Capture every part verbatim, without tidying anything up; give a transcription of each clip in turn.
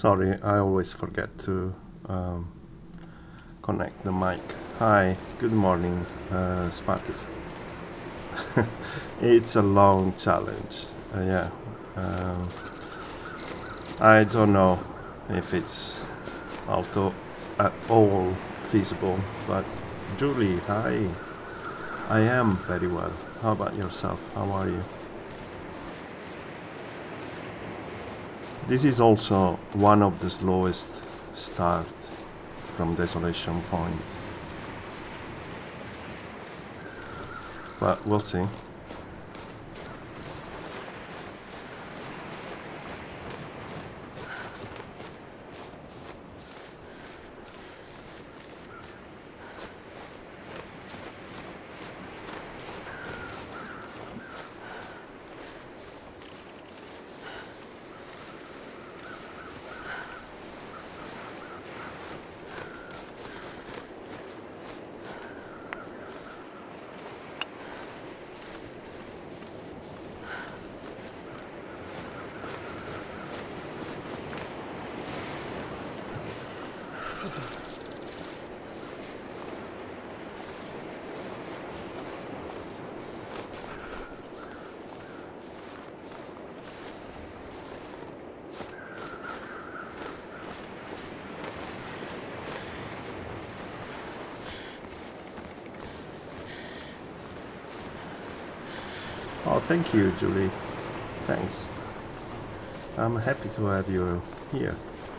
Sorry, I always forget to um, connect the mic. Hi, good morning, uh, Sparkist. It's a long challenge, uh, yeah. Um, I don't know if it's also at all feasible, but Julie, hi. I am very well. How about yourself? How are you? This is also one of the slowest start from Desolation Point, but we'll see. Oh, thank you, Julie. Thanks. I'm happy to have you here.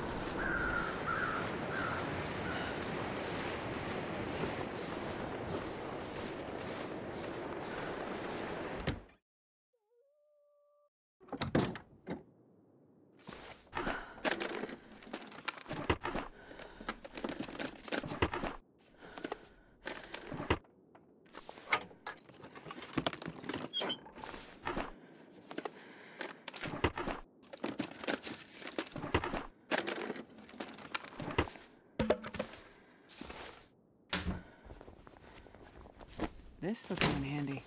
This'll come in handy.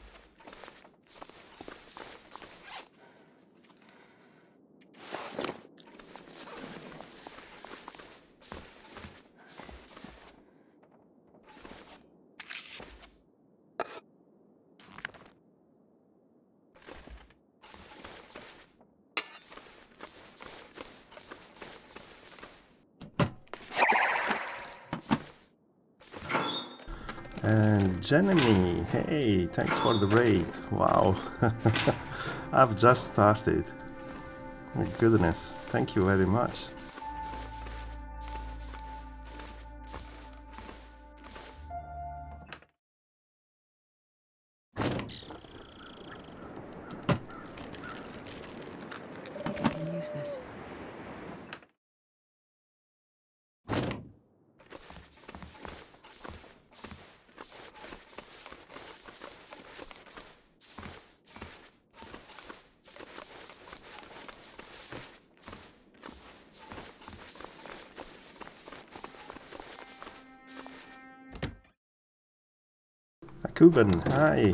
And Jeremy, hey, thanks for the raid. Wow, I've just started. My goodness, thank you very much. I can use this. Kuban, hi.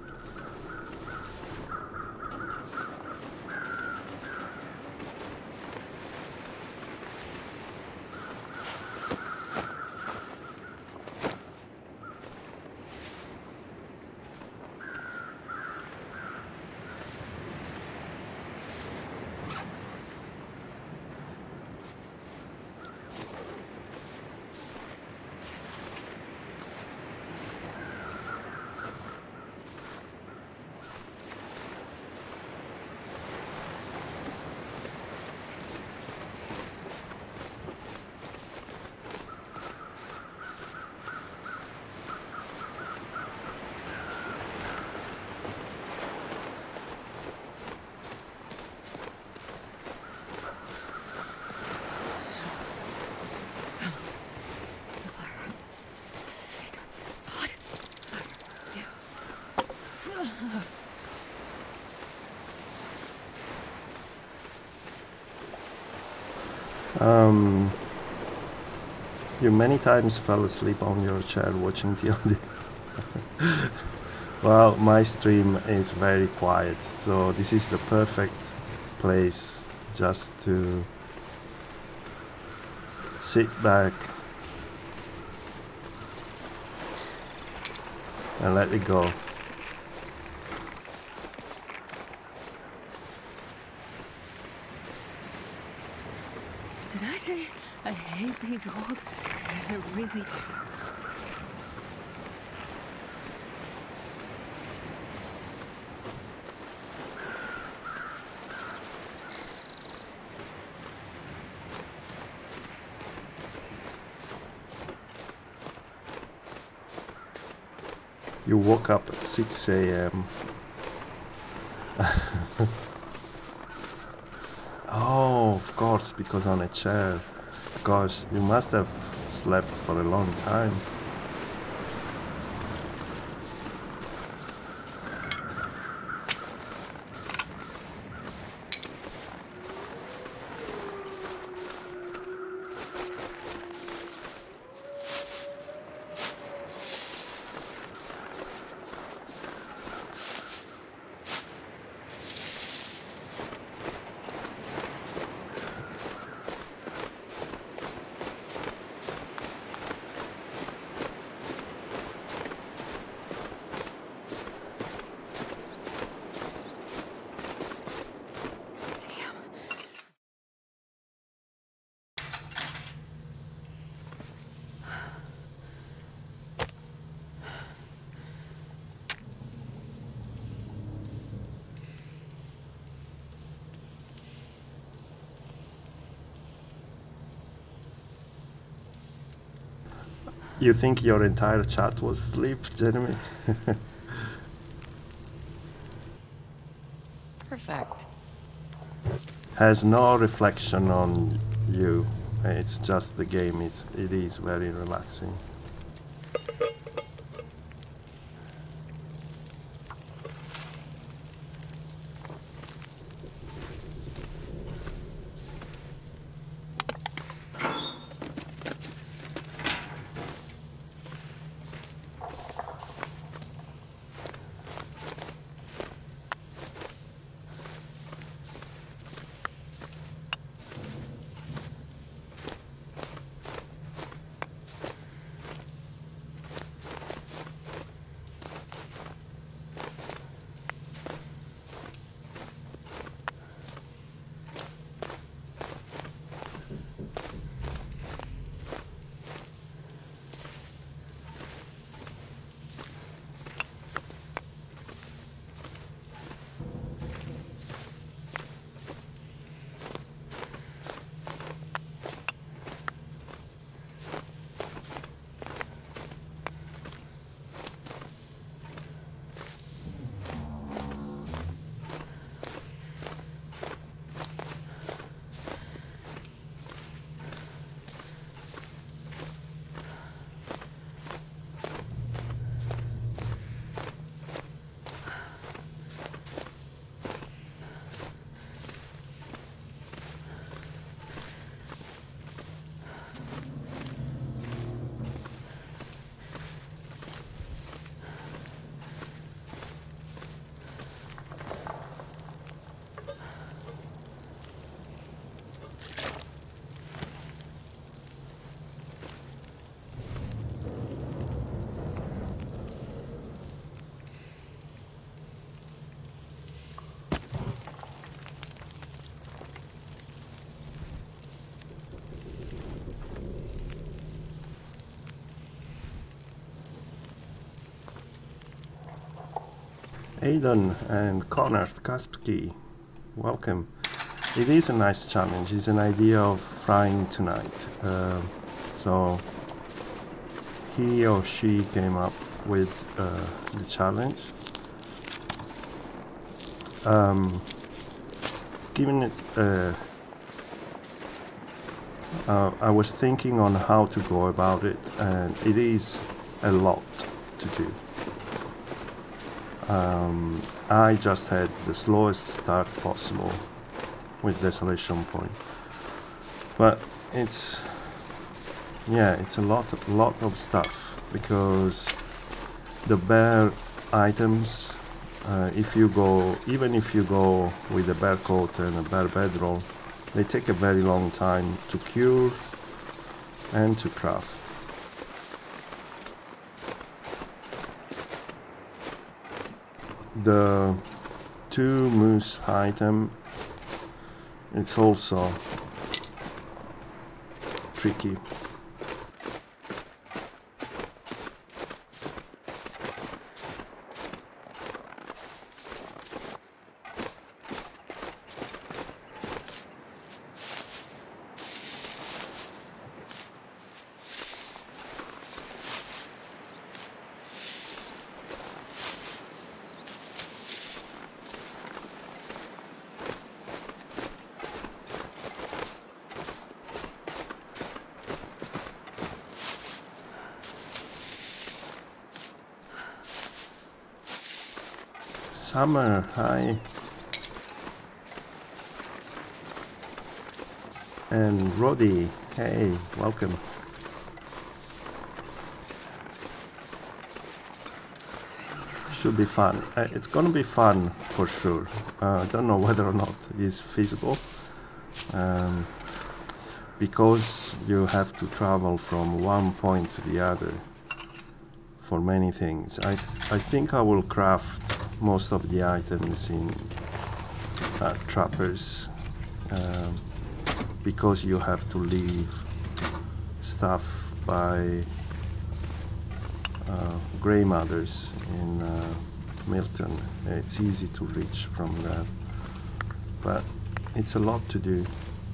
Um, you many times fell asleep on your chair watching T L D. Well, my stream is very quiet, so this is the perfect place just to sit back and let it go. Did I say I hate being cold? Because I really do. You woke up at six A M Oh, of course, because on a chair. Gosh, you must have slept for a long time. You think your entire chat was asleep, Jeremy? Perfect. Has no reflection on you. It's just the game. It's, it is very relaxing. Aidan and Connor Kaspki, welcome. It is a nice challenge. It's an idea of frying tonight. Uh, so he or she came up with uh, the challenge. Um, given it, uh, uh, I was thinking on how to go about it, and it is a lot to do. Um, I just had the slowest start possible with Desolation Point, but it's yeah, it's a lot, of, lot of stuff because the bare items. Uh, if you go, even if you go with a bare coat and a bare bedroll, they take a very long time to cure, and to craft. The two moose item, it's also tricky. Summer, hi. And Roddy, hey, welcome. Should be fun. Uh, it's gonna be fun for sure. Uh, I don't know whether or not it's feasible. Um, because you have to travel from one point to the other for many things. I, I think I will craft most of the items in uh, trappers, um, because you have to leave stuff by uh, Grey Mothers in uh, Milton. It's easy to reach from that, but it's a lot to do.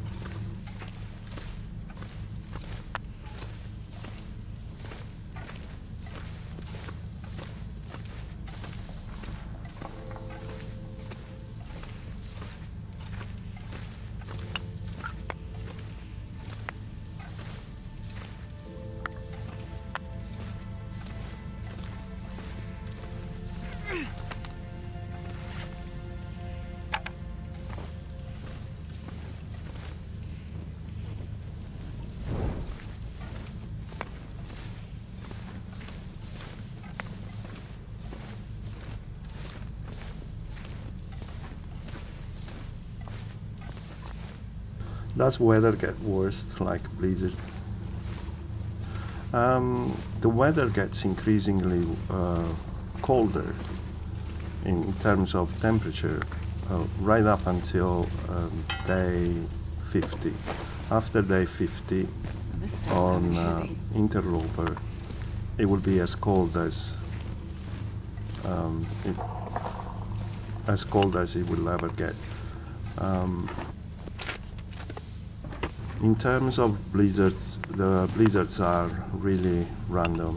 Does weather get worse, like blizzard? Um, the weather gets increasingly uh, colder in terms of temperature, uh, right up until um, day fifty. After day fifty, on uh, Interloper, it will be as cold as um, it, as cold as it will ever get. Um, In terms of blizzards, the blizzards are really random.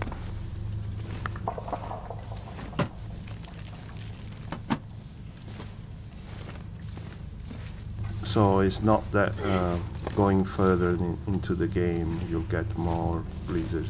So it's not that uh, going further in, into the game you'll get more blizzards.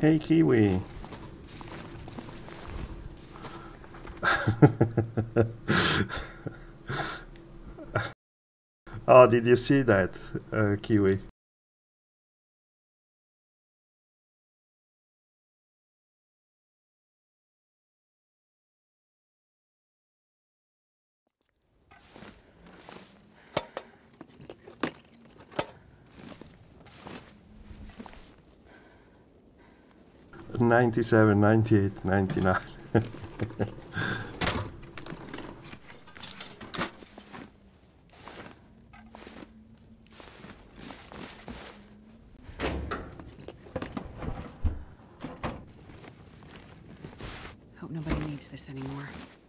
Hey, Kiwi. Oh, did you see that, uh, Kiwi? ninety-seven, ninety-eight, ninety-nine. Hope nobody needs this anymore.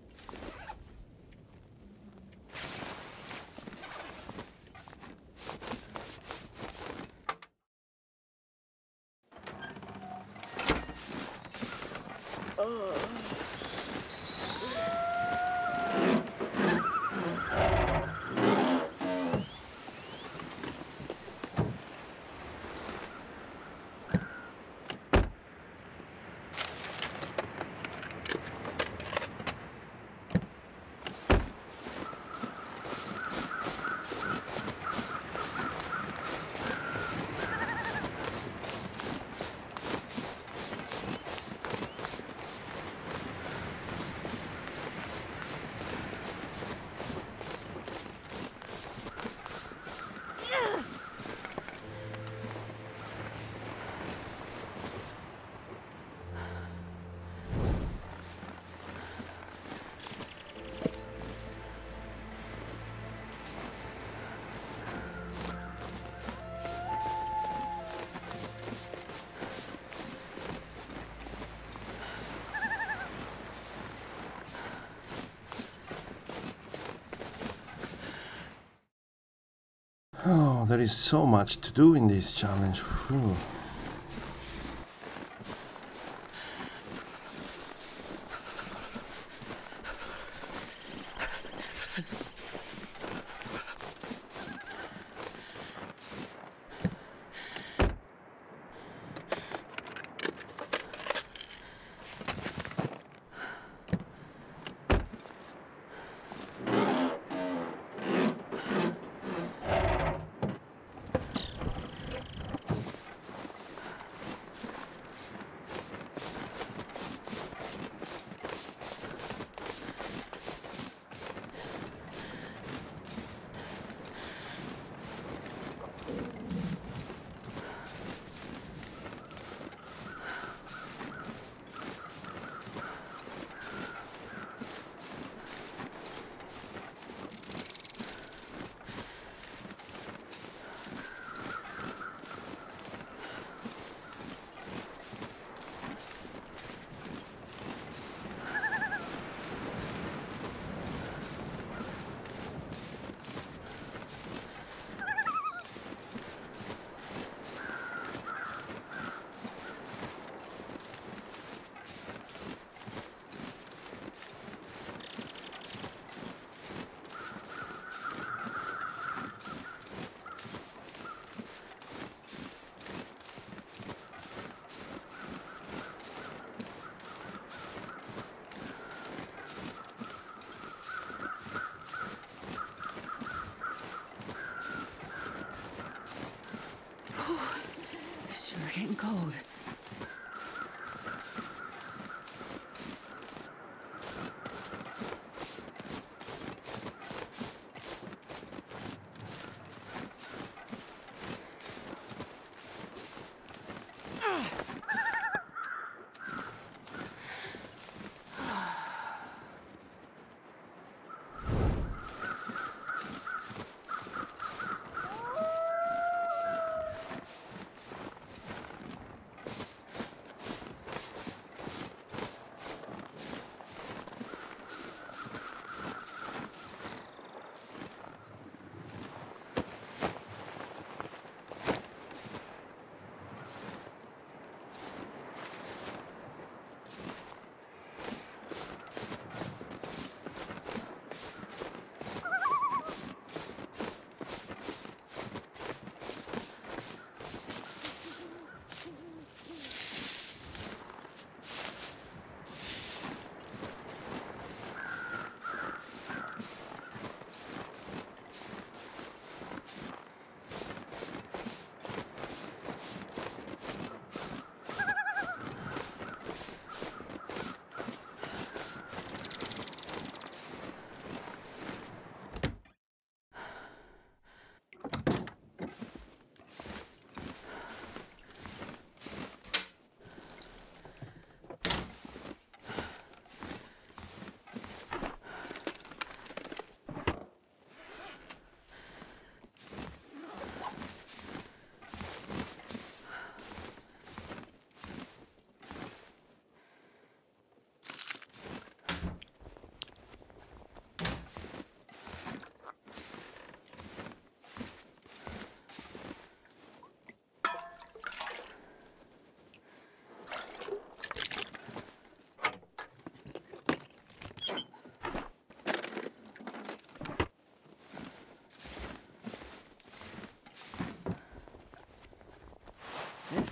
Oh, there is so much to do in this challenge. Whew.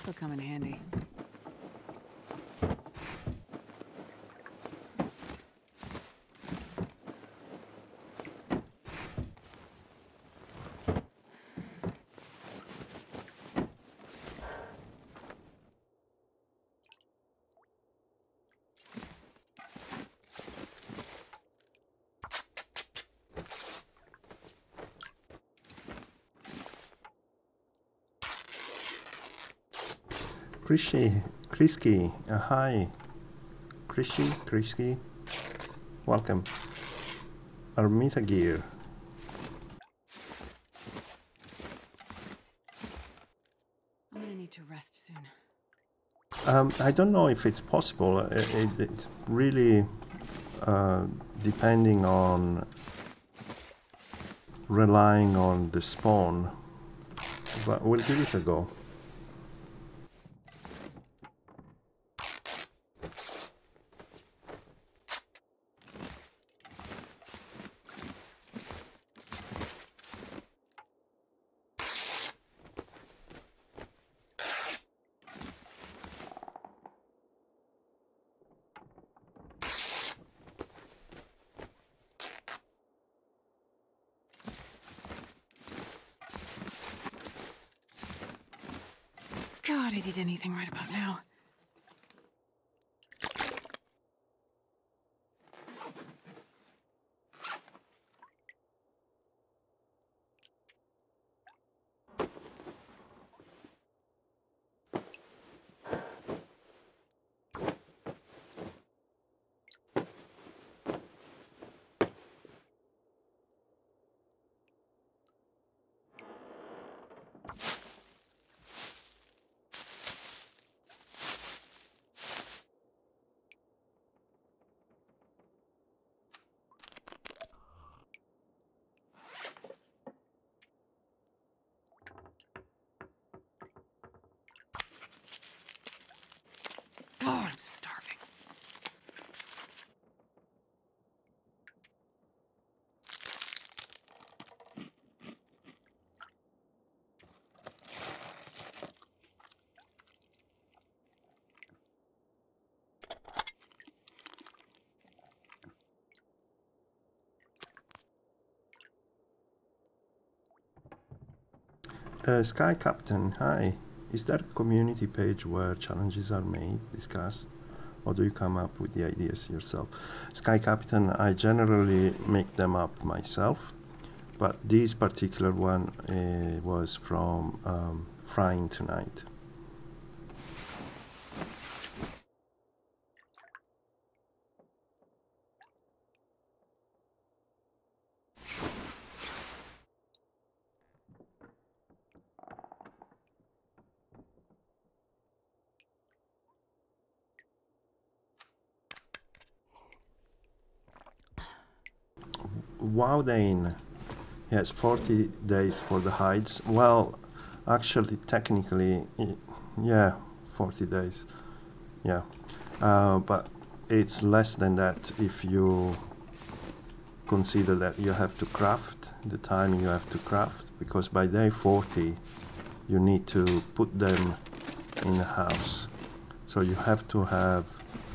This'll come in handy. Krishy, Krisky, uh, hi. Krishy, Krisky, welcome. Armita Gear. I'm gonna need to rest soon. Um, I don't know if it's possible. It, it, it's really uh, depending on relying on the spawn, but we'll give it a go. God, I'd eat anything right about now. God, I'm starving. Uh, Sky Captain, hi. Is there a community page where challenges are made, discussed, or do you come up with the ideas yourself? Sky Captain, I generally make them up myself, but this particular one uh, was from um, Frying Tonight. Wowdane, yes, forty days for the hides. Well, actually, technically, yeah, forty days, yeah. Uh, but it's less than that if you consider that you have to craft, the time you have to craft, because by day forty, you need to put them in the house. So you have to have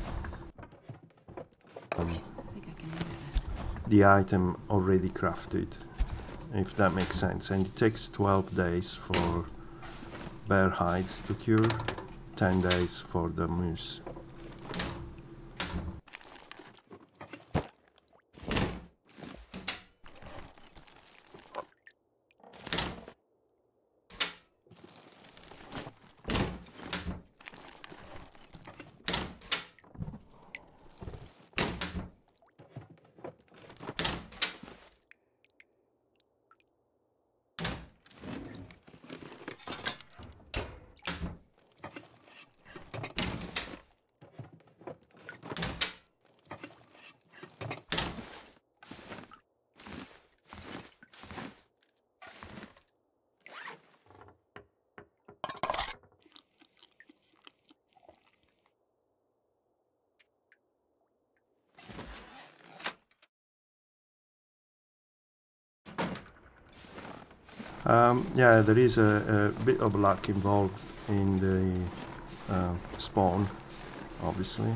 um, the item already crafted, if that makes sense. And it takes twelve days for bear hides to cure, ten days for the moose. Um, yeah, there is a, a bit of luck involved in the uh, spawn, obviously.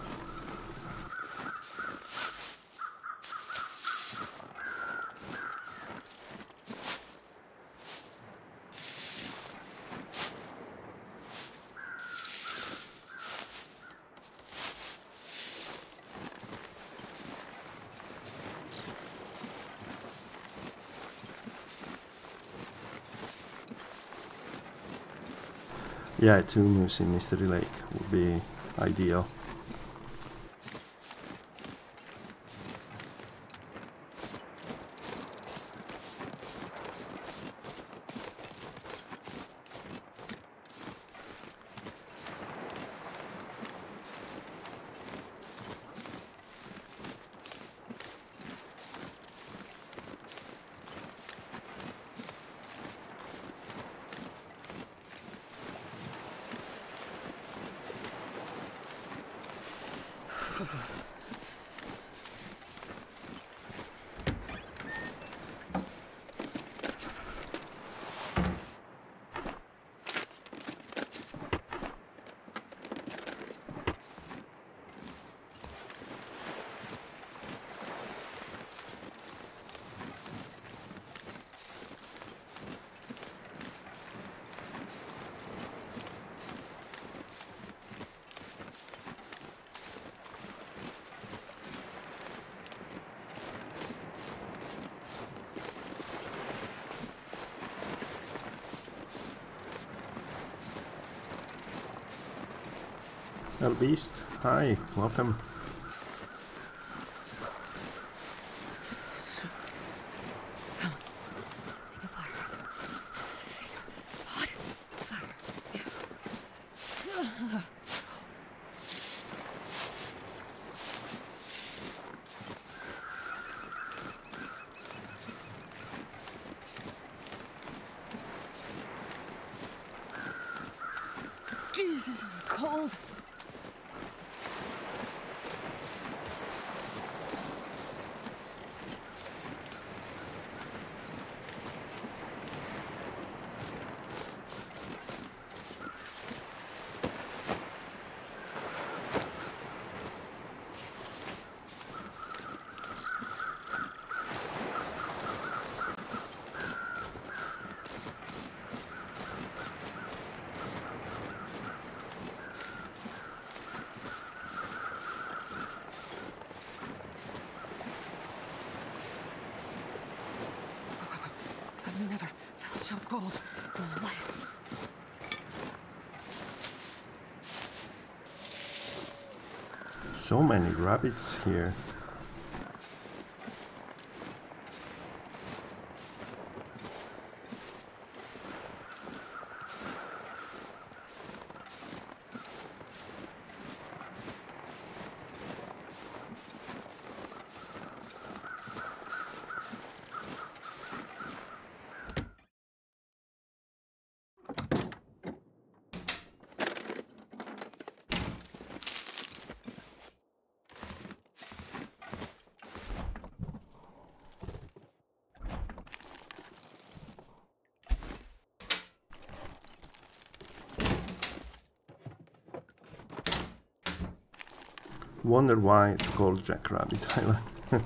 Yeah, two moose in Mystery Lake would be ideal. El Beast, hi, welcome. Think of fire. Hot fire. Jesus, this is cold. I've never felt so cold in my life. So many rabbits here. Wonder why it's called Jackrabbit Island.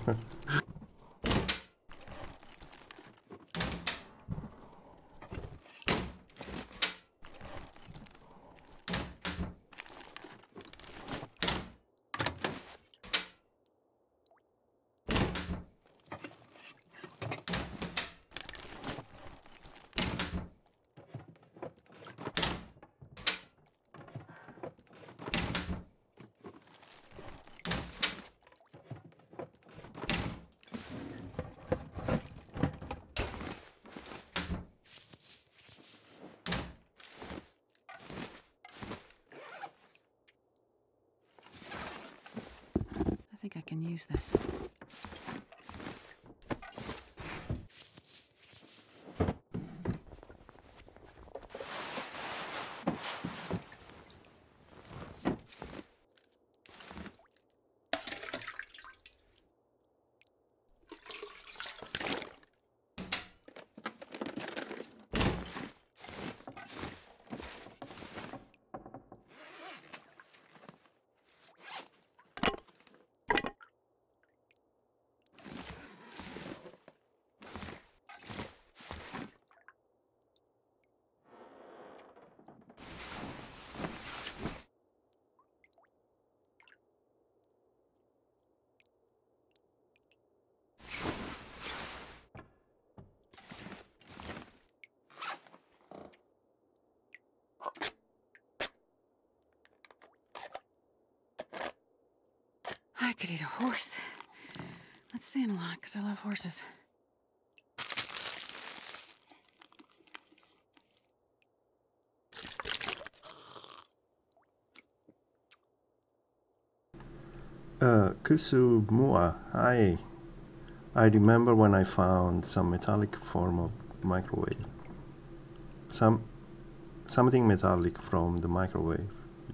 I think I can use this. could eat a horse. Let's stay in a lot, because I love horses. Uh, Kusumua, hi. I remember when I found some metallic form of microwave. Some something metallic from the microwave.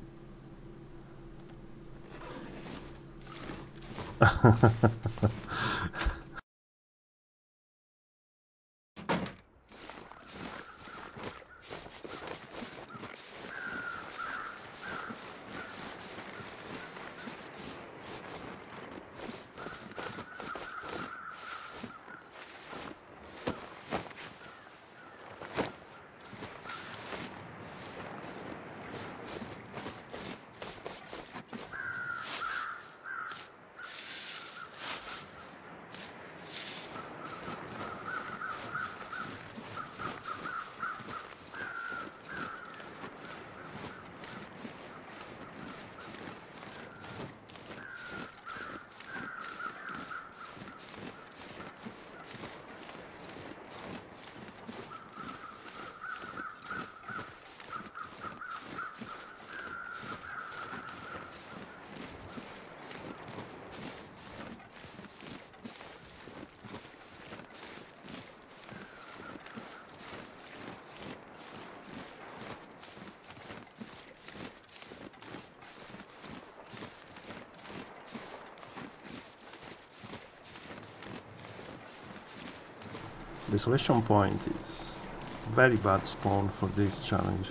The selection point is very bad spawn for this challenge.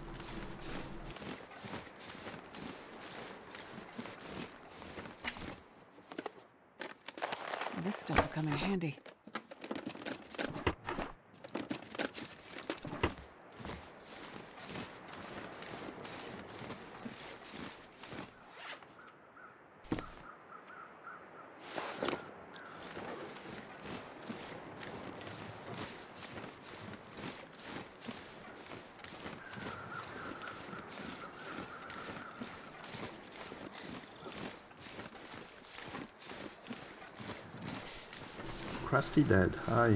This stuff will come in handy. Krusty Dead, hi.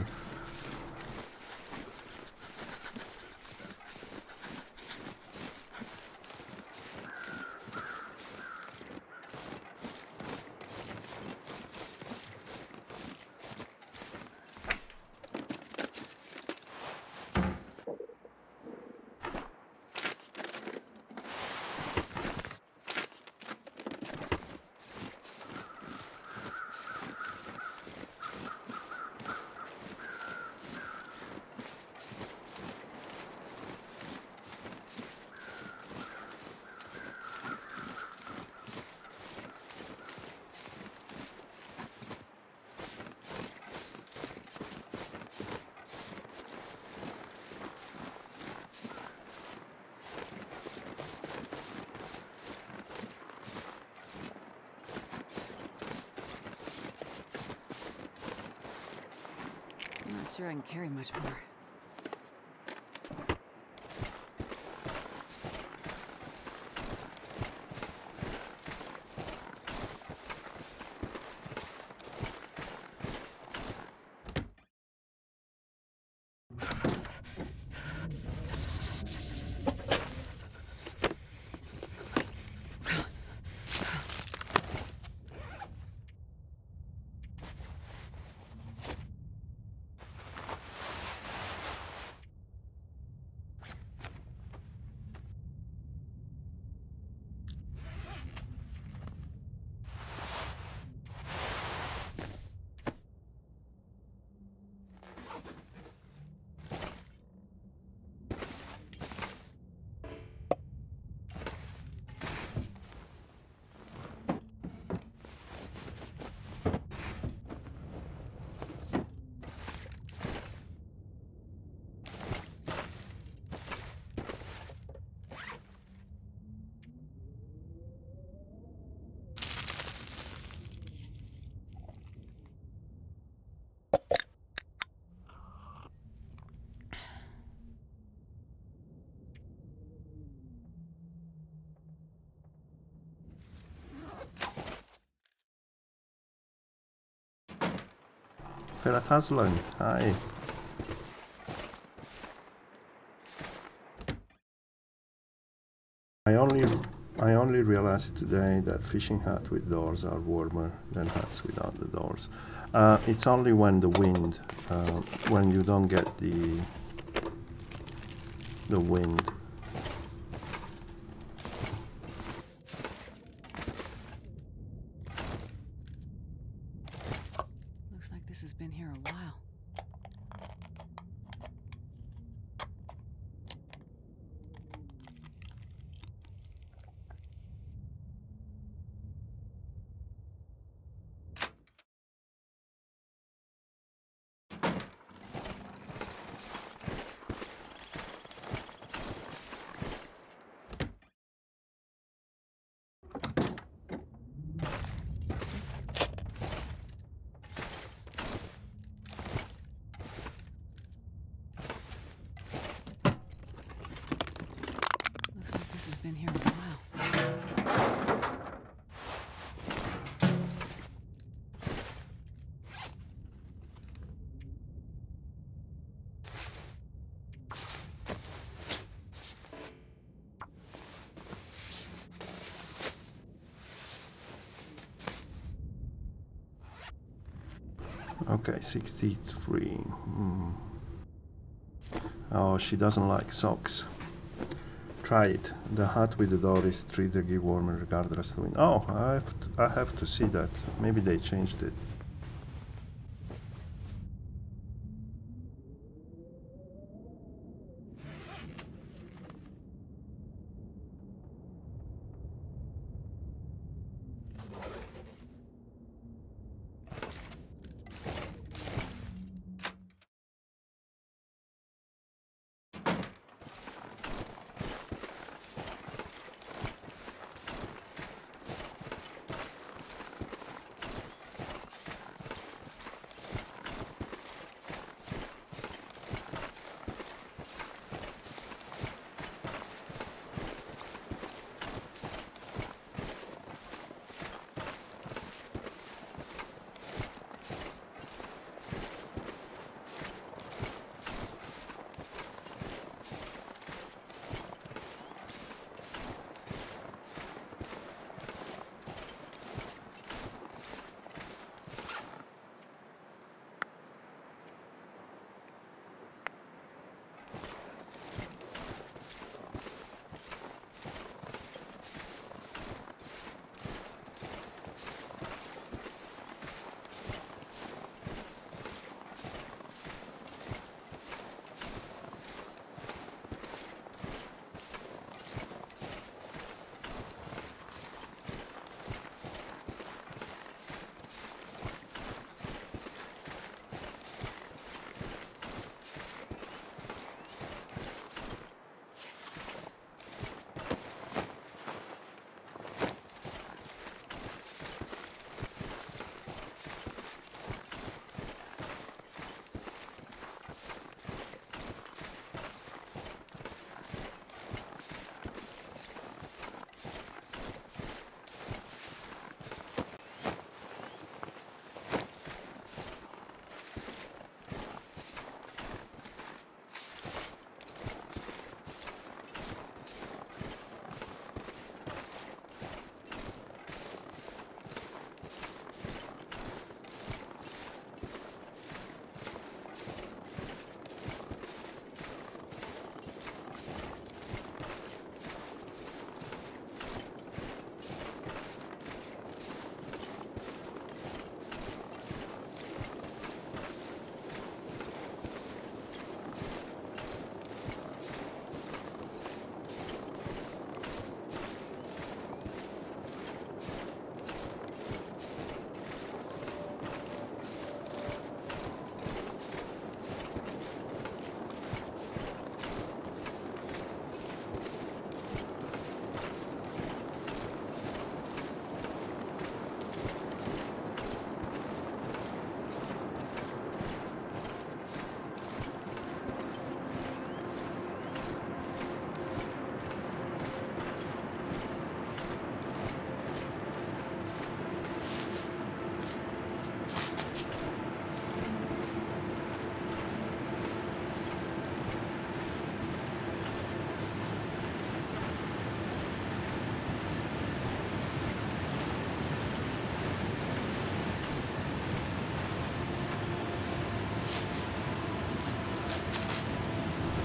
I'm not sure I can carry much more. Ferrataslan, hi. I only I only realized today that fishing huts with doors are warmer than huts without the doors. Uh, it's only when the wind, uh, when you don't get the the wind. Looks like this has been here a while. Looks like this has been here a while. Okay, sixty-three. Hmm. Oh, she doesn't like socks. Try it. The hut with the door is three degrees warmer regardless of the wind. Oh, I have to, I have to see that. Maybe they changed it.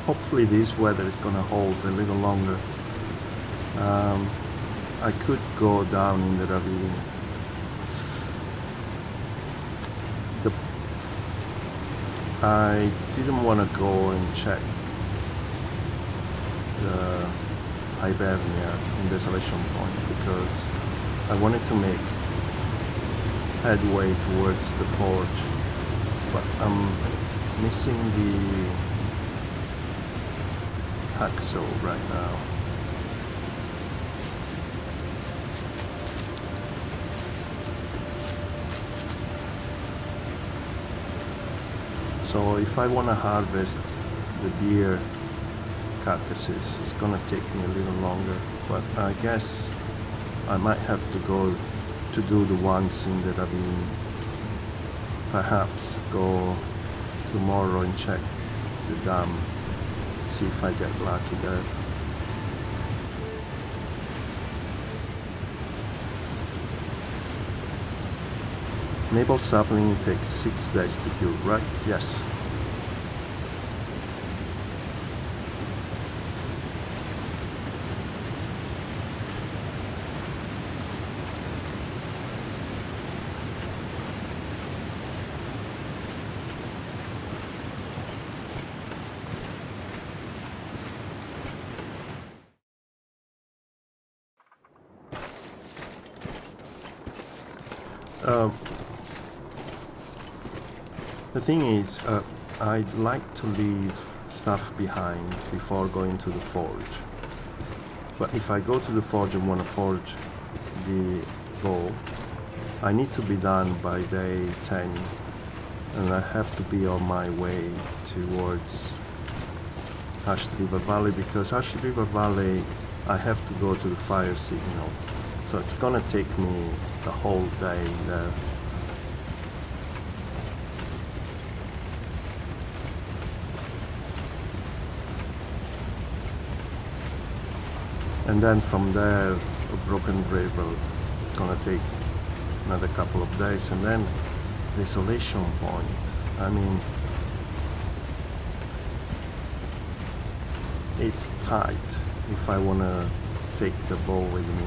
hopefully this weather is gonna hold a little longer. Um, I could go down in the ravine. The, I didn't want to go and check the Hibernia in Desolation Point because I wanted to make headway towards the forge, but I'm missing the hacksaw right now. So if I want to harvest the deer carcasses, it's gonna take me a little longer, but I guess I might have to go to do the ones in the ravine. Perhaps go tomorrow and check the dam, see if I get lucky there. Maple sapling takes six days to kill, right? Yes. Um, the thing is, uh, I'd like to leave stuff behind before going to the forge. But if I go to the forge and want to forge the bow, I need to be done by day ten, and I have to be on my way towards Ashley River Valley, because Ashley River Valley I have to go to the fire signal, so it's gonna take me the whole day there. And then from there, a Broken Railroad. It's gonna take another couple of days, and then Desolation Point. I mean, it's tight if I wanna take the bow with me.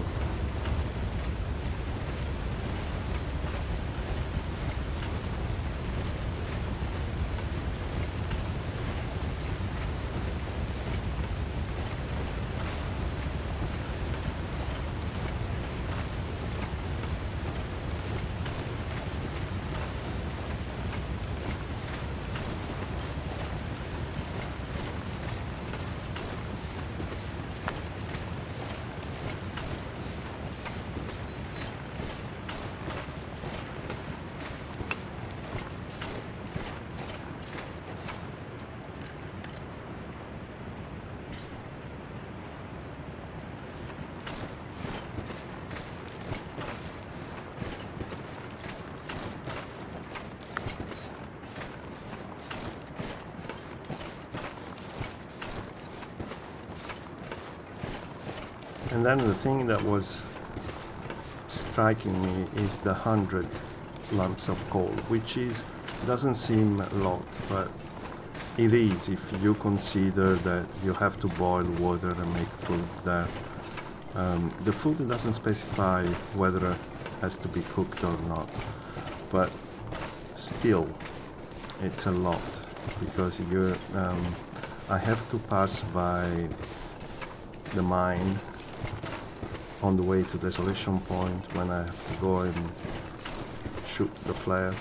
And then the thing that was striking me is the hundred lumps of coal, which is doesn't seem a lot, but it is if you consider that you have to boil water and make food there. Um, the food doesn't specify whether it has to be cooked or not, but still it's a lot, because you um, I have to pass by the mine on the way to Desolation Point when I have to go and shoot the flare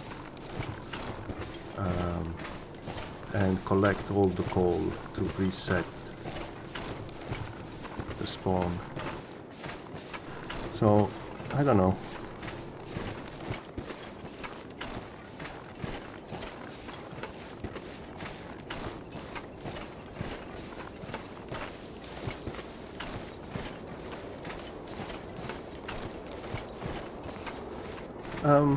um, and collect all the coal to reset the spawn. So I don't know. Um,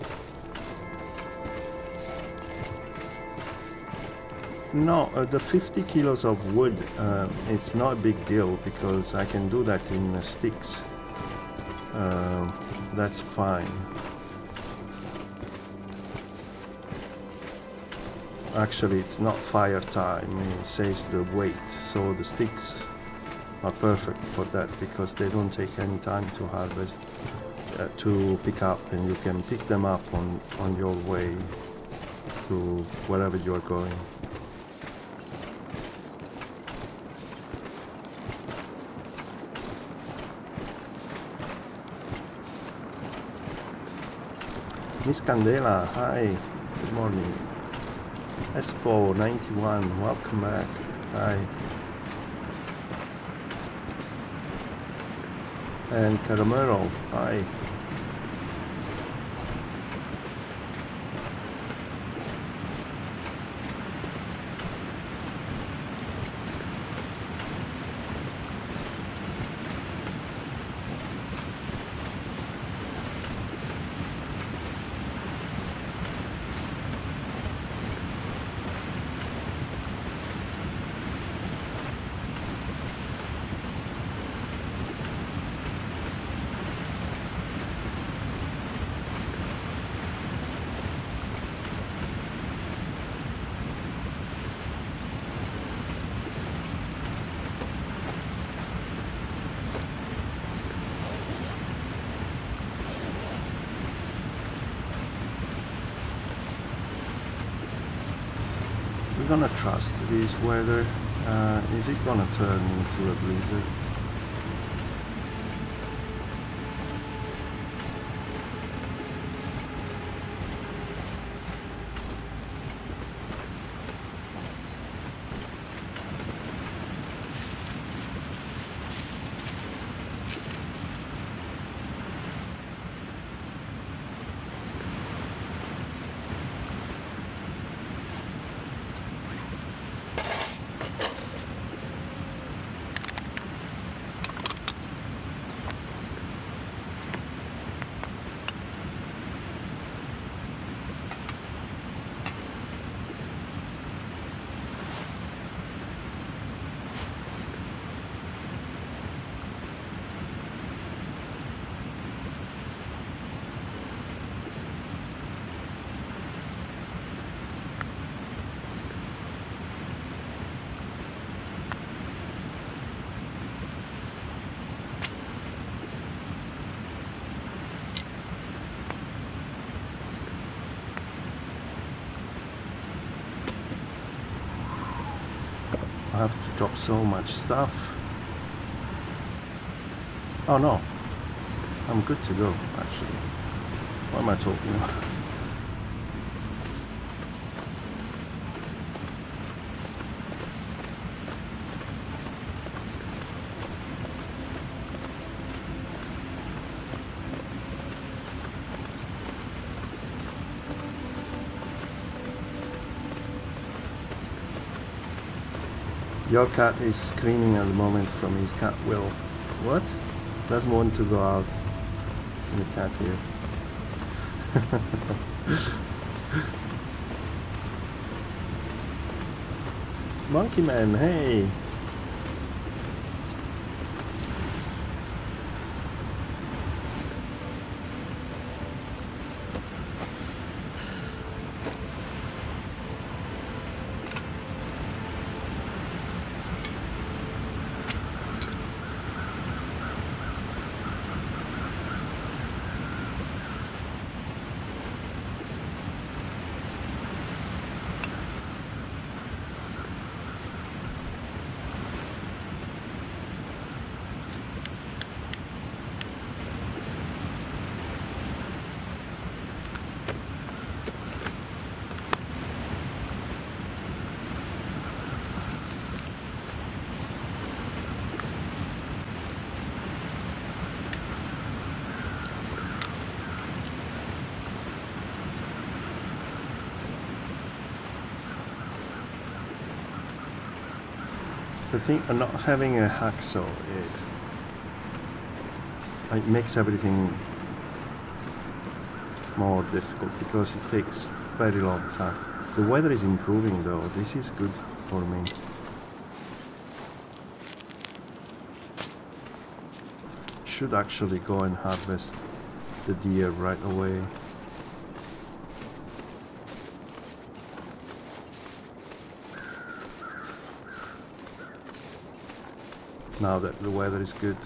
no, uh, the fifty kilos of wood, uh, it's not a big deal because I can do that in uh, sticks. Uh, that's fine. actually it's not fire time, it says the weight, so the sticks are perfect for that because they don't take any time to harvest, uh, to pick up, and you can pick them up on, on your way to wherever you are going. Miss Candela, hi, good morning. Espo ninety-one, welcome back, hi. And Caramero, hi. We're gonna trust this weather. Uh, is it gonna turn into a blizzard? I have to drop so much stuff. Oh no, I'm good to go actually. What am I talking about? Your cat is screaming at the moment from his cat will. What? Doesn't want to go out in the cat here. Monkey Man, hey! The thing of not having a hacksaw is it makes everything more difficult because it takes very long time. The weather is improving though, this is good for me. Should actually go and harvest the deer right away. now that the weather is good.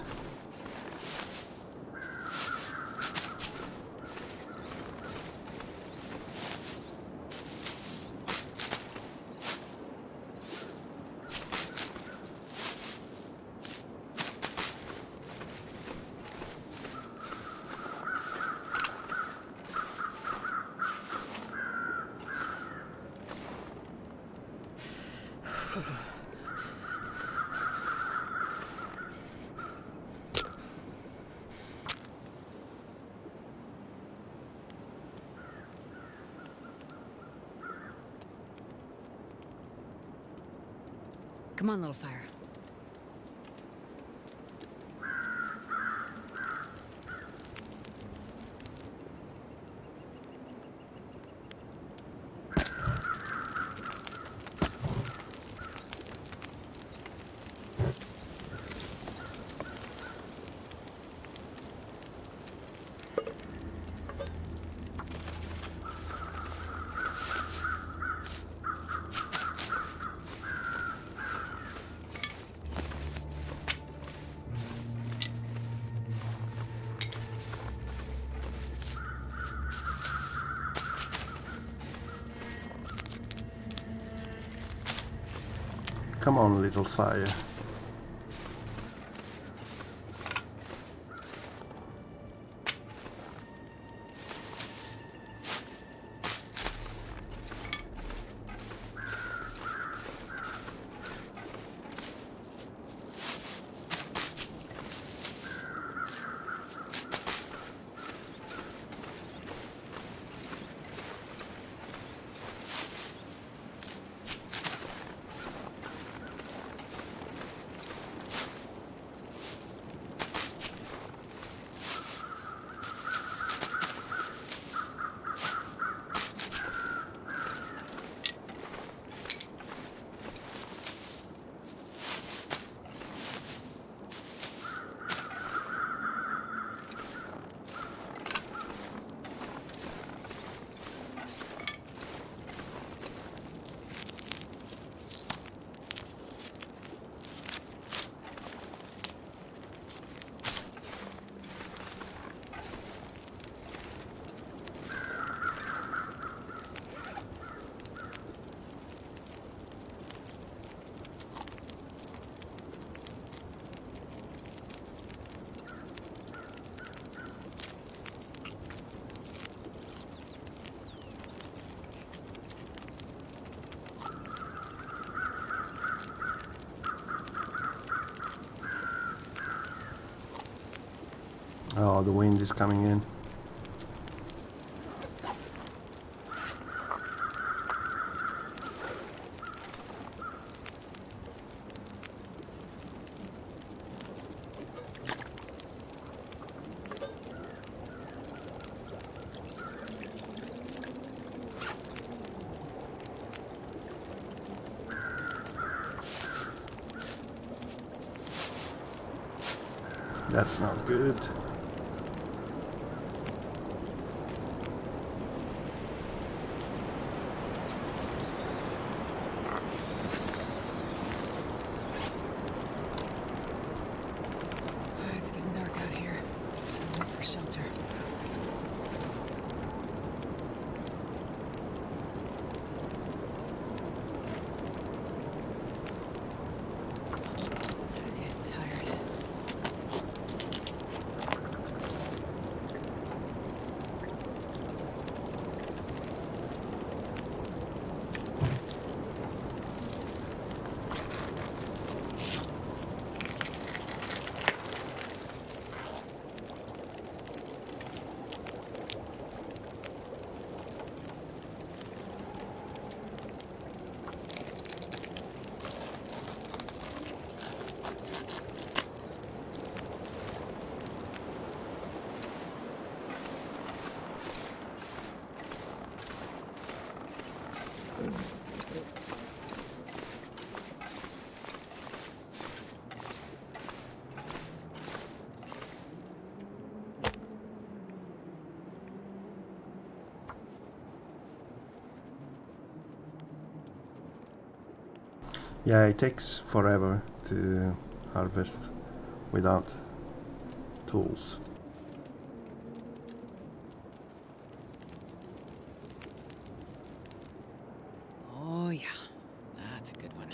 Come on, little fire. Come on, little fire. Oh, the wind is coming in. That's not good. It's getting dark out here. I'll look for shelter. I'm getting tired. Yeah, it takes forever to harvest without tools. Oh yeah, that's a good one.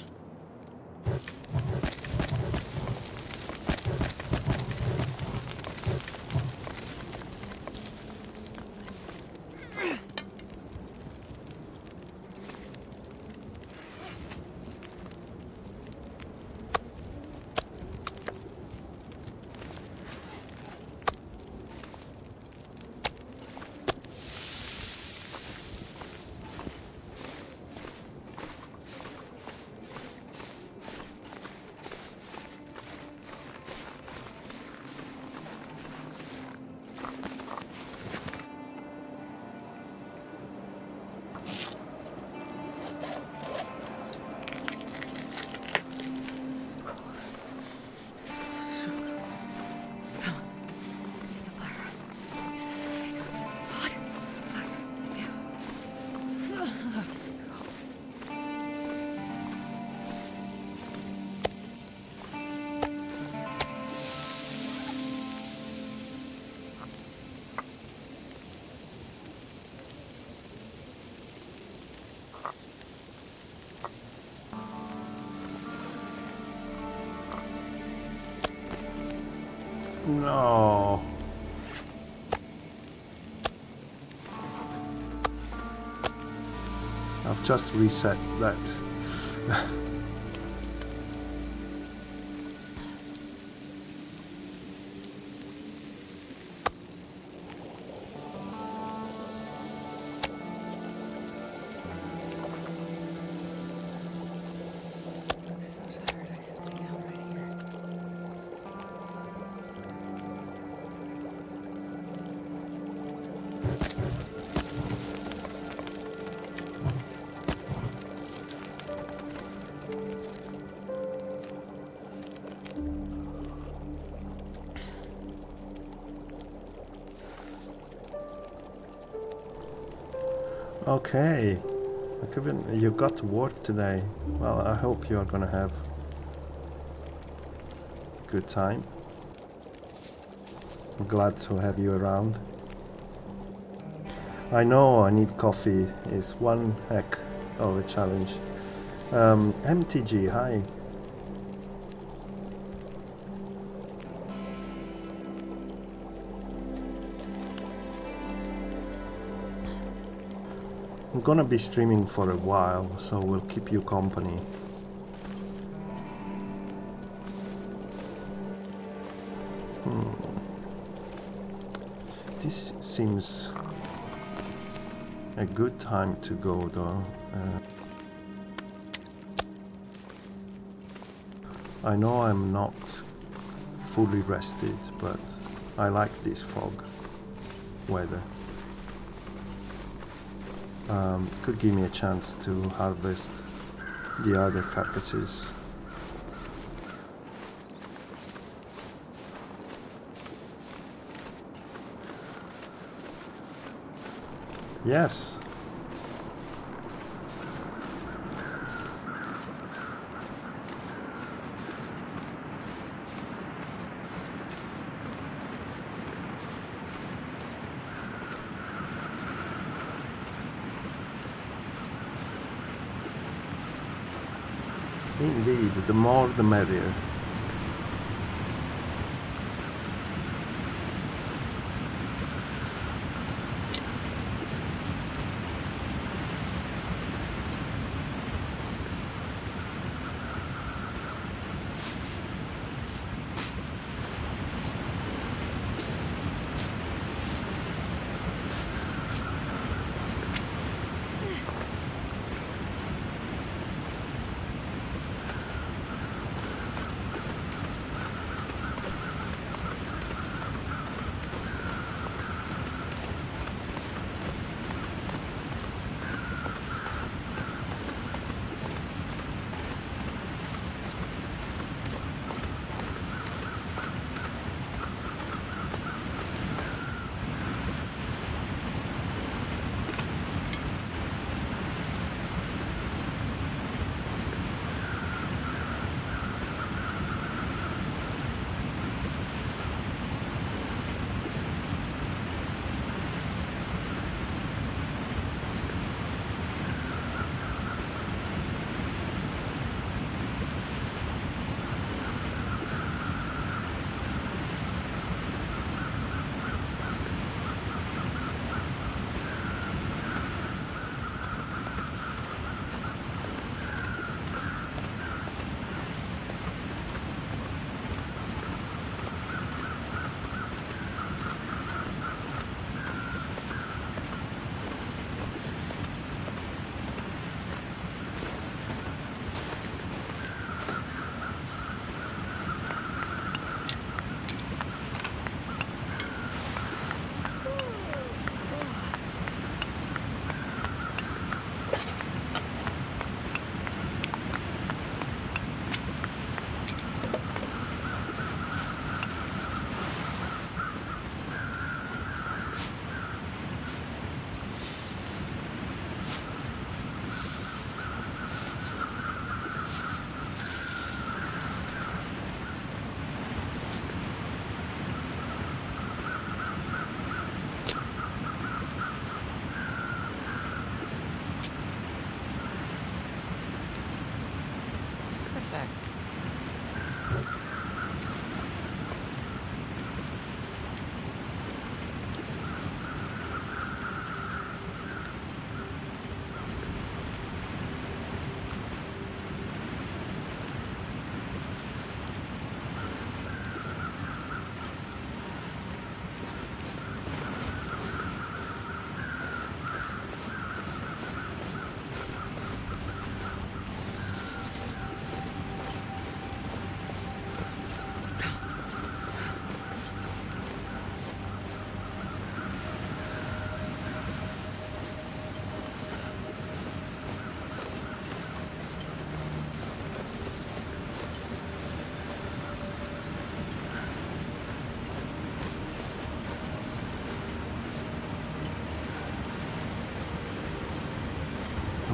No. I've just reset that. I'm so tired. I could lay down right here. Okay, Kevin, you got to work today. Well, I hope you are gonna have a good time. I'm glad to have you around. I know I need coffee. It's one heck of a challenge. Um, M T G, hi. I'm gonna be streaming for a while, so we'll keep you company. Hmm. This seems a good time to go though. Uh, I know I'm not fully rested, but I like this fog weather. Um, could give me a chance to harvest the other carcasses. Yes. Indeed, the more the merrier.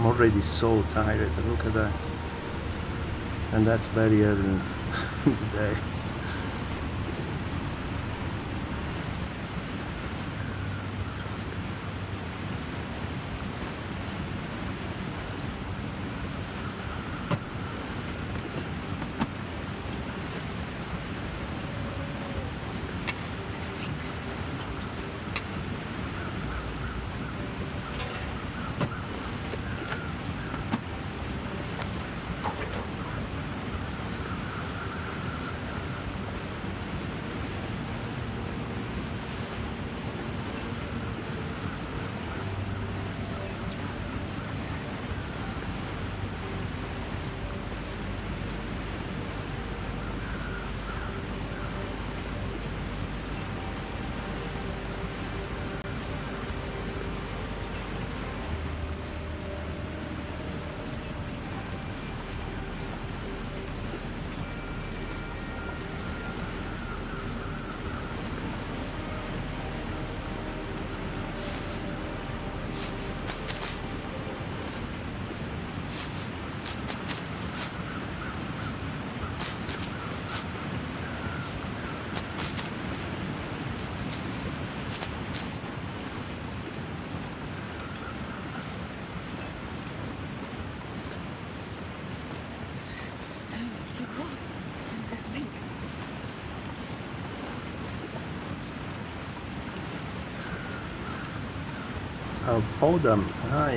I'm already so tired. Look at that. And that's very early in the day. Oh, Podam, hi.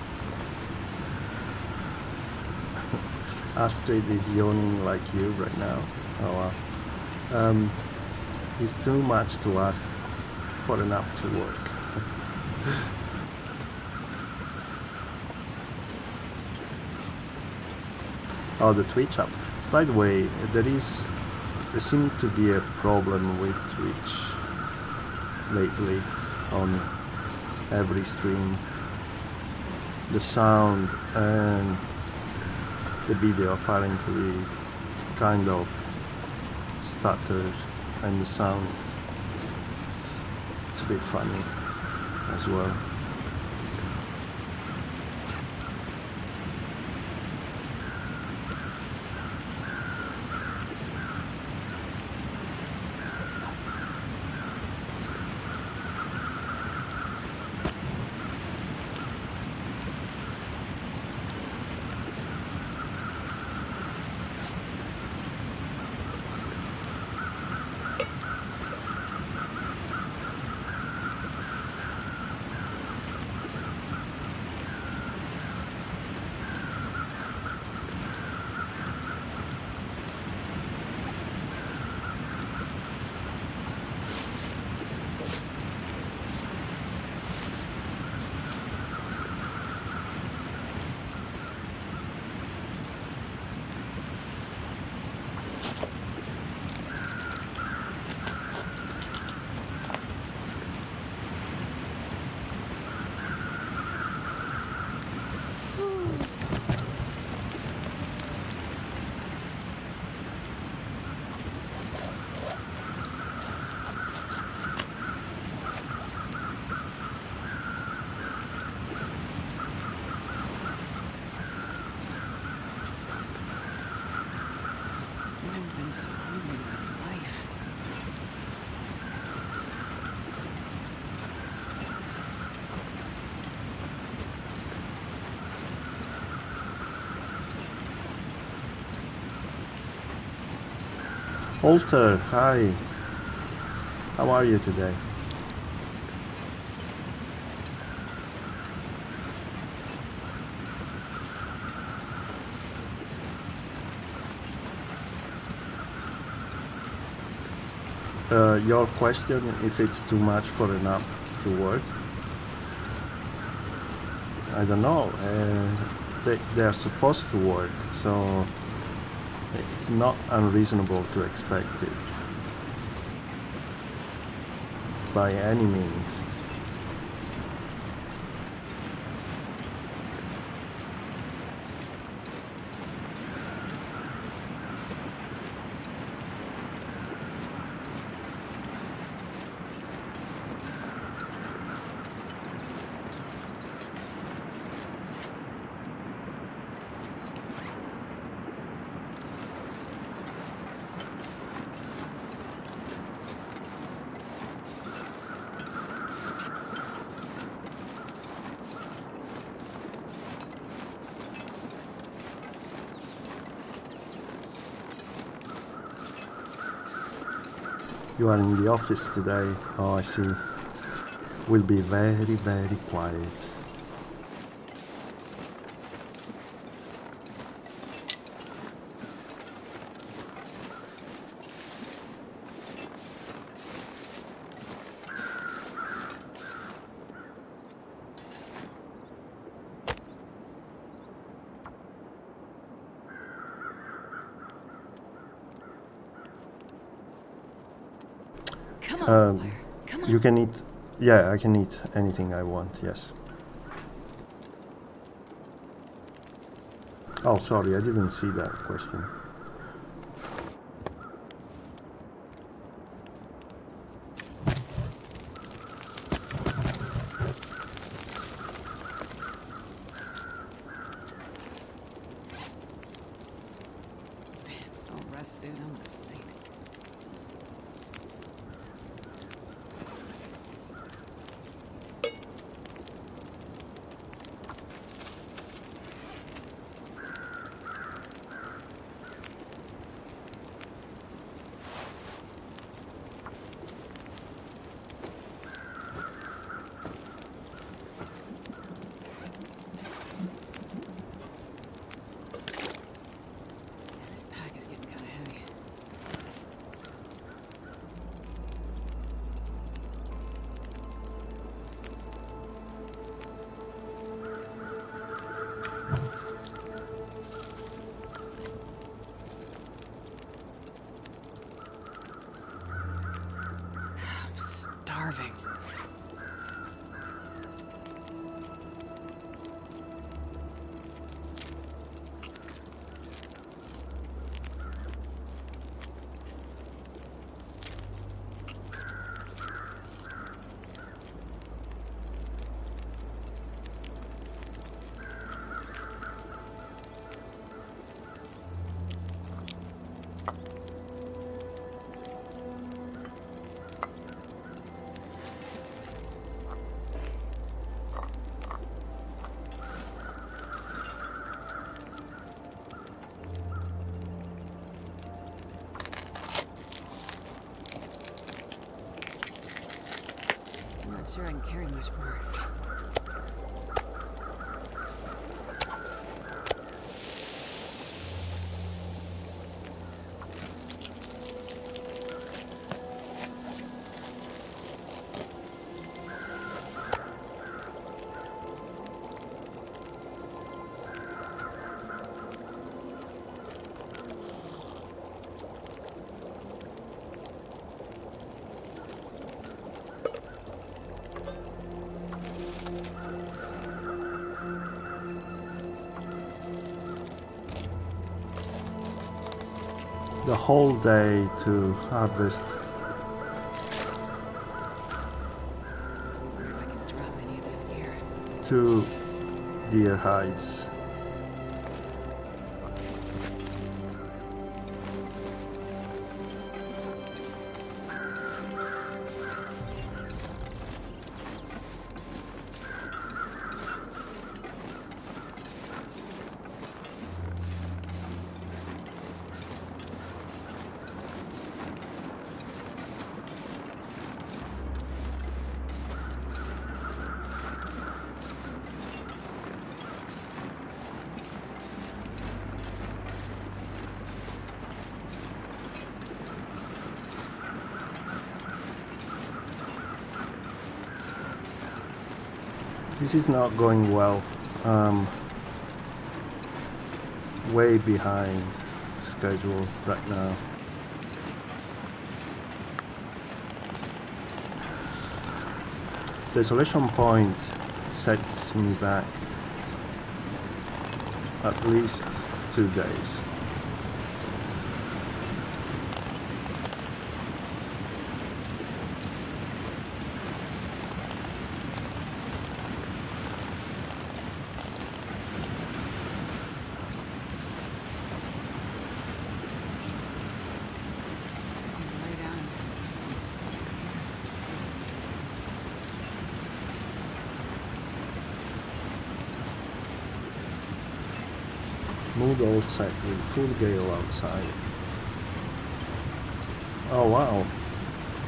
Astrid is yawning like you right now. Oh wow. Um, it's too much to ask for an app to work. Oh, the Twitch app. By the way, there is, there seems to be a problem with Twitch lately on every stream. The sound and the video apparently kind of stutters, and the sound, it's a bit funny as well. Walter, hi. How are you today? Uh, your question, if it's too much for an app to work, I don't know. Uh, they, they are supposed to work, so it's not unreasonable to expect it by any means. You are in the office today. Oh, I see. Will be very, very quiet. Come on, Um, Blair. Come on. you can eat. Yeah, I can eat anything I want. Yes. Oh, sorry, I didn't see that question. I'll rest soon. I'm gonna faint. Yeah, this pack is getting kind of heavy. I'm starving. I'm not sure I can carry much more. The whole day to harvest. I wonder if I can drop any of this gear. Two deer hides. This is not going well. Um, way behind schedule right now. The isolation point sets me back at least two days. Lay down and sleep. Mood all set with full gale outside. Oh wow,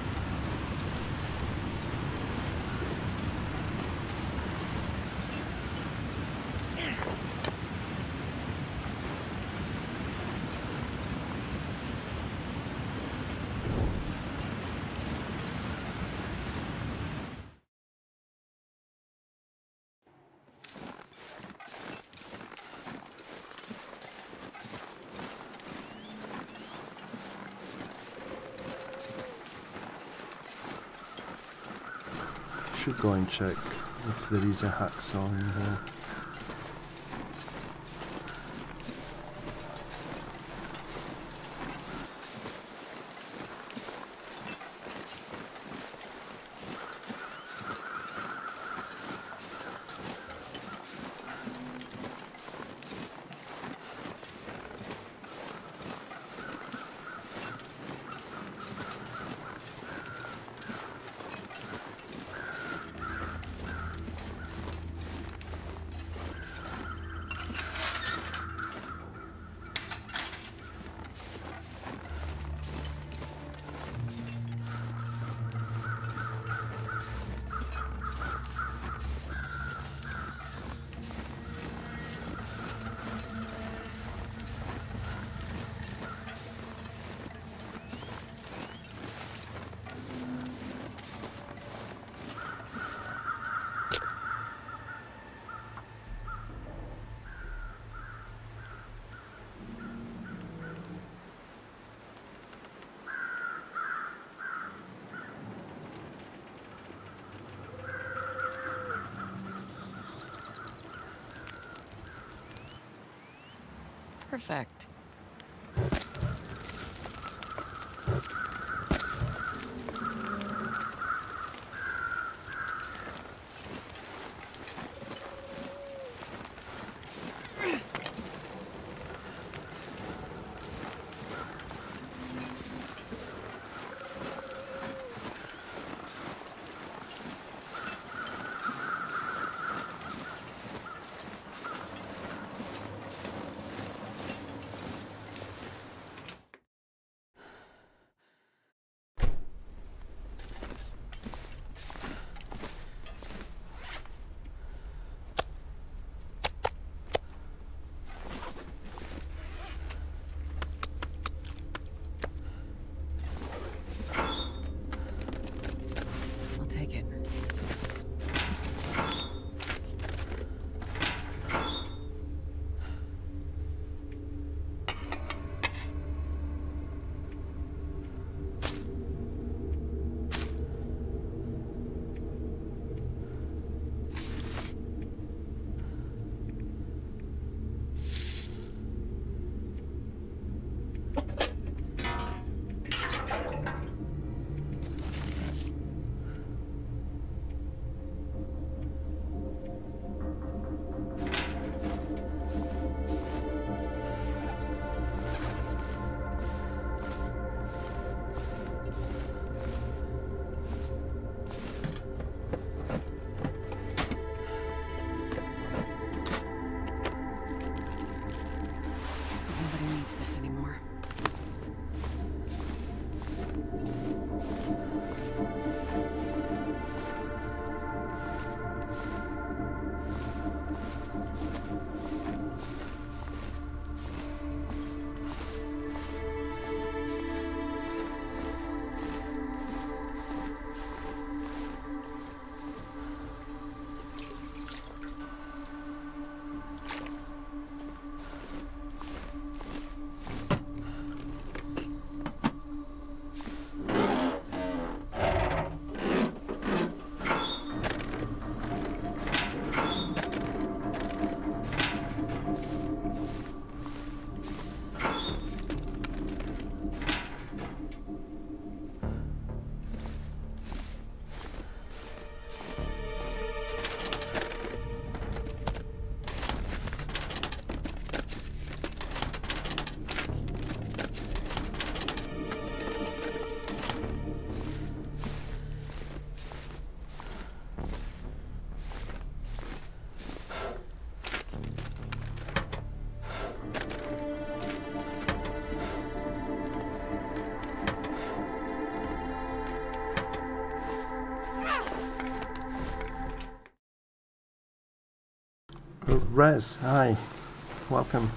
should go and check if there is a hacksaw in there. Perfect. Take it. This anymore. Rez, hi, welcome.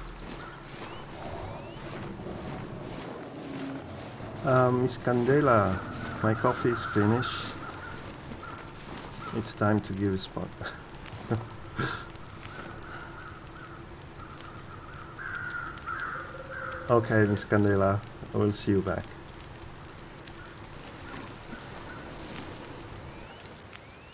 Um, Miss Candela, my coffee is finished. It's time to give a spot. Okay, Miss Candela, I will see you back.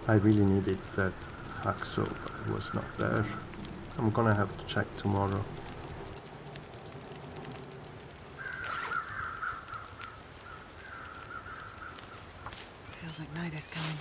I really needed that hacksaw, but it was not there. I'm gonna have to check tomorrow. Feels like night is coming.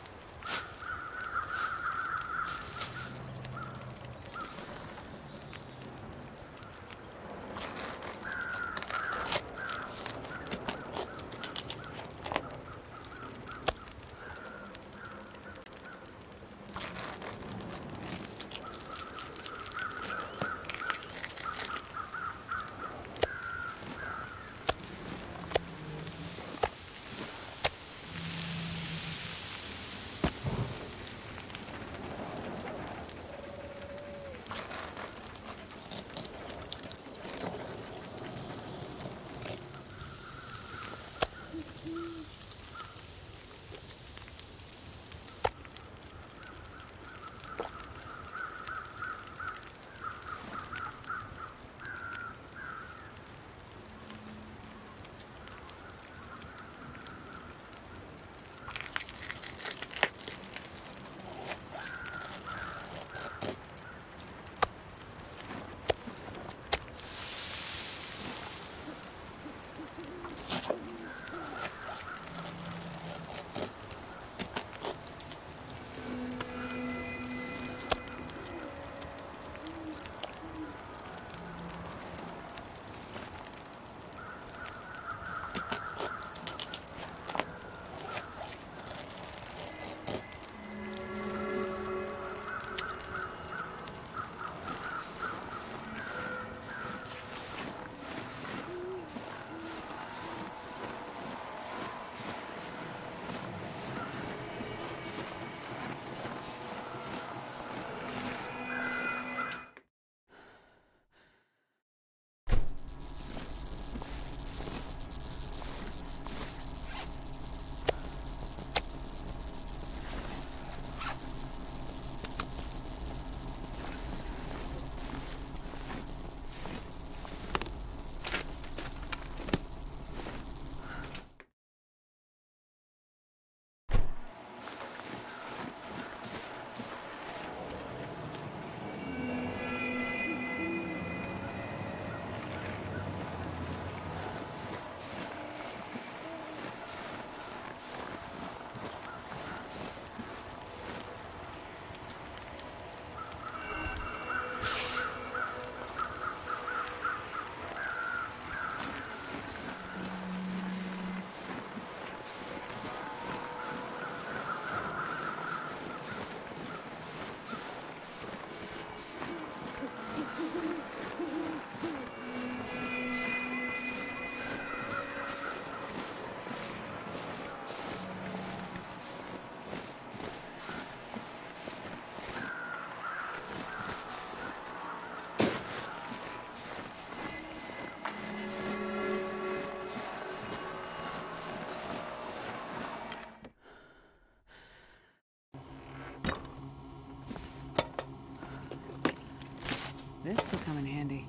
This will come in handy.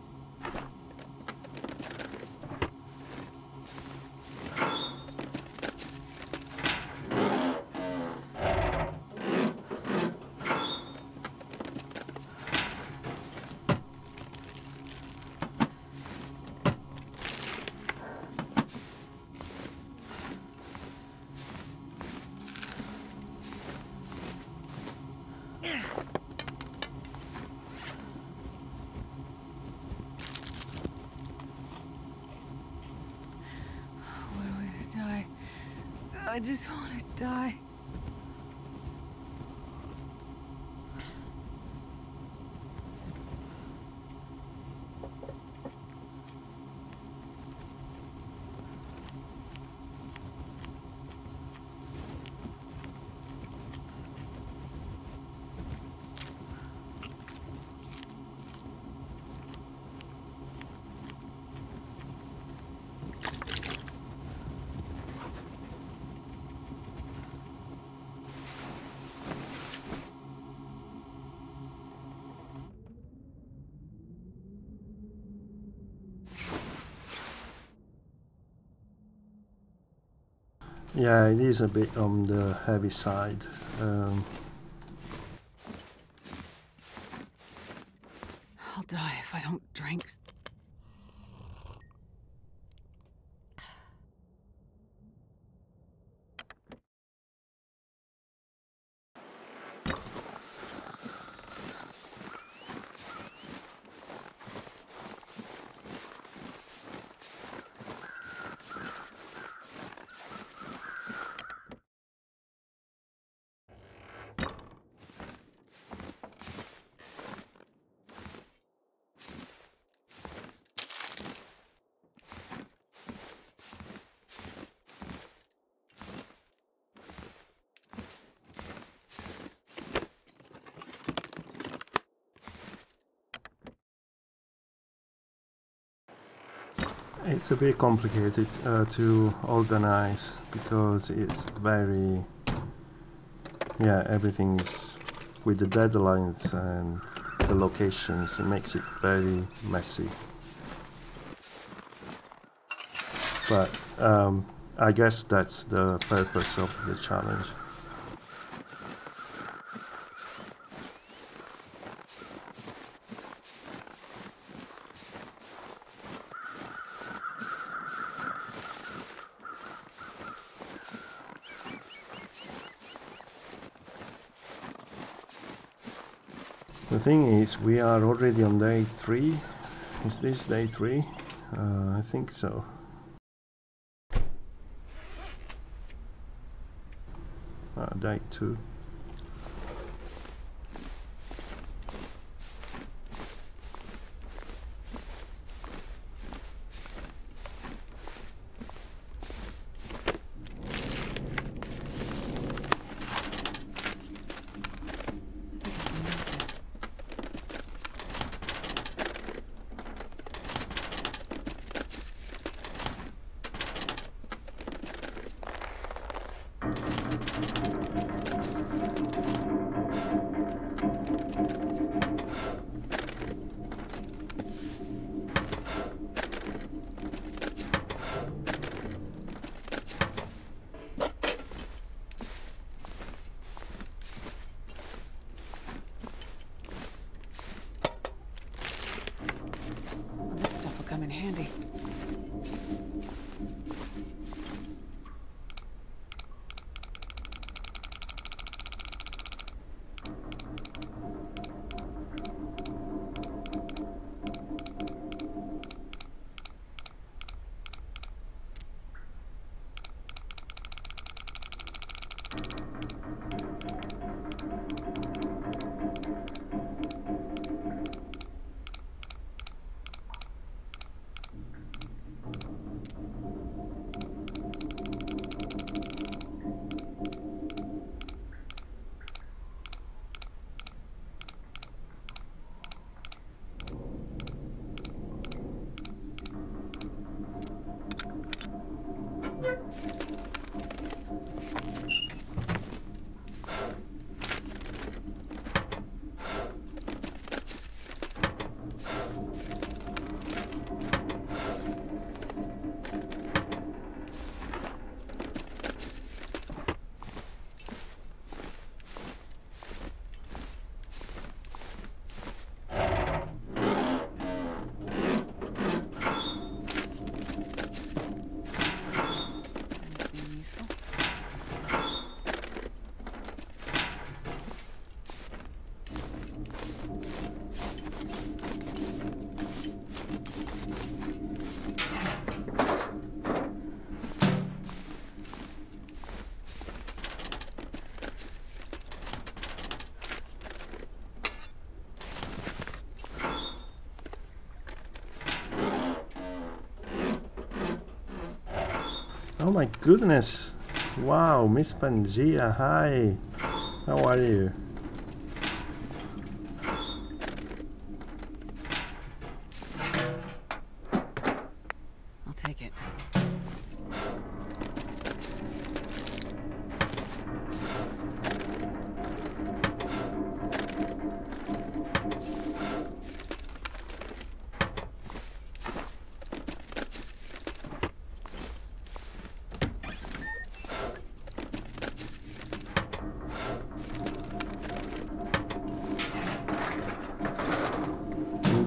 I just want to die. Yeah, it is a bit on the heavy side. Um, I'll die if I don't drink. s- it's a bit complicated uh, to organize because it's very, yeah, everything is with the deadlines and the locations. It makes it very messy. But um, I guess that's the purpose of the challenge. The thing is, we are already on day three. Is this day three? Uh, I think so. Uh, day two. Well, this stuff will come in handy. Anything useful? Oh my goodness! Wow, Miss Pangaea, hi! How are you? I'll take it.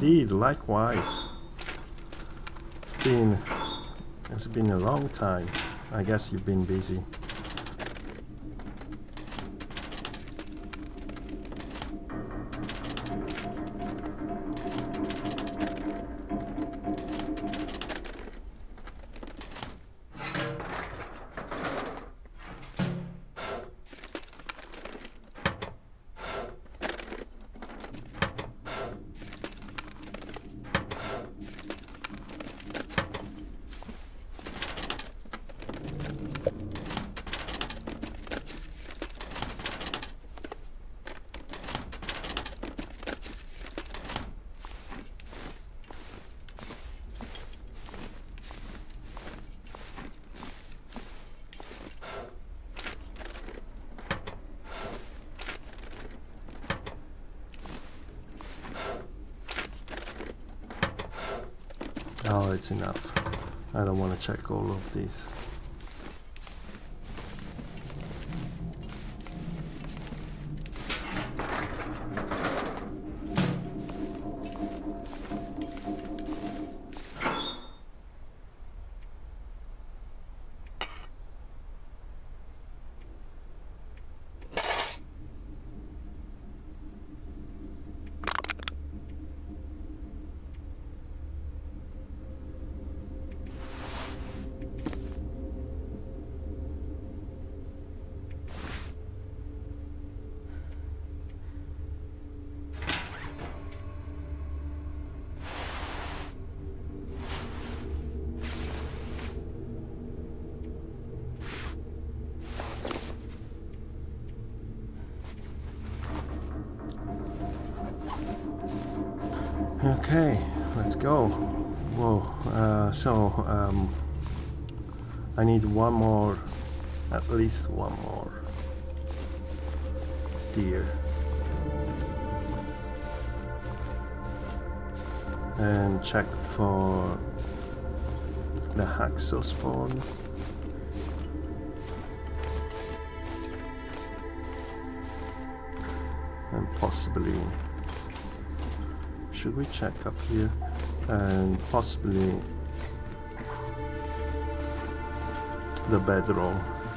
indeed, likewise. It's been it's been a long time. I guess you've been busy. Oh, it's enough. I don't want to check all of these. Okay, let's go. Whoa, uh, so um, I need one more, at least one more deer. And check for the hacksaw spawn. And possibly, should we check up here? And possibly the bedroll.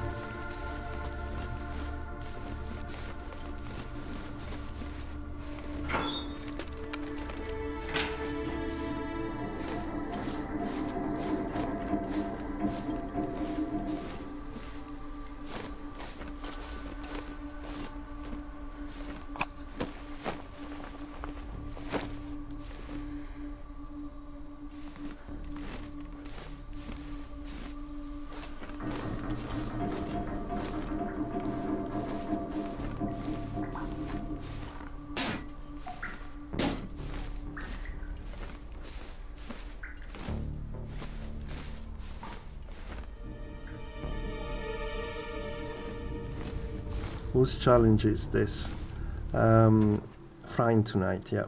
Whose challenge is this? Um, frying tonight, yeah.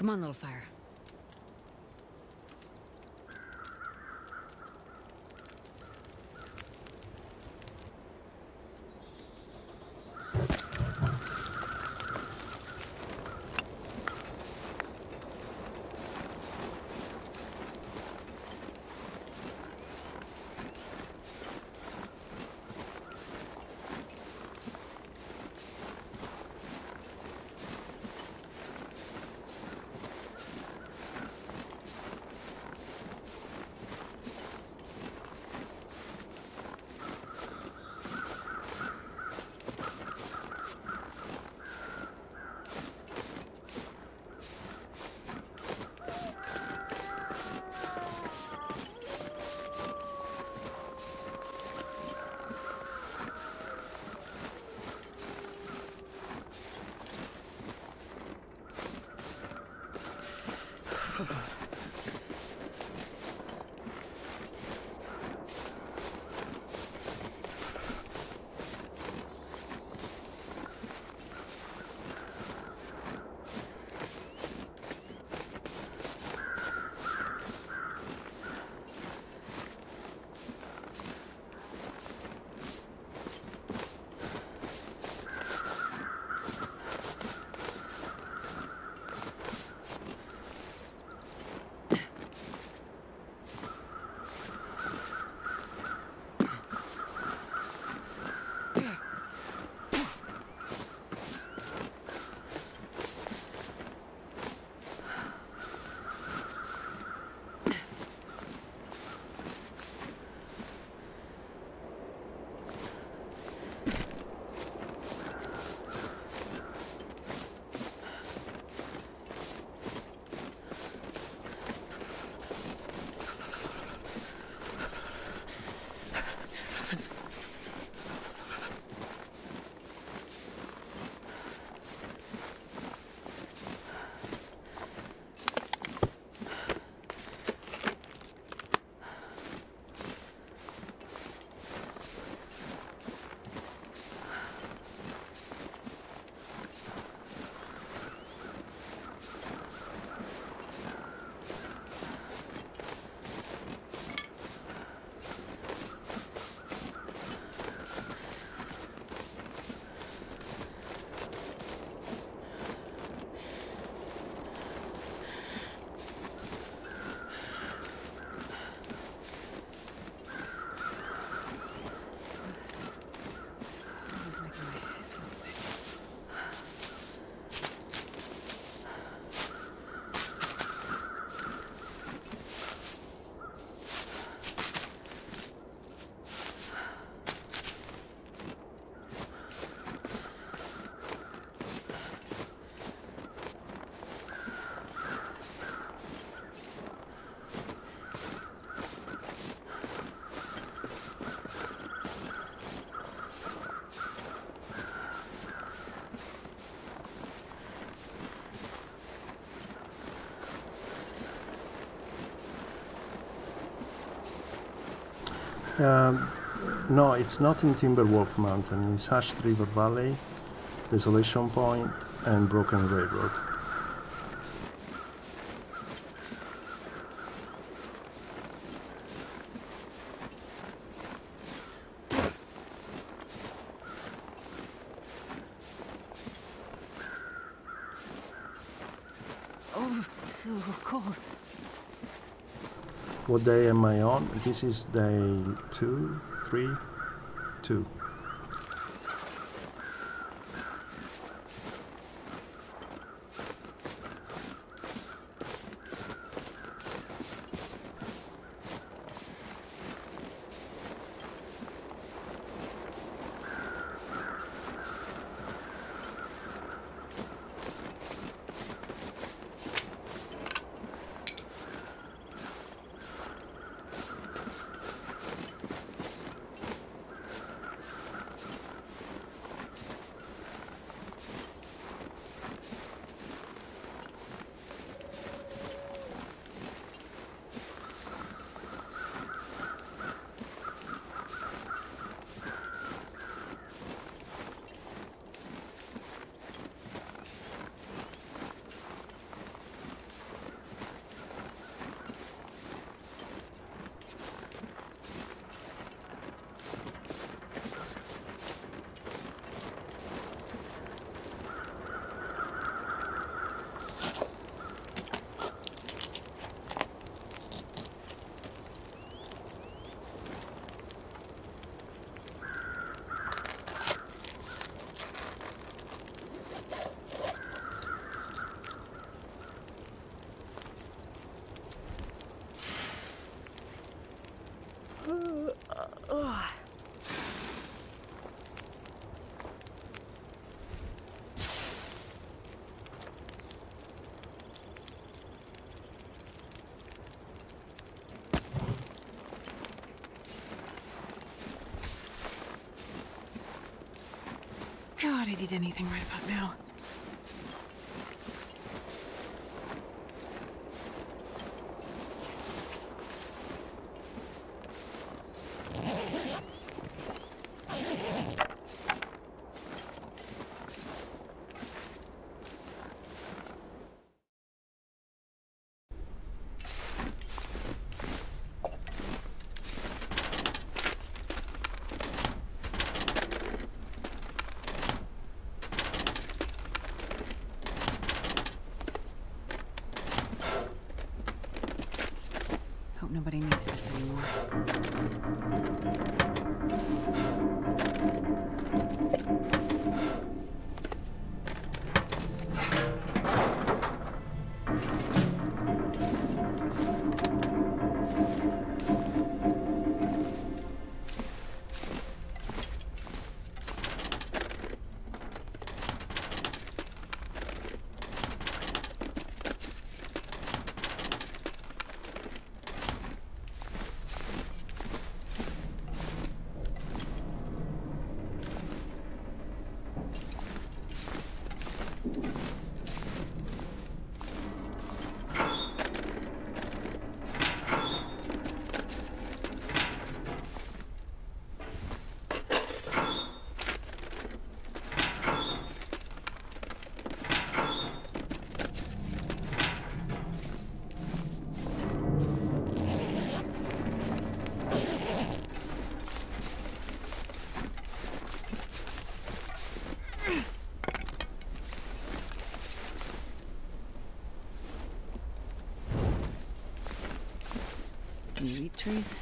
Come on, little fire. Um, no, it's not in Timberwolf Mountain. It's Hashed River Valley, Desolation Point, and Broken Railroad. Oh, so cold. What day am I on? This is day two, three, two. need anything right about now. Nobody needs this anymore. Can you eat trees?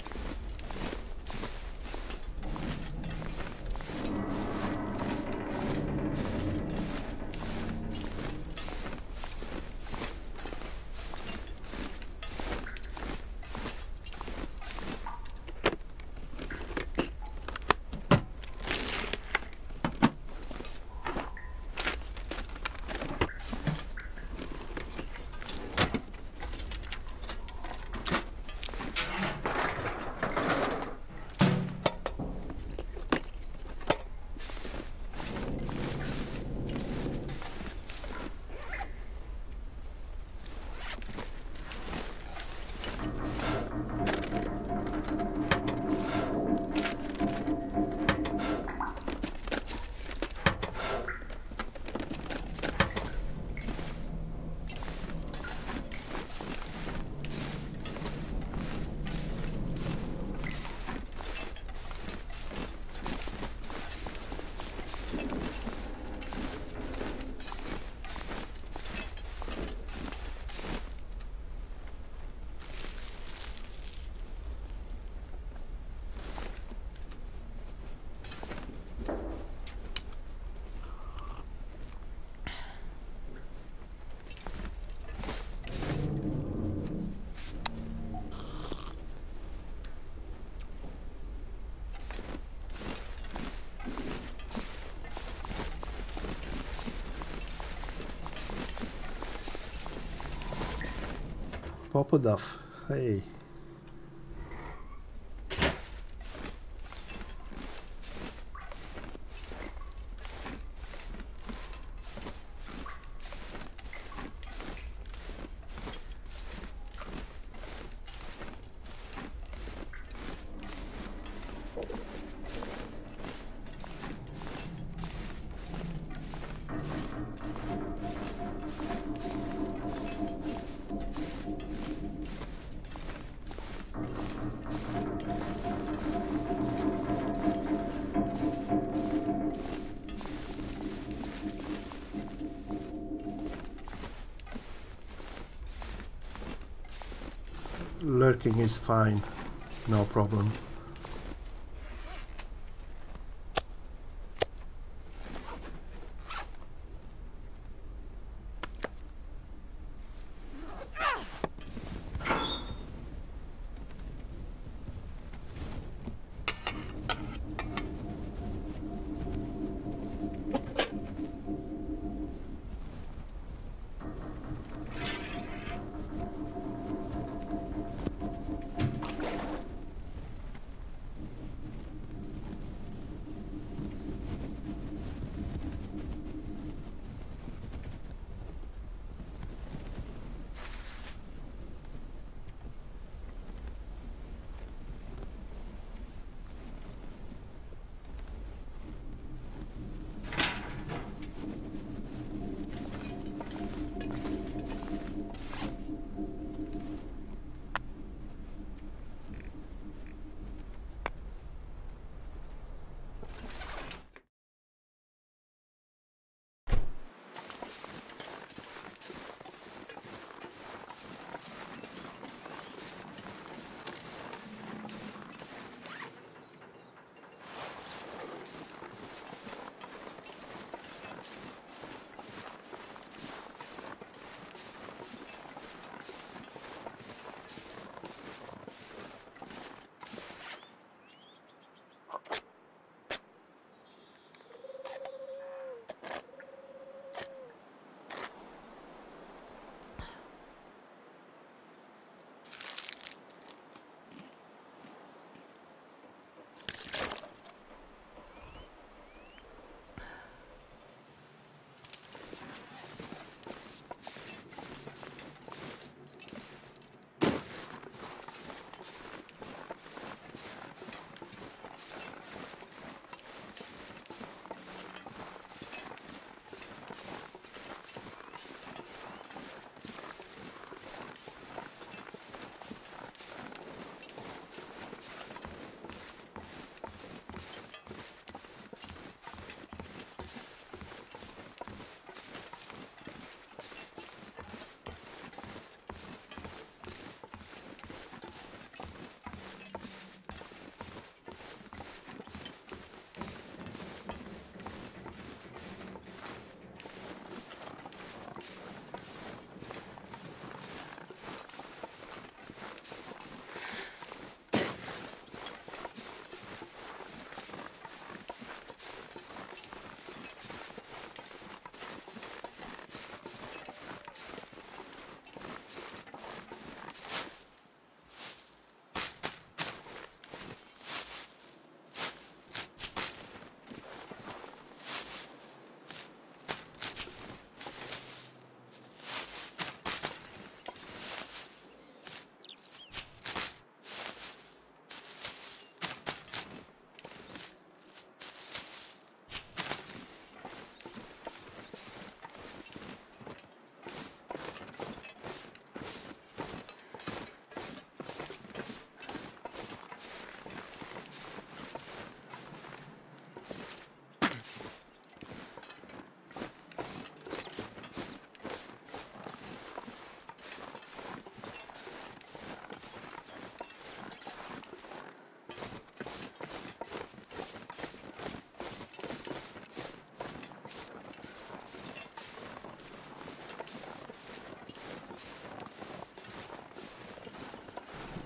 Popoduff, hey. Lurking is fine, no problem.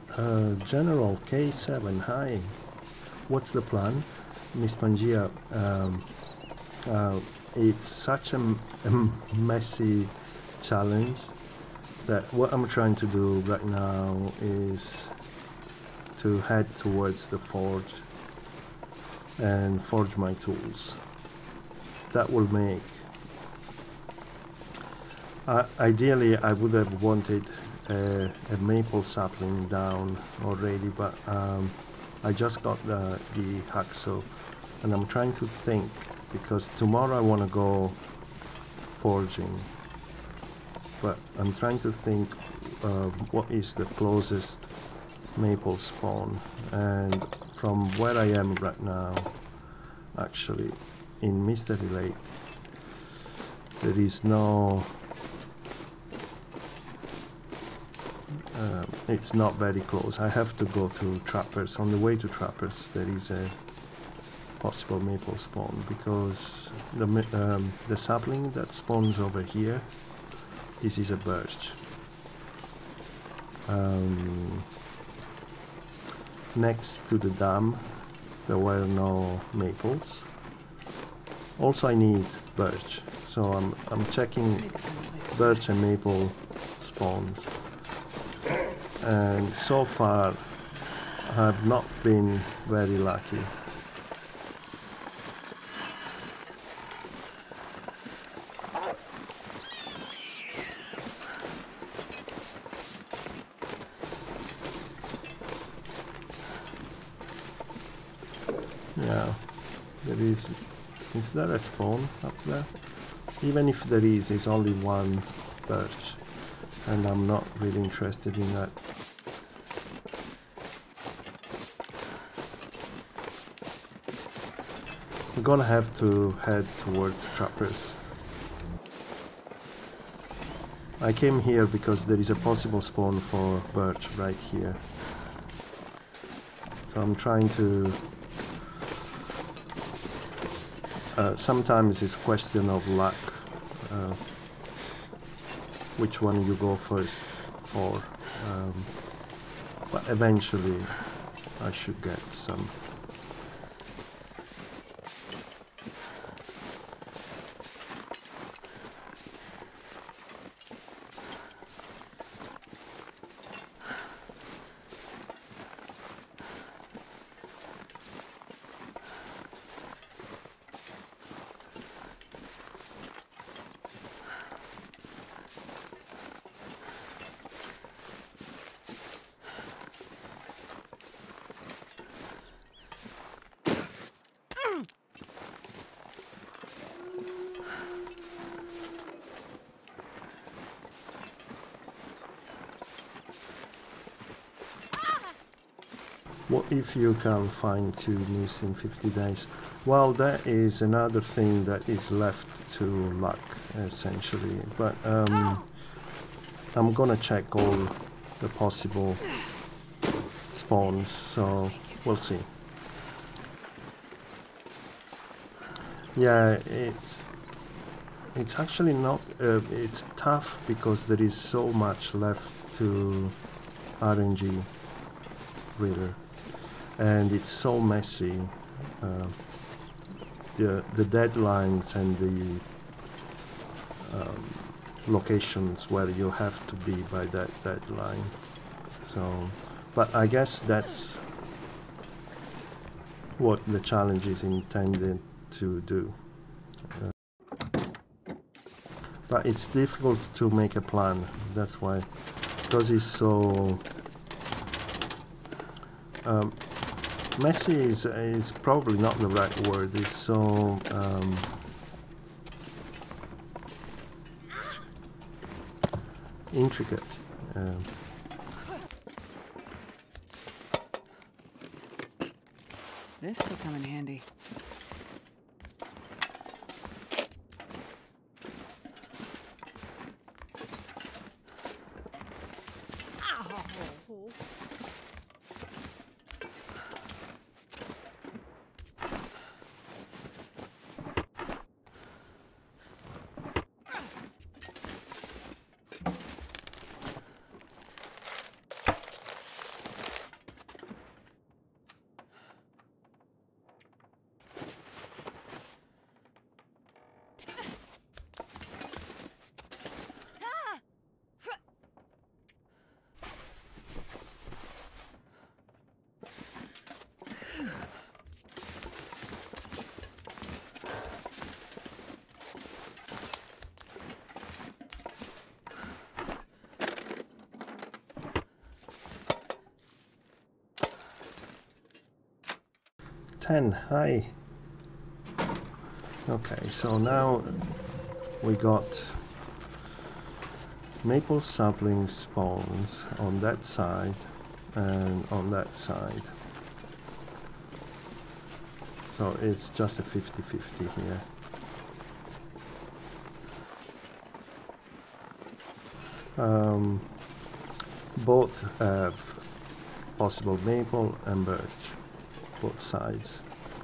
Uh, General K seven, hi. What's the plan? Miss Pangaea, um, uh, it's such a, m a messy challenge that what I'm trying to do right now is to head towards the forge and forge my tools. That will make... Uh, ideally, I would have wanted a, a maple sapling down already, but um, I just got the, the hacksaw, and I'm trying to think, because tomorrow I want to go forging, but I'm trying to think of what is the closest maple spawn, and from where I am right now, actually, in Mystery Lake, there is no... Uh, it's not very close. I have to go to Trappers. On the way to Trappers there is a possible maple spawn, because the, um, the sapling that spawns over here, this is a birch. Um, next to the dam there were no maples. Also I need birch, so I'm, I'm checking birch and maple spawns. And so far I have not been very lucky. Yeah, there is... is there a spawn up there? Even if there is, it's only one birch, and I'm not really interested in that. We're gonna have to head towards Trappers. I came here because there is a possible spawn for birch right here. So I'm trying to... Uh, sometimes it's a question of luck, uh, which one you go first for, um, but eventually I should get some. What if you can find two moose in fifty days? Well, that is another thing that is left to luck, essentially. But um, I'm gonna check all the possible spawns, so we'll see. Yeah, it's it's actually not... Uh, it's tough because there is so much left to R N G, really. And it's so messy. Uh, the the deadlines and the um, locations where you have to be by that deadline. So, but I guess that's what the challenge is intended to do. Uh, but it's difficult to make a plan. That's why, because it's so. Um, Messy is, is probably not the right word. It's so um, intricate. Um, This will come in handy. Ow. ten, hi. Okay, so now we got maple sapling spawns on that side and on that side. So it's just a fifty fifty here. Um, both have possible maple and birch, both sides.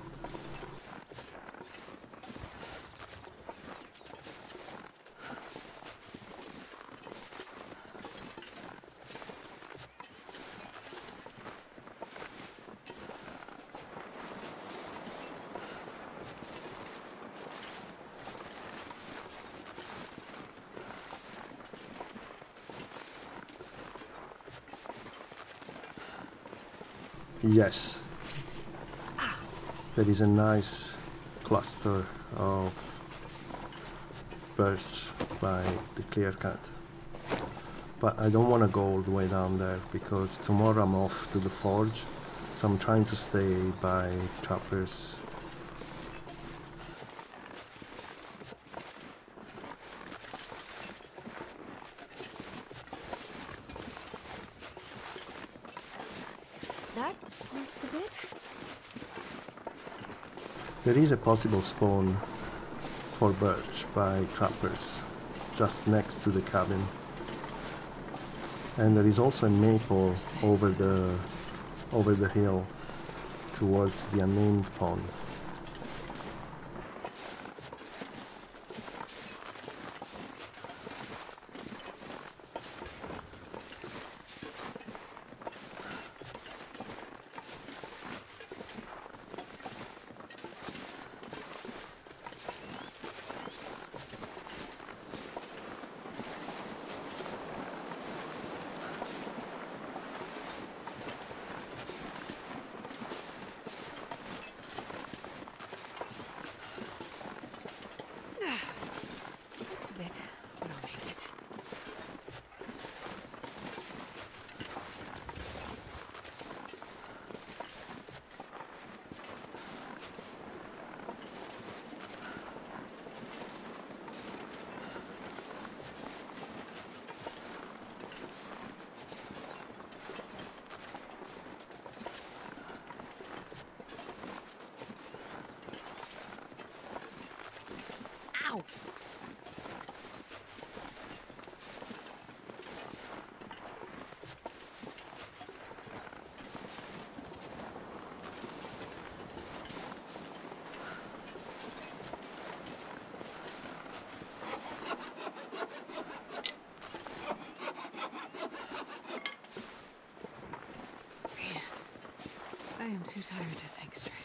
Yes, there is a nice cluster of birch by the clear cut, but I don't want to go all the way down there because tomorrow I'm off to the forge, so I'm trying to stay by trappers. That splits a bit. There is a possible spawn for birch by trappers just next to the cabin, and there is also a maple over the over the hill towards the unnamed pond. It's a bit, but I'll make it. Ow! I am too tired to think straight.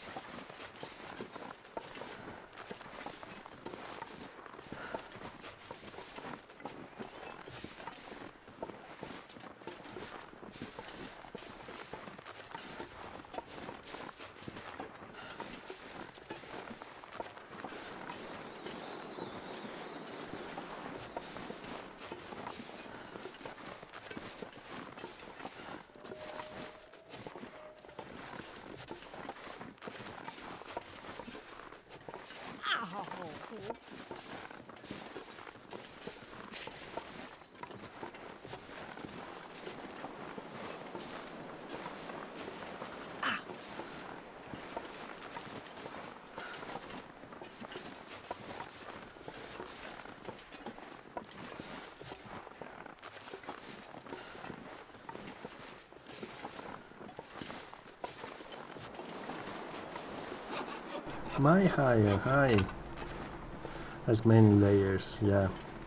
My higher, high. Has many layers, yeah.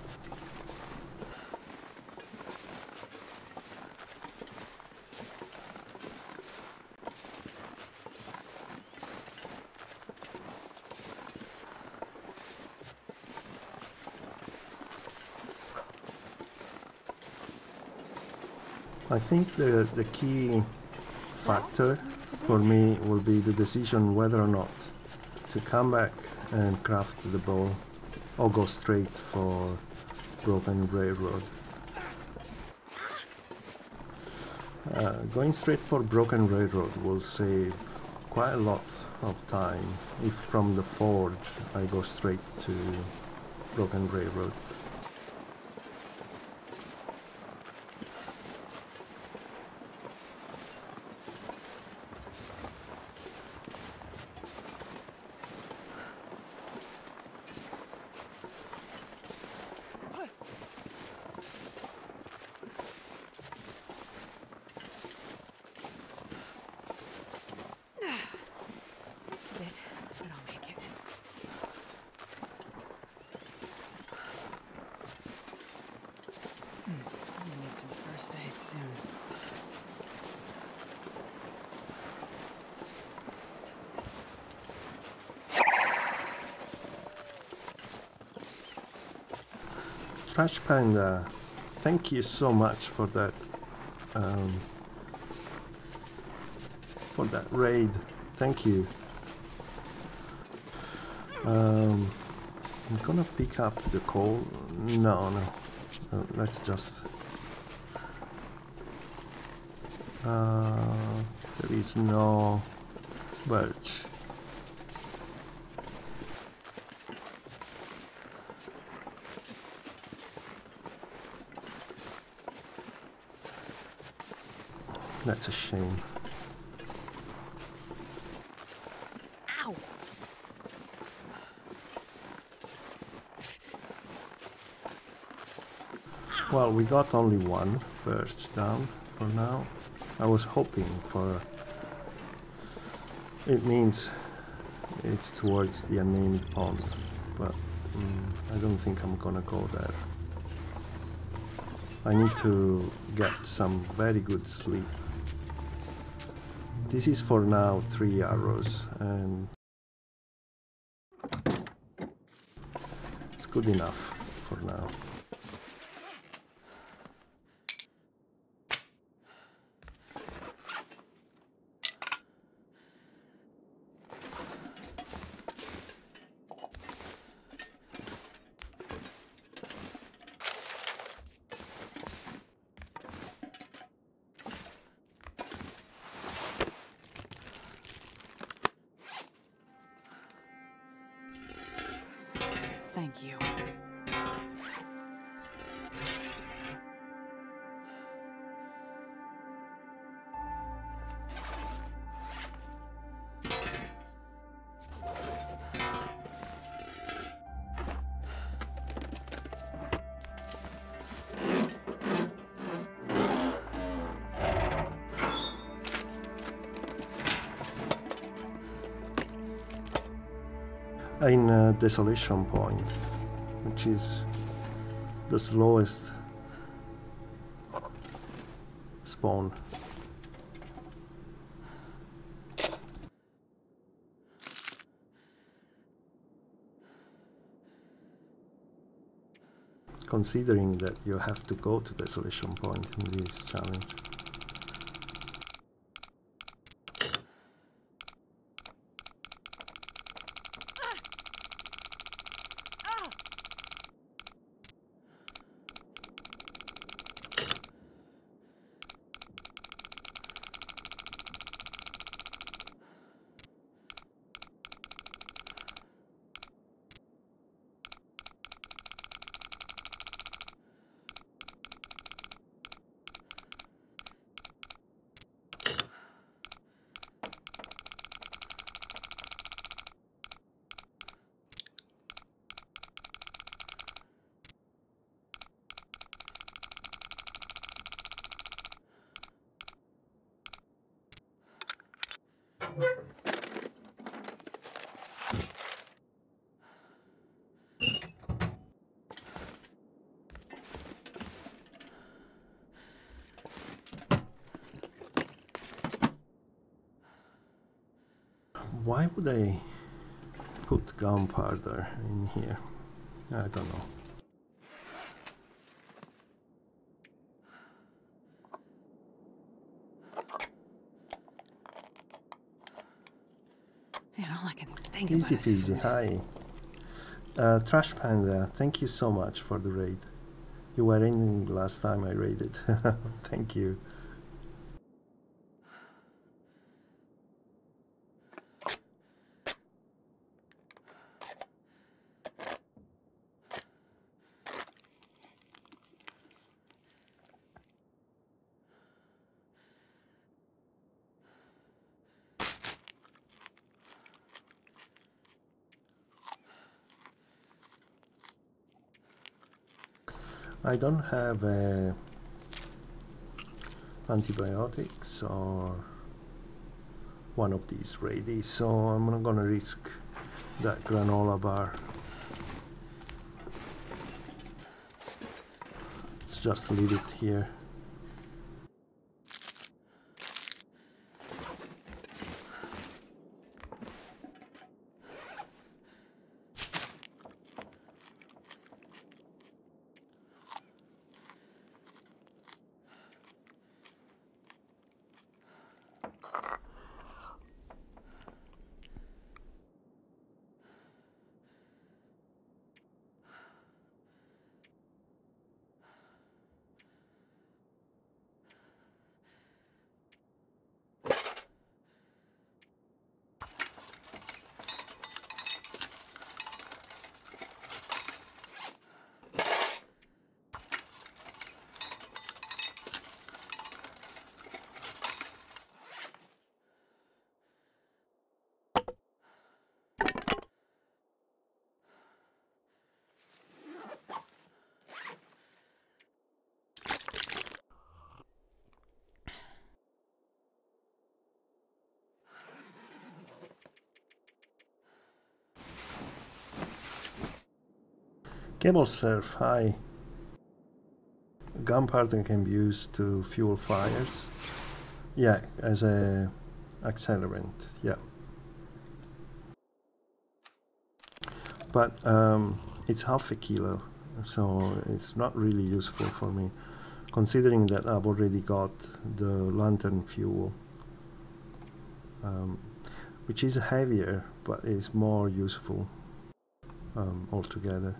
I think the, the key factor for me will be the decision whether or not to come back and craft the bow or go straight for Broken Railroad. Uh, going straight for Broken Railroad will save quite a lot of time if from the forge I go straight to Broken Railroad. It's a bit, but I'll make it. Hmm. I'm gonna need some first aid soon. Trash Panda, thank you so much for that um, for that raid. Thank you. Um, I'm gonna pick up the coal. No, no. Uh, let's just. Uh, there is no birch. That's a shame. Ow! Well, we got only one birch down for now. I was hoping for... It means it's towards the unnamed pond, but mm, I don't think I'm gonna go there. I need to get some very good sleep. This is for now three arrows, and it's good enough for now. Thank you. In uh, Desolation Point, which is the slowest spawn. Considering that you have to go to Desolation Point in this challenge. Why would I put gunpowder in here? I don't know. Man, all I can think Easy about is peasy, food. hi. Uh, Trash Panda, thank you so much for the raid. You were in last time I raided. Thank you. I don't have uh, antibiotics or one of these ready, so I'm not gonna risk that granola bar. Let's just leave it here. Camel surf, hi. Gunpowder can be used to fuel fires. Yeah, as a accelerant, yeah. But um, it's half a kilo, so it's not really useful for me, considering that I've already got the lantern fuel, um, which is heavier, but is more useful um, altogether.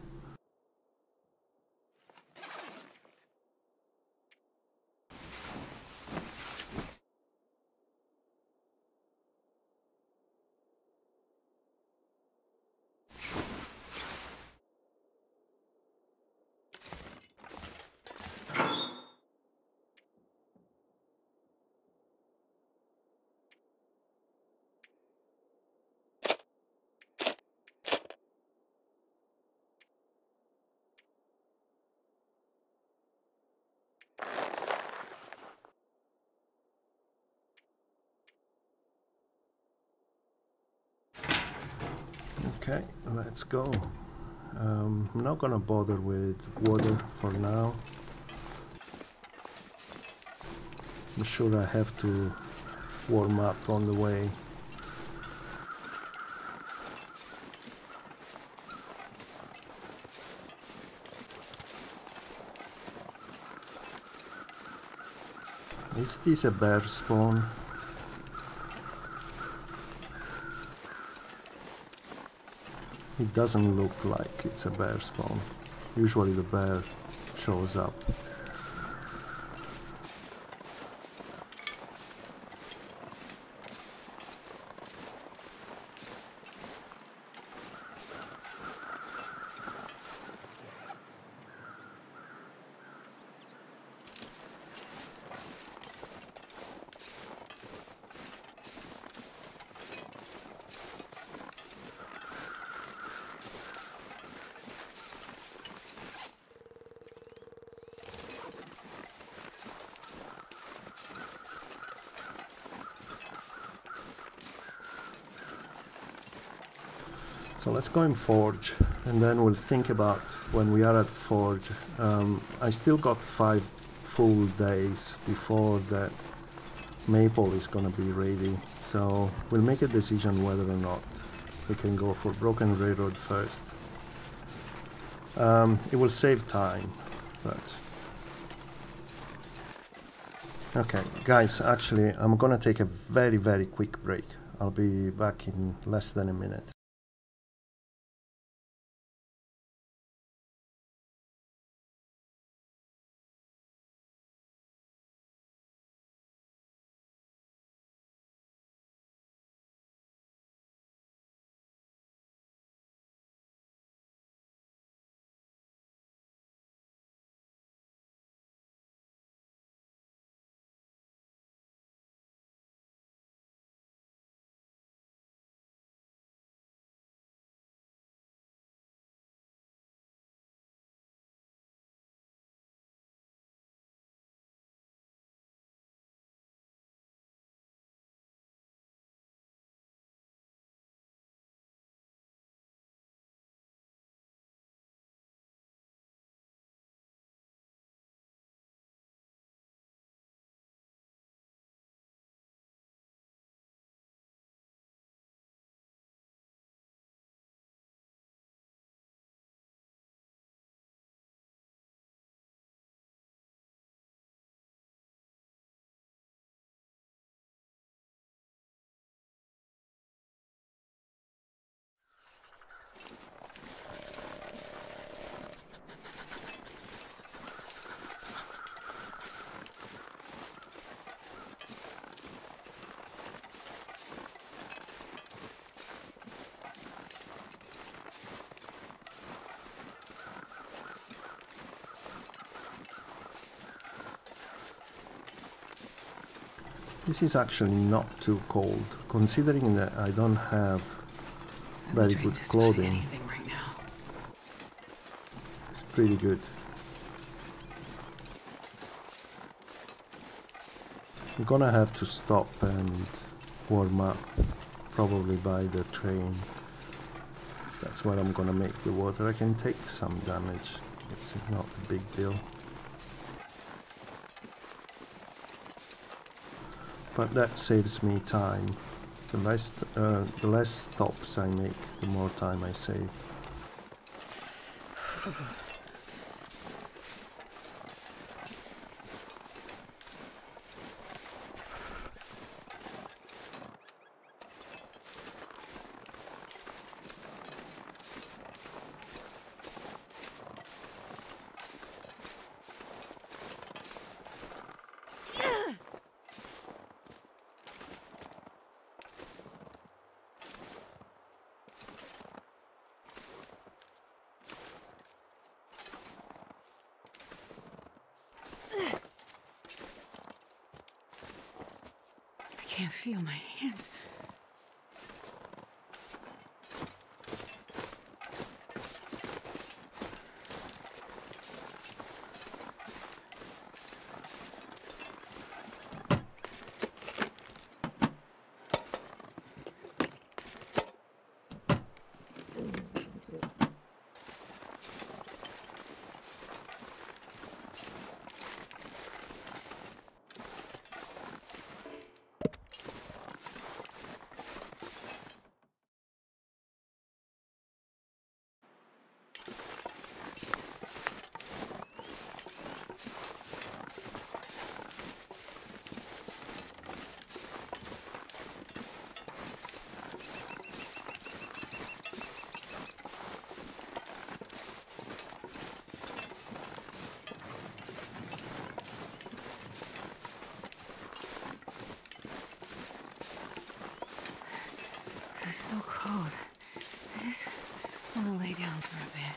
Okay, let's go. Um, I'm not gonna bother with water for now. I'm sure I have to warm up on the way. Is this a bear spawn? It doesn't look like it's a bear spawn. Usually the bear shows up. So let's go and forge, and then we'll think about when we are at forge. Um, I still got five full days before that maple is gonna be ready, so we'll make a decision whether or not we can go for Broken Railroad first. Um, it will save time, but... Okay, guys, actually I'm gonna take a very very quick break. I'll be back in less than a minute. This is actually not too cold, considering that I don't have I'm very trained good just about clothing. anything right now. It's pretty good. I'm gonna have to stop and warm up, probably by the train. That's where I'm gonna make the water. I can take some damage, it's not a big deal. But that saves me time. The less, uh, the less stops I make, the more time I save. I can't feel my hands. It's so cold. I just want to lay down for a bit.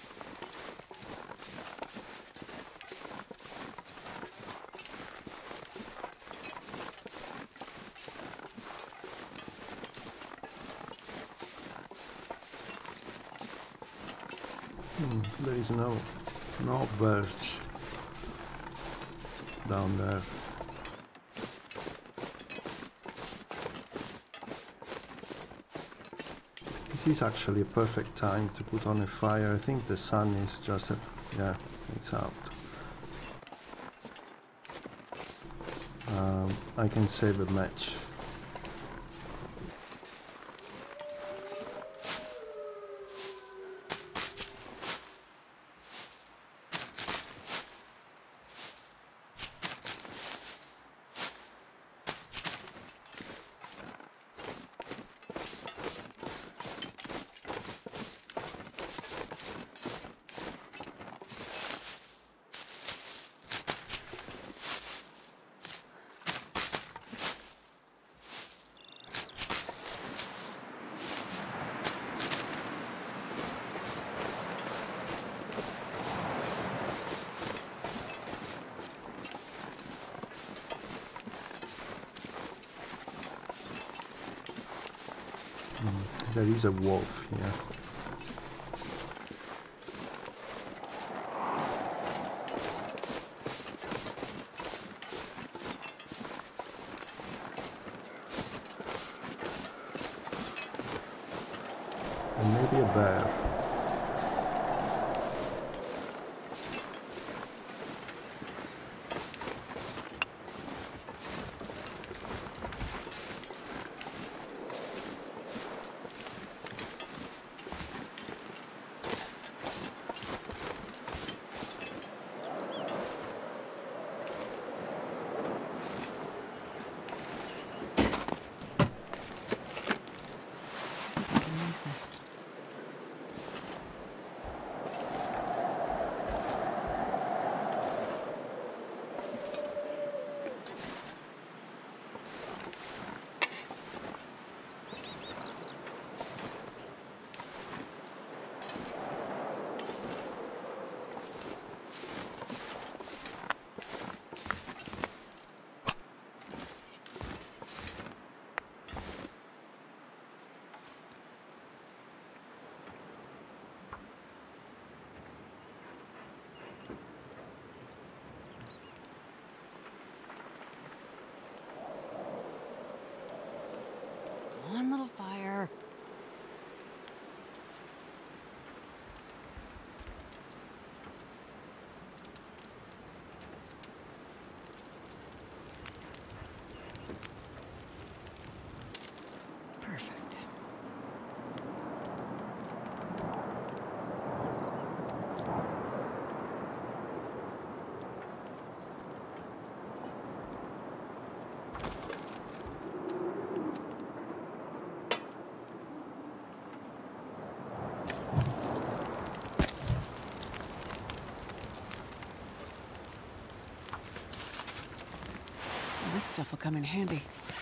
Hmm, there is no, no birch down there. This is actually a perfect time to put on a fire. I think the sun is just, a, yeah, it's out. Um, I can save a match. There is a wolf here. And maybe a bear. I can use this. on, little fire. Perfect. This stuff will come in handy.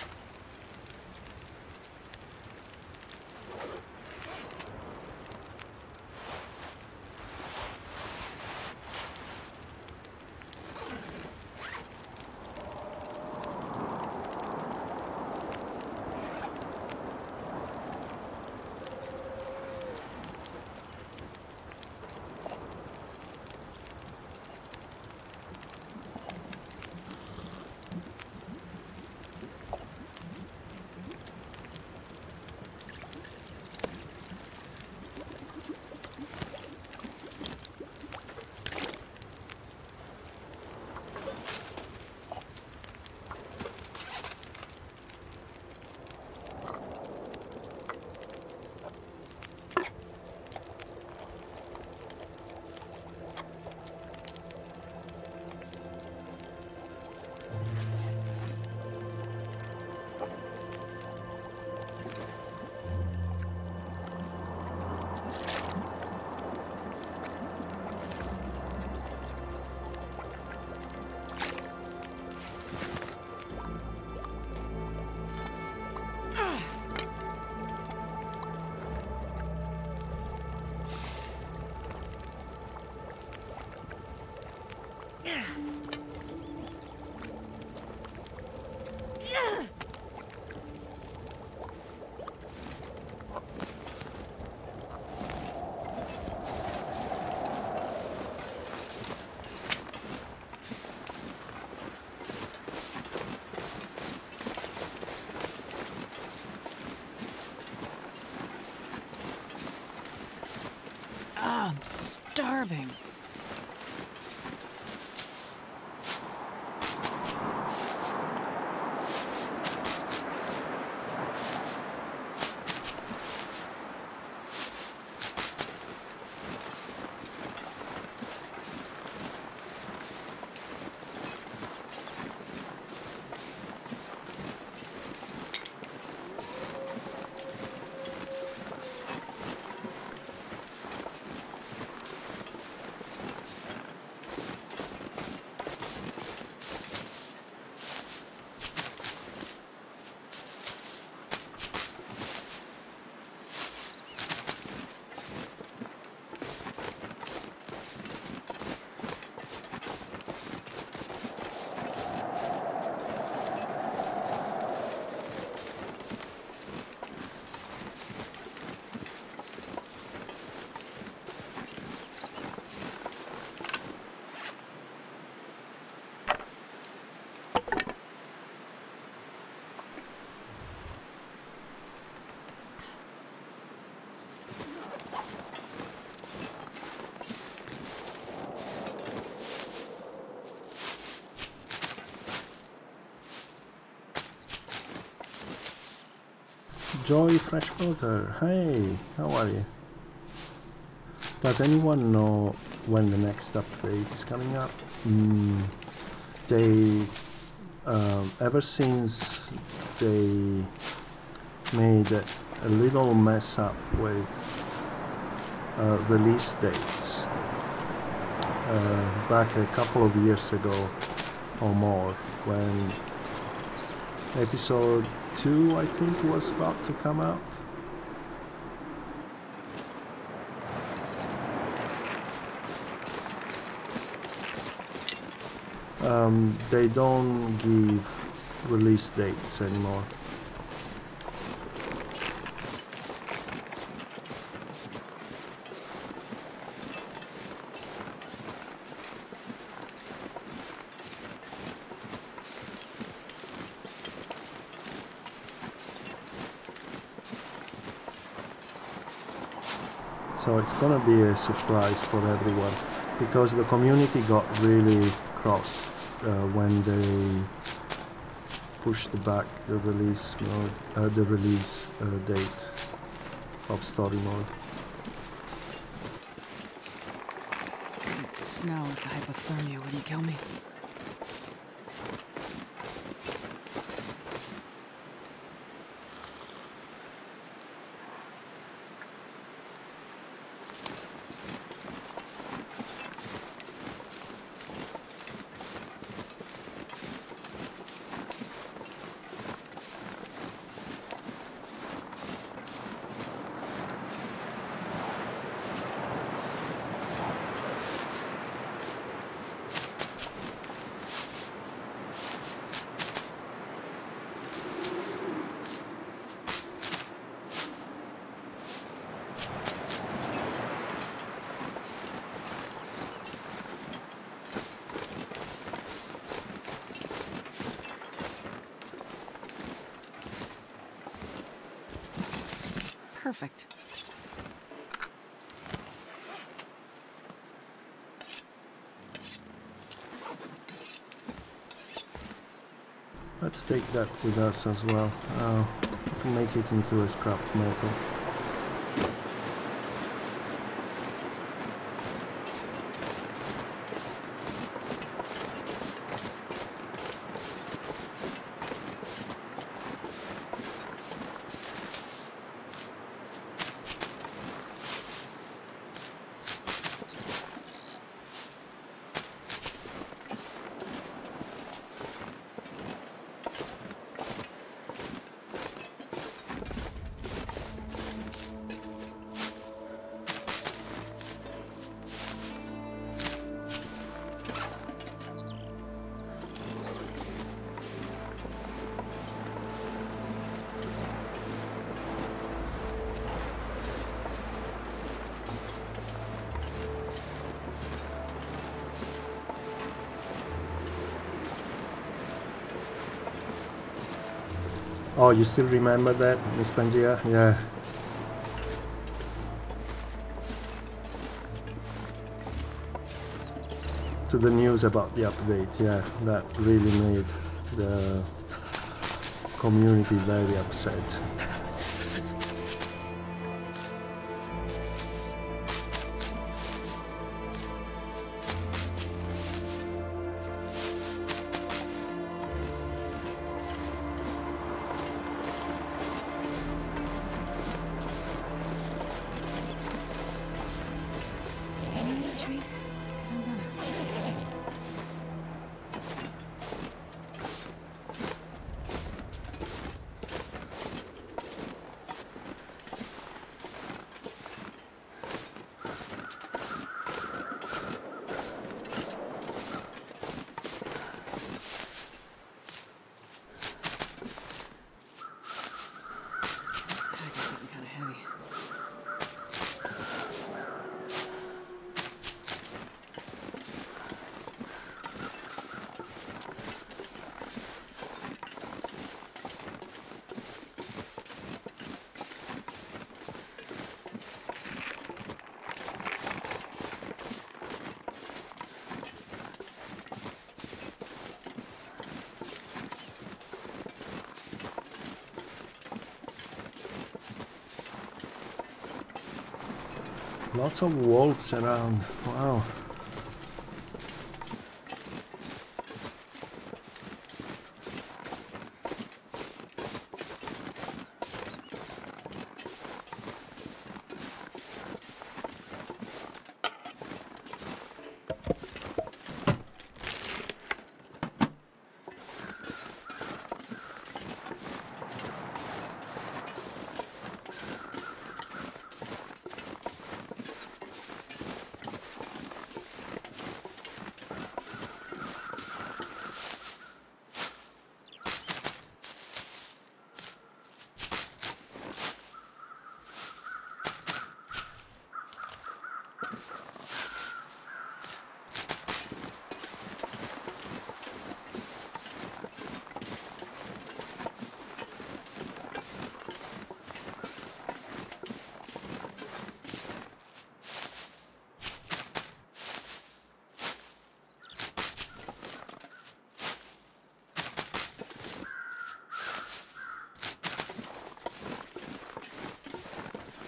Ah, I'm starving. Joy Freshwater, hey, how are you? Does anyone know when the next update is coming up? Mm, they, um, ever since they made a, a little mess up with uh, release dates uh, back a couple of years ago or more, when episode two, I think, was about to come out. Um, they don't give release dates anymore. So it's gonna be a surprise for everyone, because the community got really cross uh, when they pushed back the release mode, uh, the release uh, date of story mode. It's snow if the hypothermia wouldn't kill me. Perfect. Let's take that with us as well. Uh, we can make it into a scrap metal. Oh, you still remember that, Miss Pangaea? Yeah. To the news about the update, yeah, that really made the community very upset. Lots of wolves around. Wow.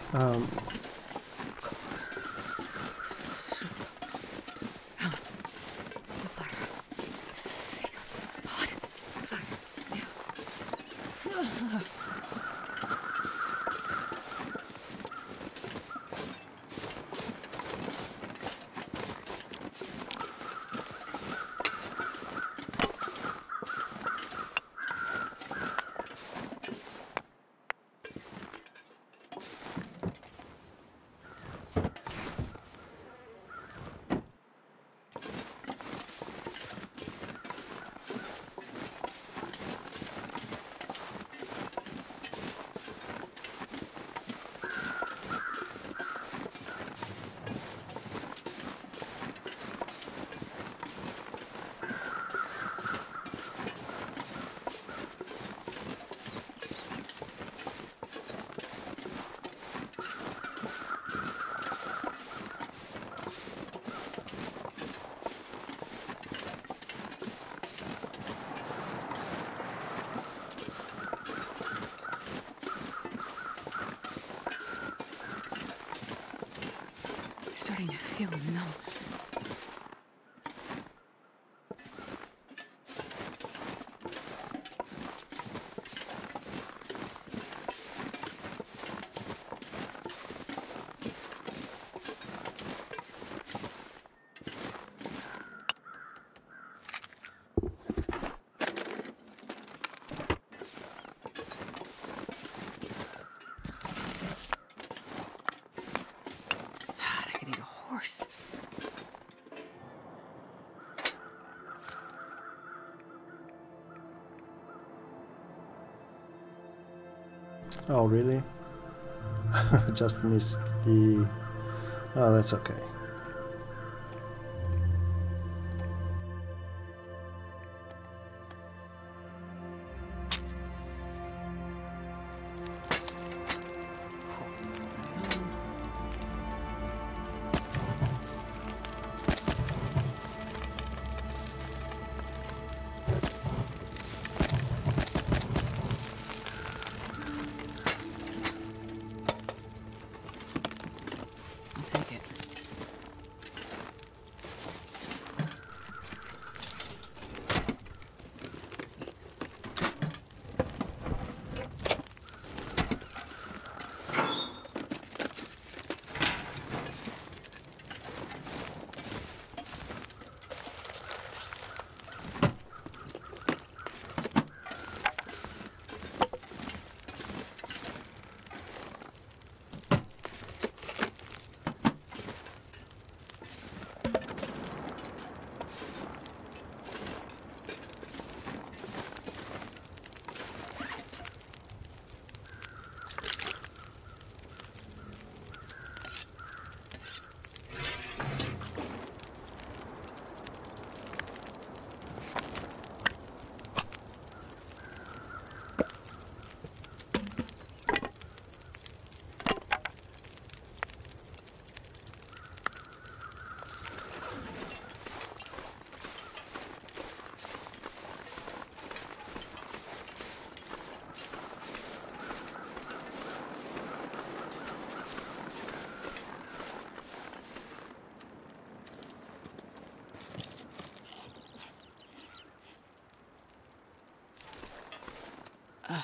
Um, Starting to feel numb. I could eat a horse. oh, really? Just missed the... Oh, that's okay. I'll take it. Ugh.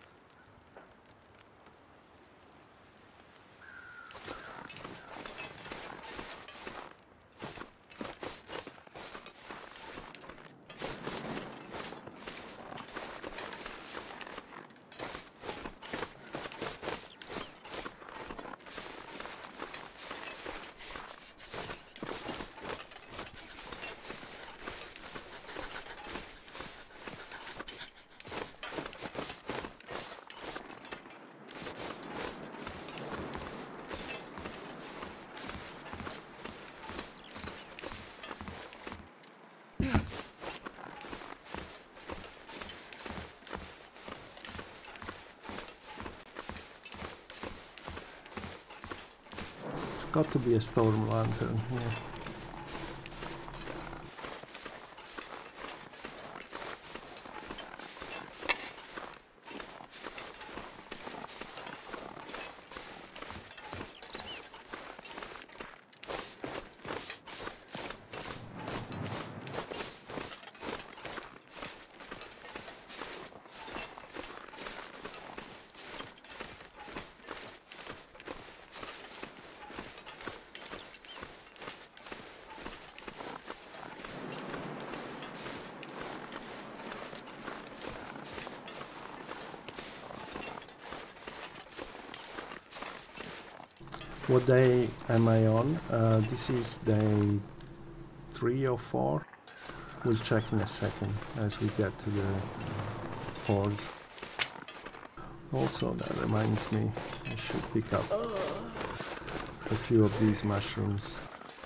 Got to be a storm lantern here. What day am I on? Uh, this is day three or four. We'll check in a second as we get to the forge. Also, that reminds me, I should pick up a few of these mushrooms.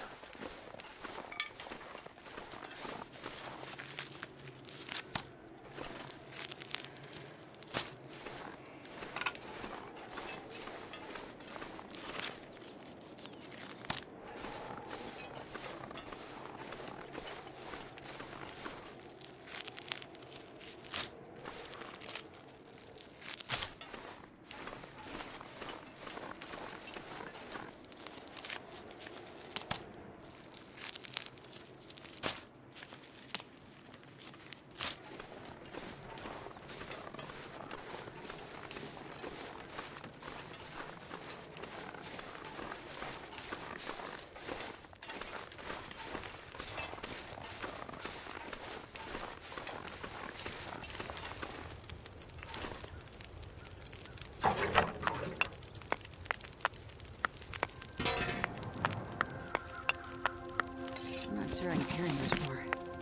I'm not sure I can carry much more.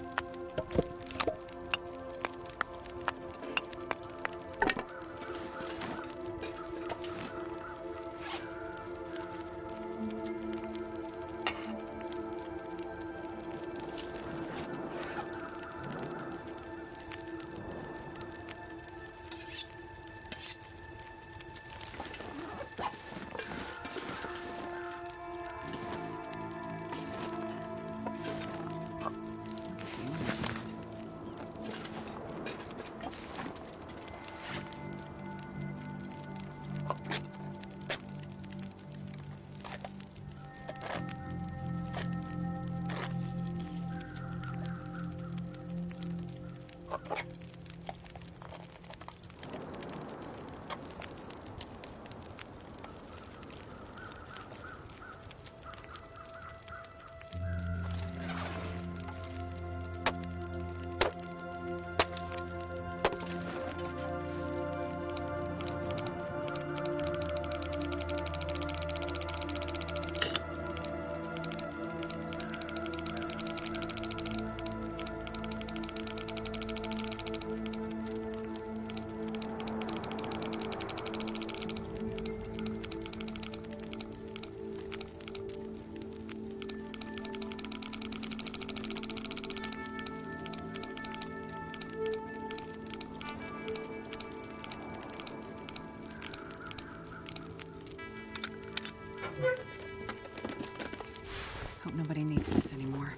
Hope nobody needs this anymore.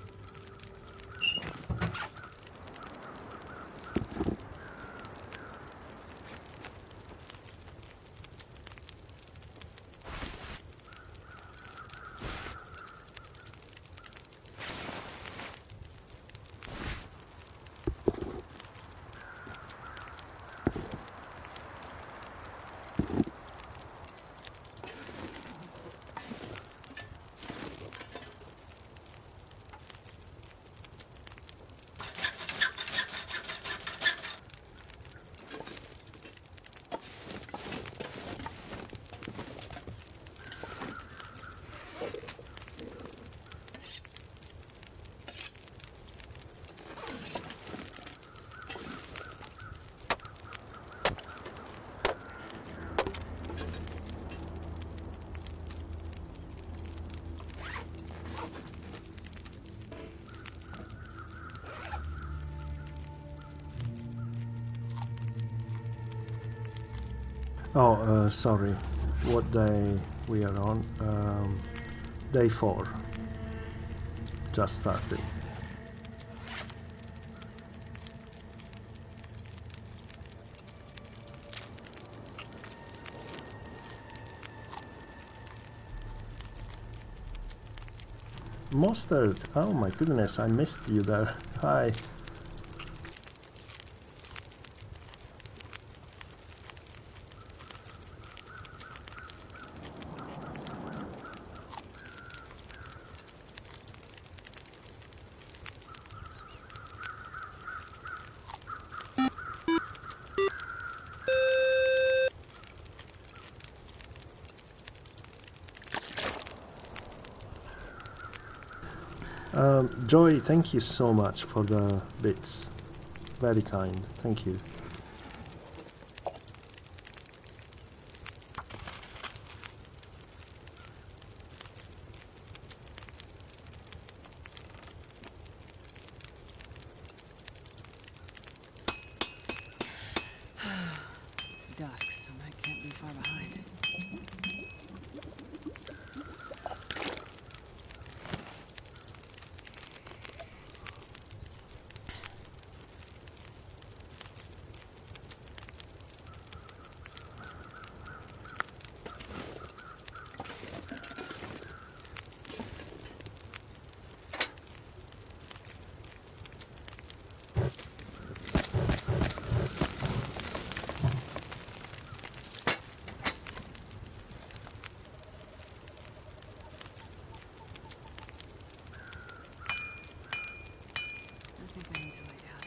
Oh, uh, sorry. What day we are on? Um, day four. Just started. Mustard! Oh my goodness, I missed you there. Hi. Um, Joy, thank you so much for the bits. Very kind. Thank you. It's dusk, so I can't be far behind. I think I need to lay down.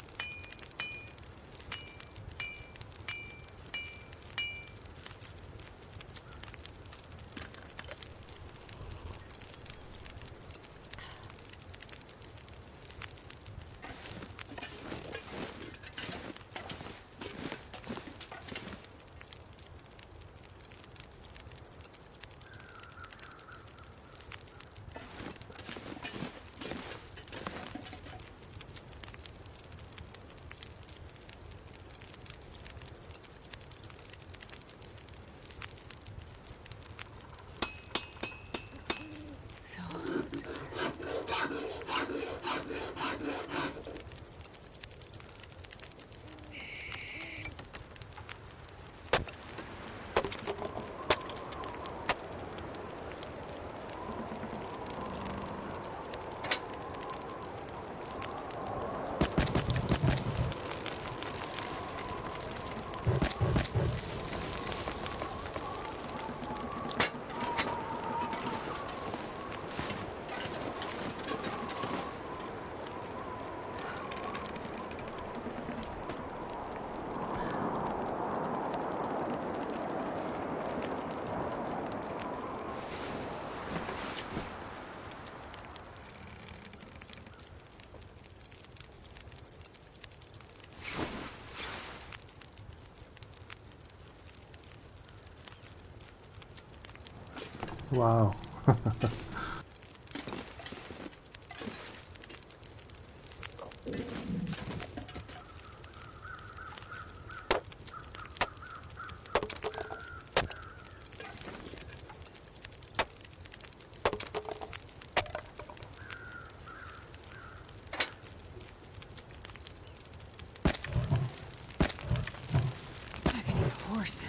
Wow. I can eat a horse.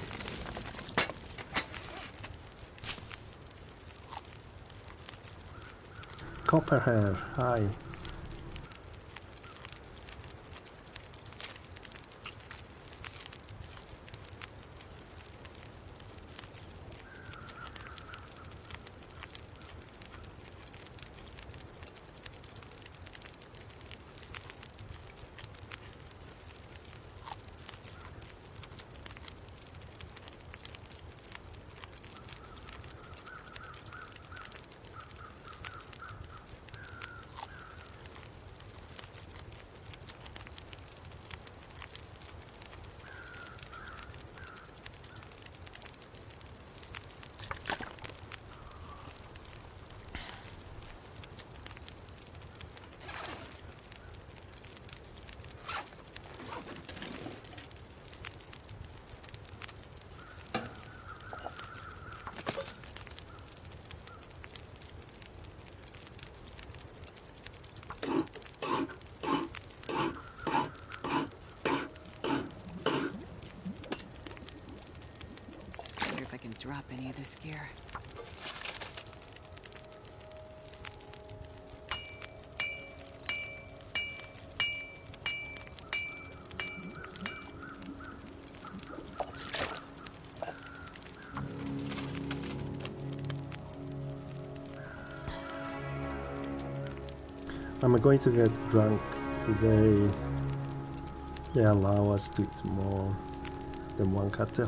Copperhair, hi. Wonder if I can drop any of this gear. I'm going to get drunk today. They allow us to eat more than one cattle.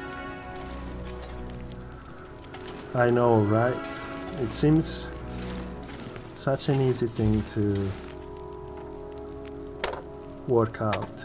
I know, right? It seems Such an easy thing to work out.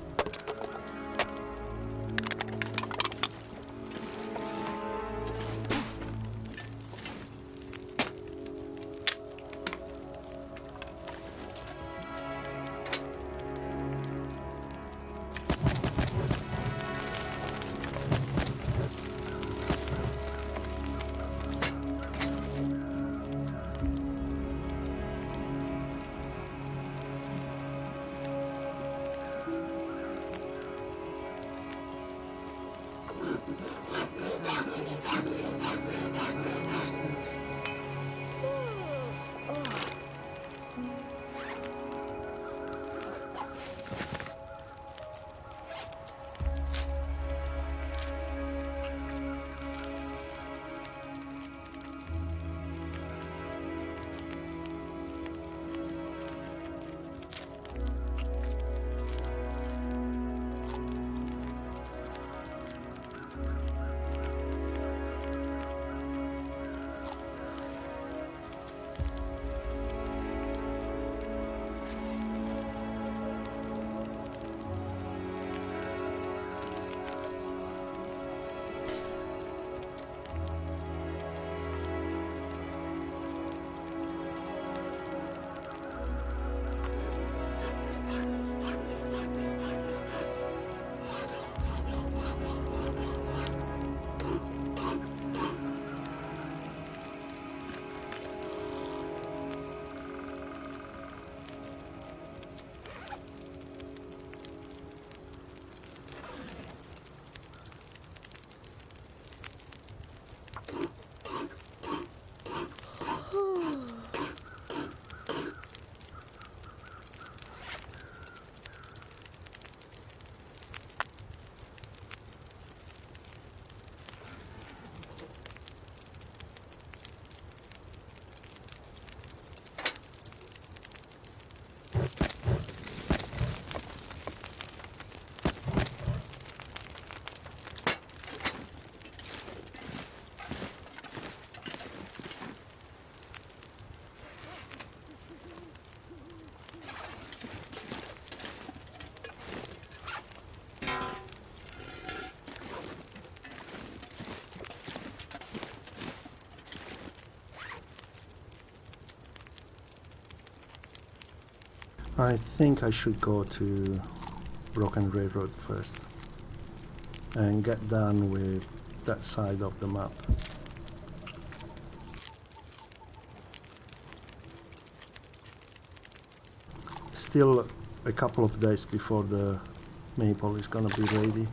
I think I should go to Broken Railroad first and get done with that side of the map. Still a couple of days before the maple is gonna be ready.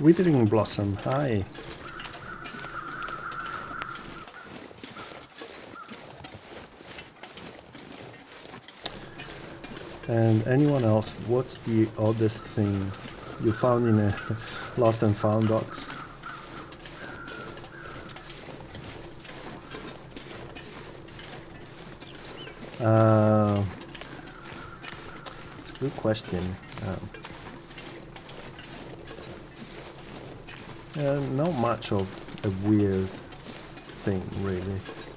Withering Blossom, hi. And anyone else, what's the oddest thing you found in a Lost and Found box? Uh, it's a good question. Um, uh, not much of a weird thing, really.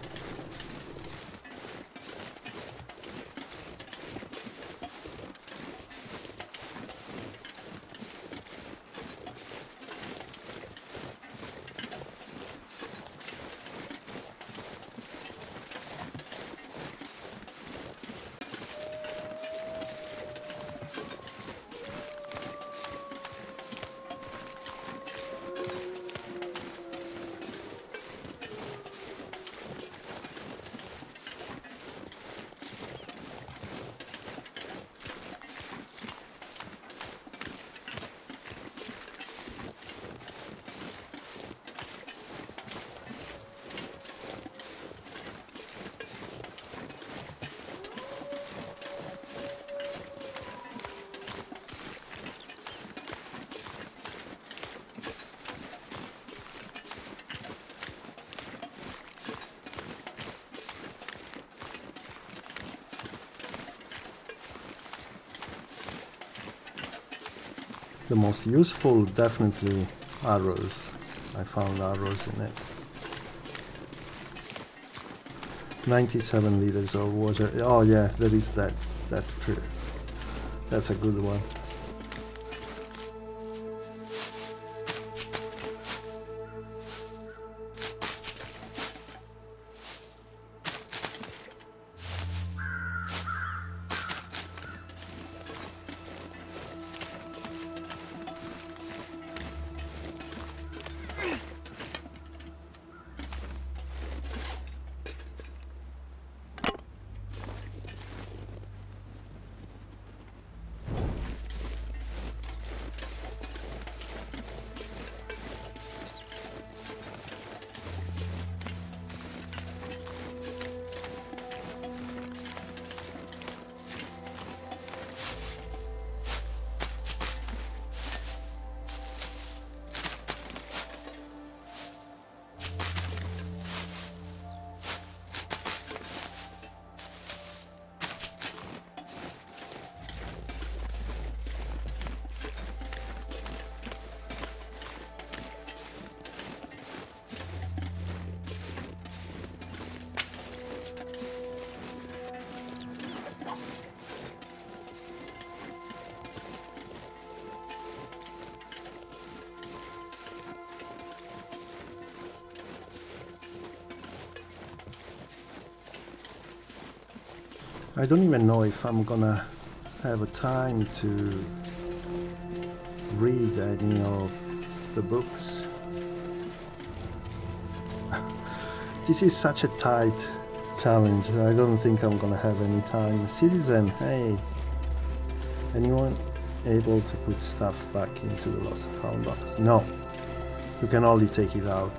The most useful, definitely arrows. I found arrows in it. ninety-seven liters of water. Oh yeah, there is that. That's true. That's a good one. I don't even know if I'm gonna have a time to read any of the books. This is such a tight challenge. I don't think I'm gonna have any time. Citizen, hey! Anyone able to put stuff back into the Lost and Found box? No. You can only take it out.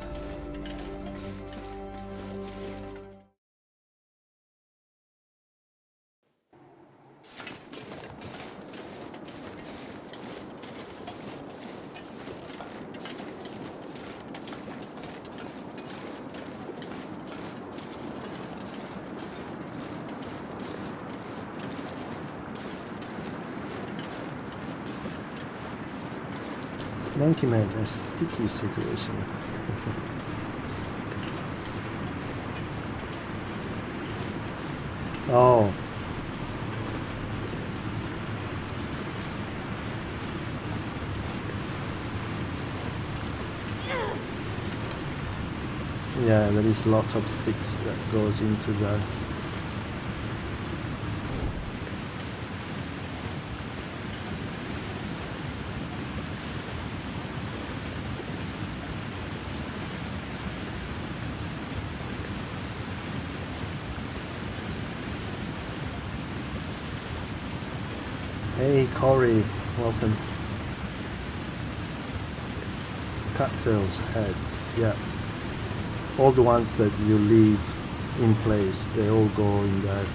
Monkey Man, a sticky situation. Oh. Yeah, there is lots of sticks that goes into the Hey Corey, welcome. cattails heads, yeah. All the ones that you leave in place, they all go in there.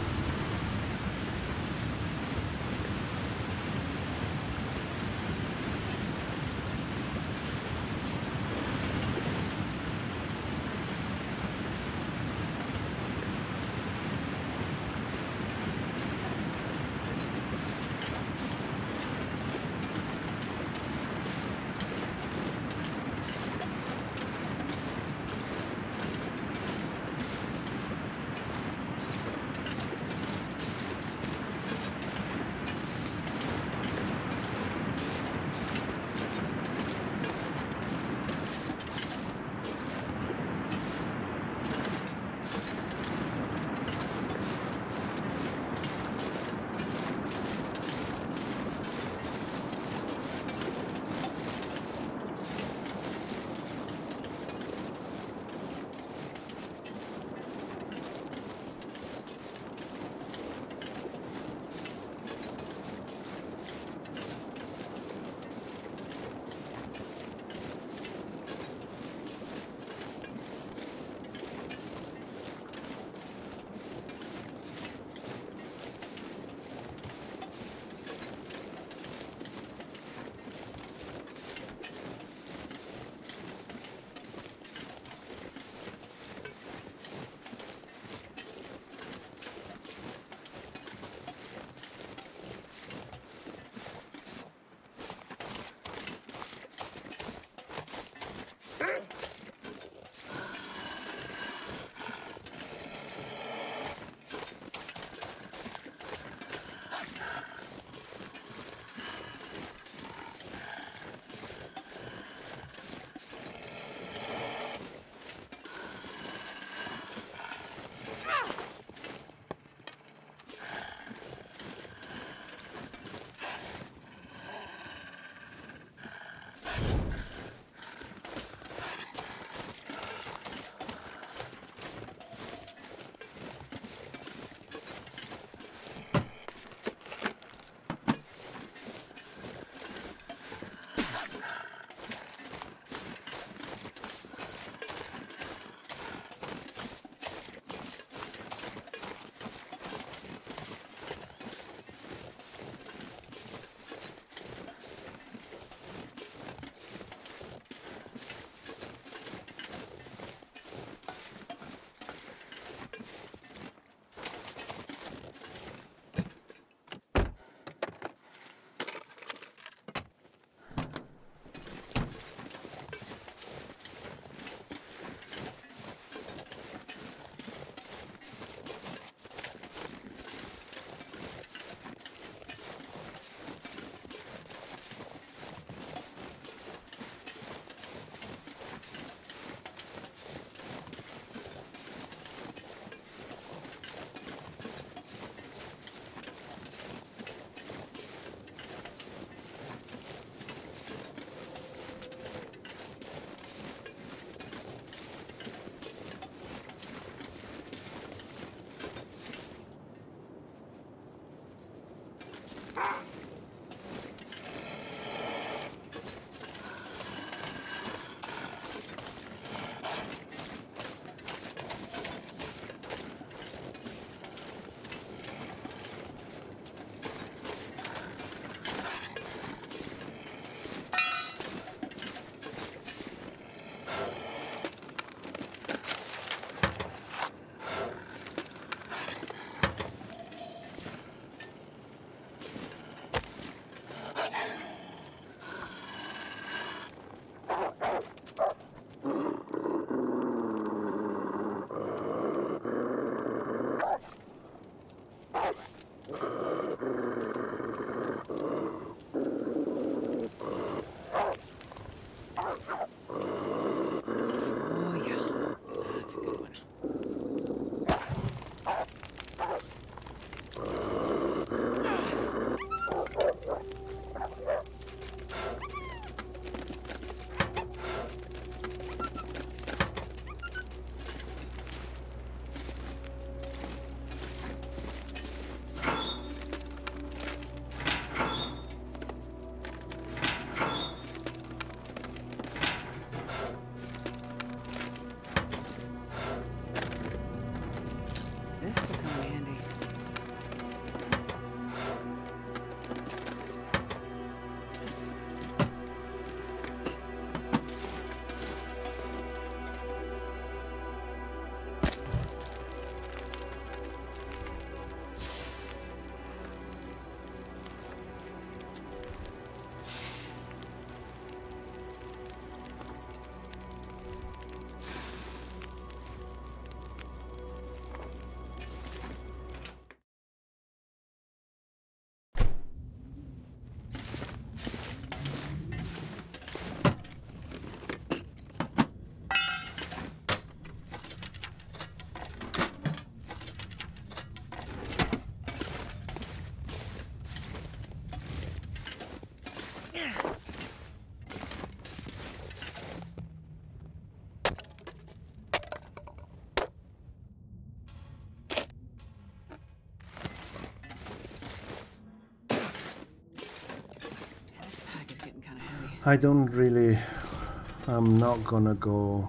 I don't really, I'm not gonna go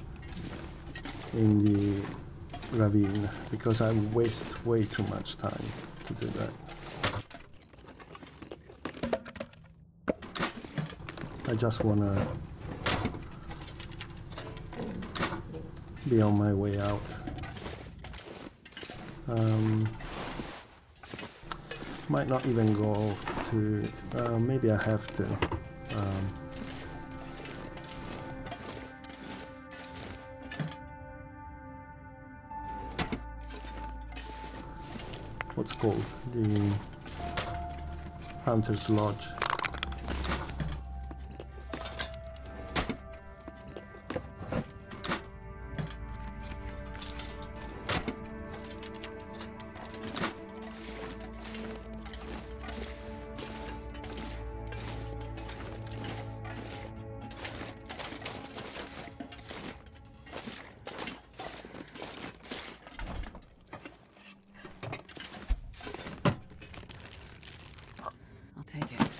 in the ravine because I waste way too much time to do that. I just wanna be on my way out. Um, might not even go to, uh, maybe I have to. Um, what's called the Hunter's Lodge. I'll take it.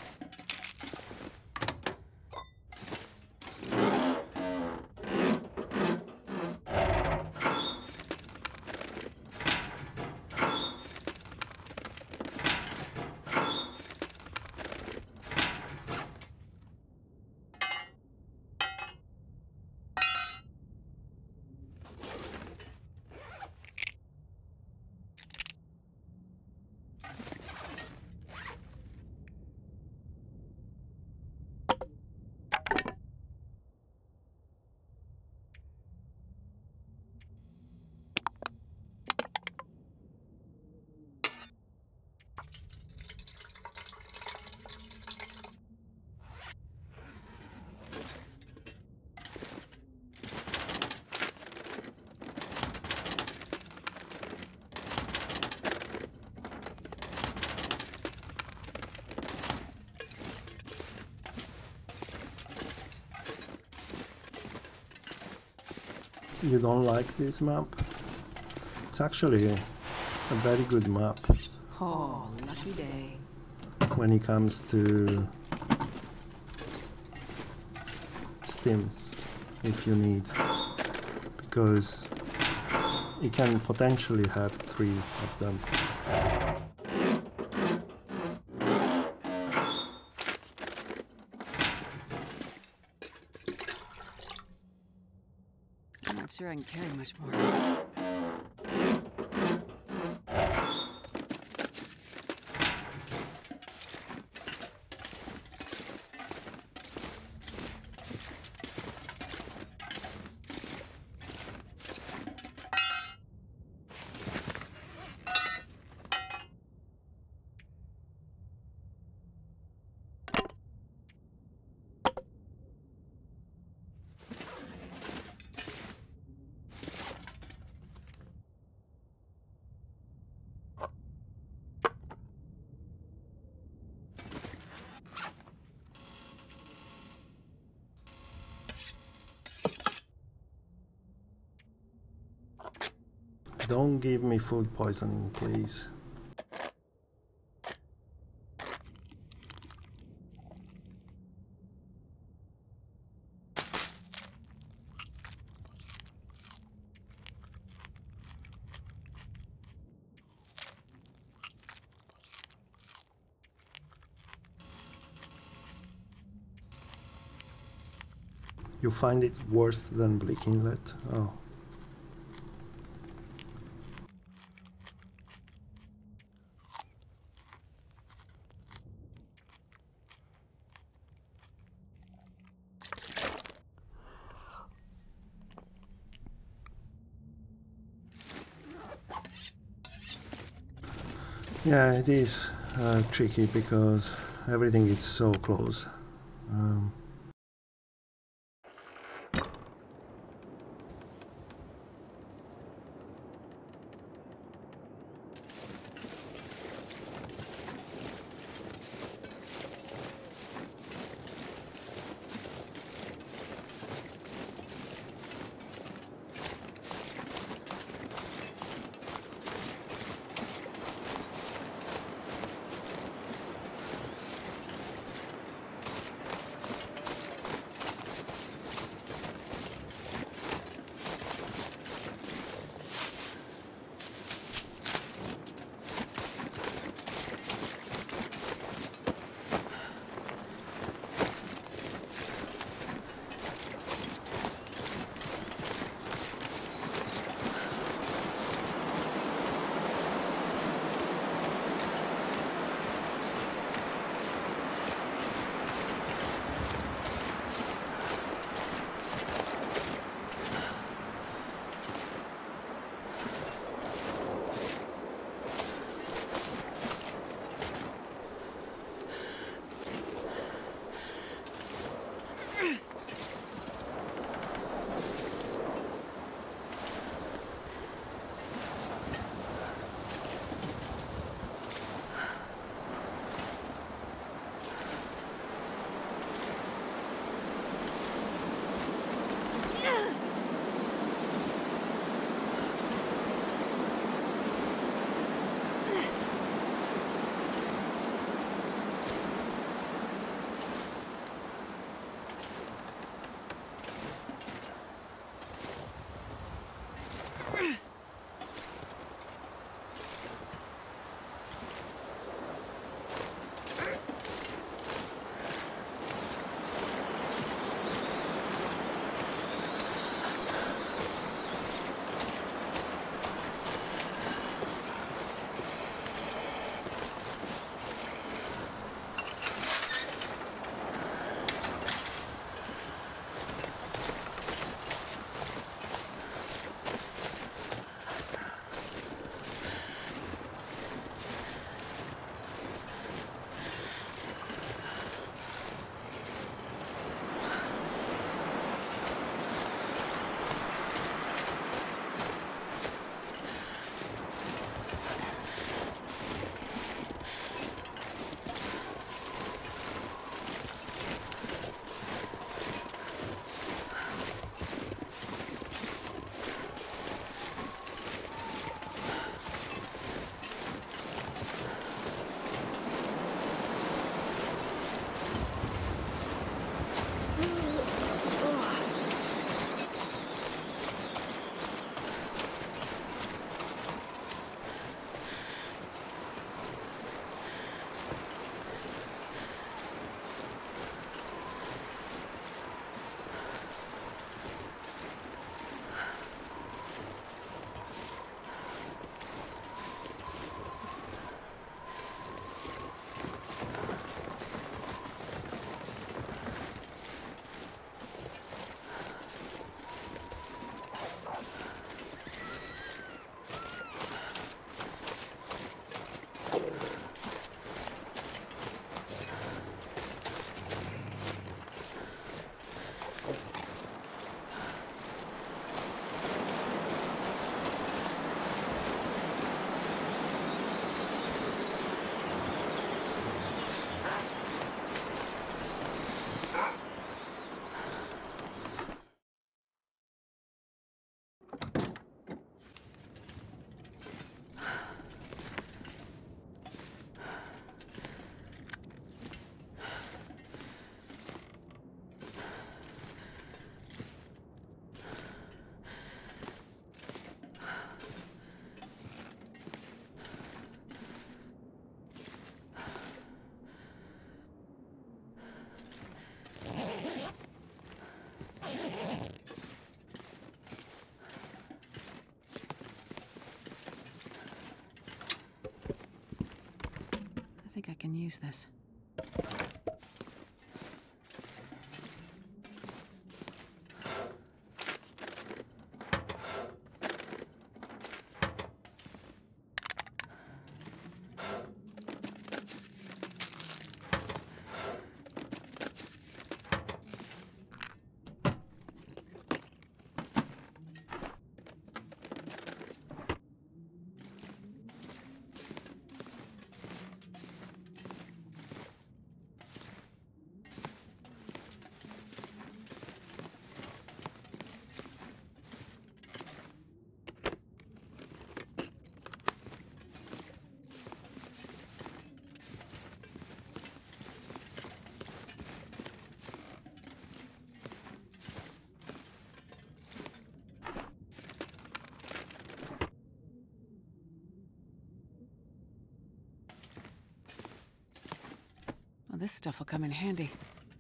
You don't like this map? It's actually a very good map Oh, lucky day. when it comes to stims, if you need, because you can potentially have three of them. I'm not sure I can carry much more. Don't give me food poisoning, please. You find it worse than Bleak Inlet? Oh. Yeah, it is uh, tricky because everything is so close. Um, can use this. Well, this stuff will come in handy.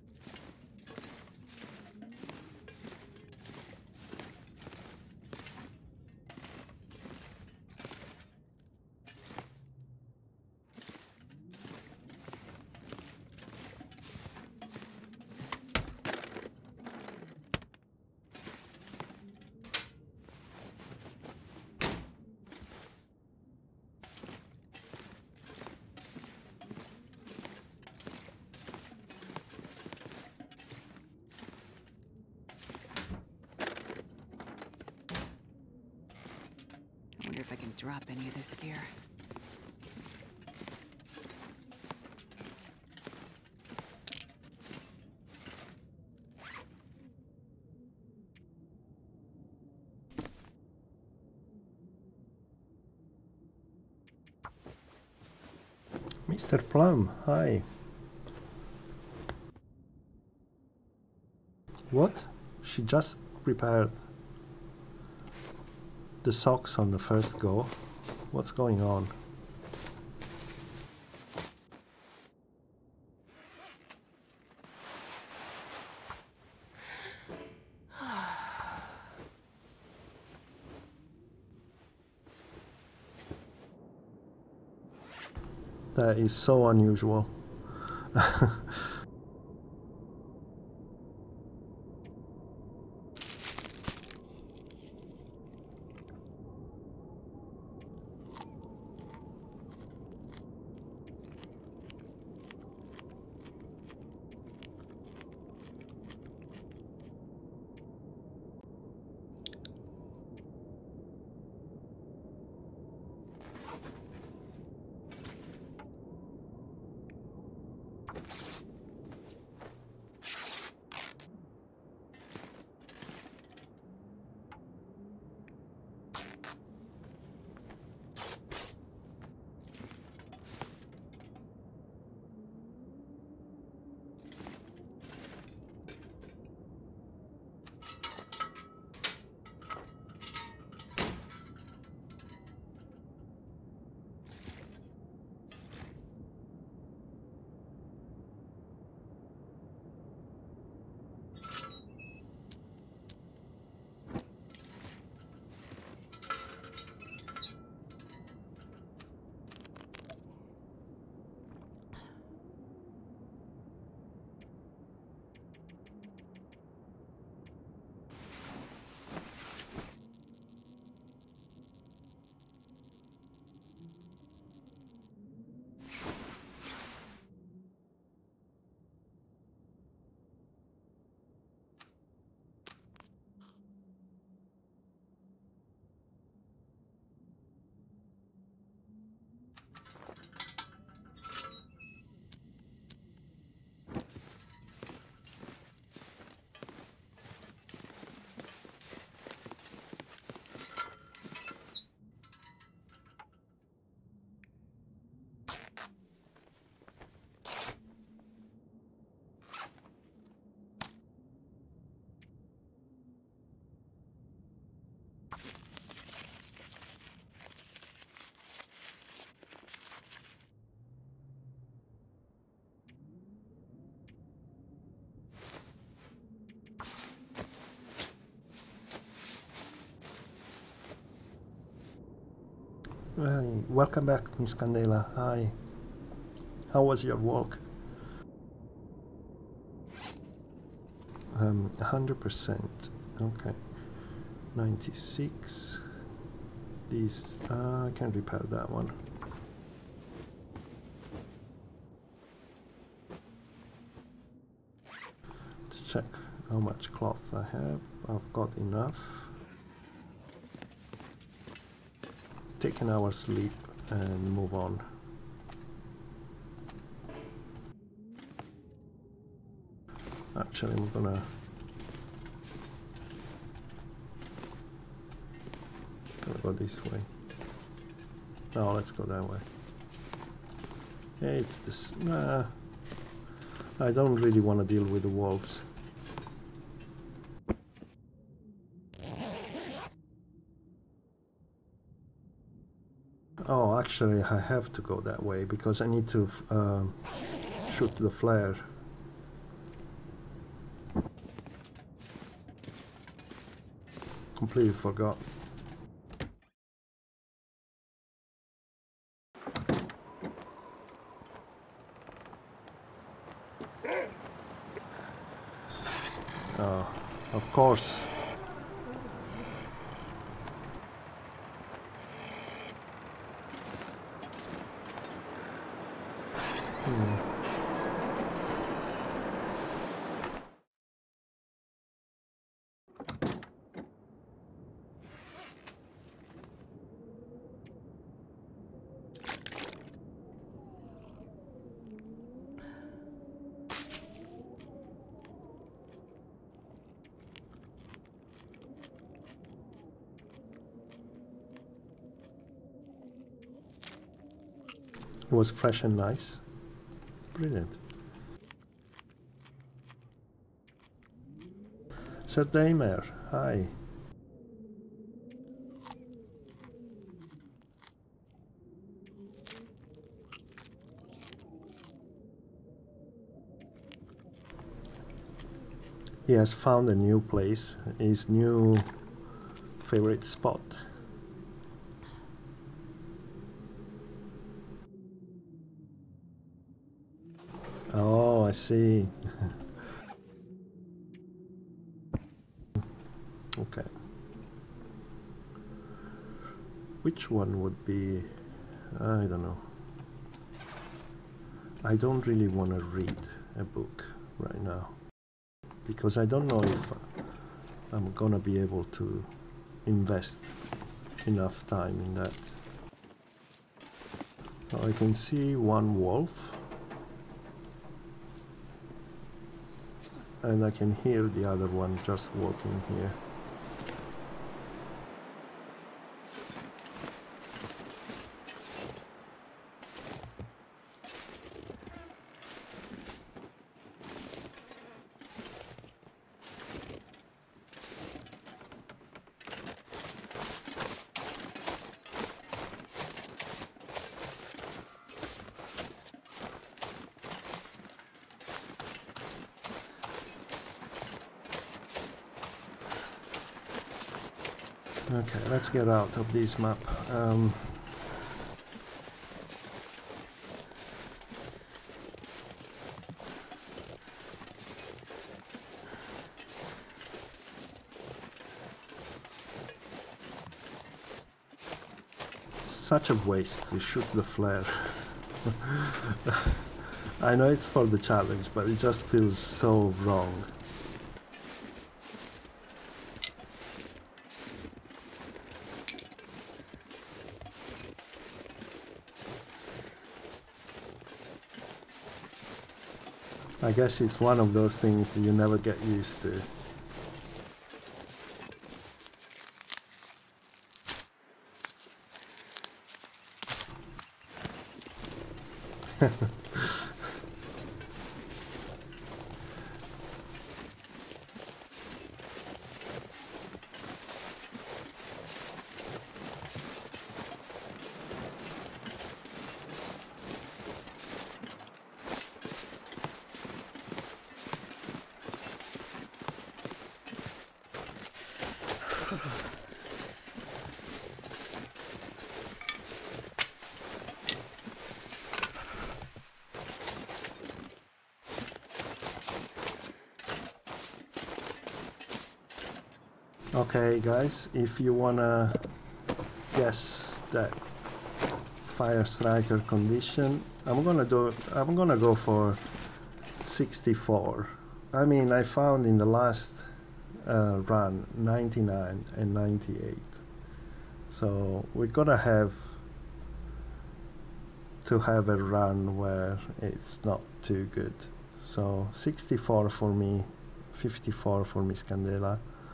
I wonder if I can drop any of this gear. Mister Plum, hi. What? She just repaired the socks on the first go. What's going on? That is so unusual. Well, welcome back, Miss Candela. Hi. How was your walk? Um, one hundred percent. Okay. ninety-six. These, uh, I can repair that one. Let's check how much cloth I have. I've got enough. Take an hour's sleep and move on. Actually, I'm gonna gonna go this way. No, let's go that way. Yeah, it's this. Nah, I don't really want to deal with the wolves. Oh, actually, I have to go that way because I need to um, shoot the flare. Completely forgot. Oh, of course. Hmm. It was fresh and nice. Brilliant. Sir Damer, hi. He has found a new place, his new favorite spot. Oh, I see. Okay. Which one would be... I don't know. I don't really want to read a book right now because I don't know if I'm gonna be able to invest enough time in that. So I can see one wolf and I can hear the other one just walking here. Okay, let's get out of this map. Um, such a waste to shoot the flare. I know it's for the challenge, but it just feels so wrong. I guess it's one of those things that you never get used to. Okay, guys, if you wanna guess that Fire Striker condition, I'm gonna do. I'm gonna go for sixty-four. I mean, I found in the last uh, run ninety-nine and ninety-eight. So we're gonna have to have a run where it's not too good. So sixty-four for me, fifty-four for Miss Candela.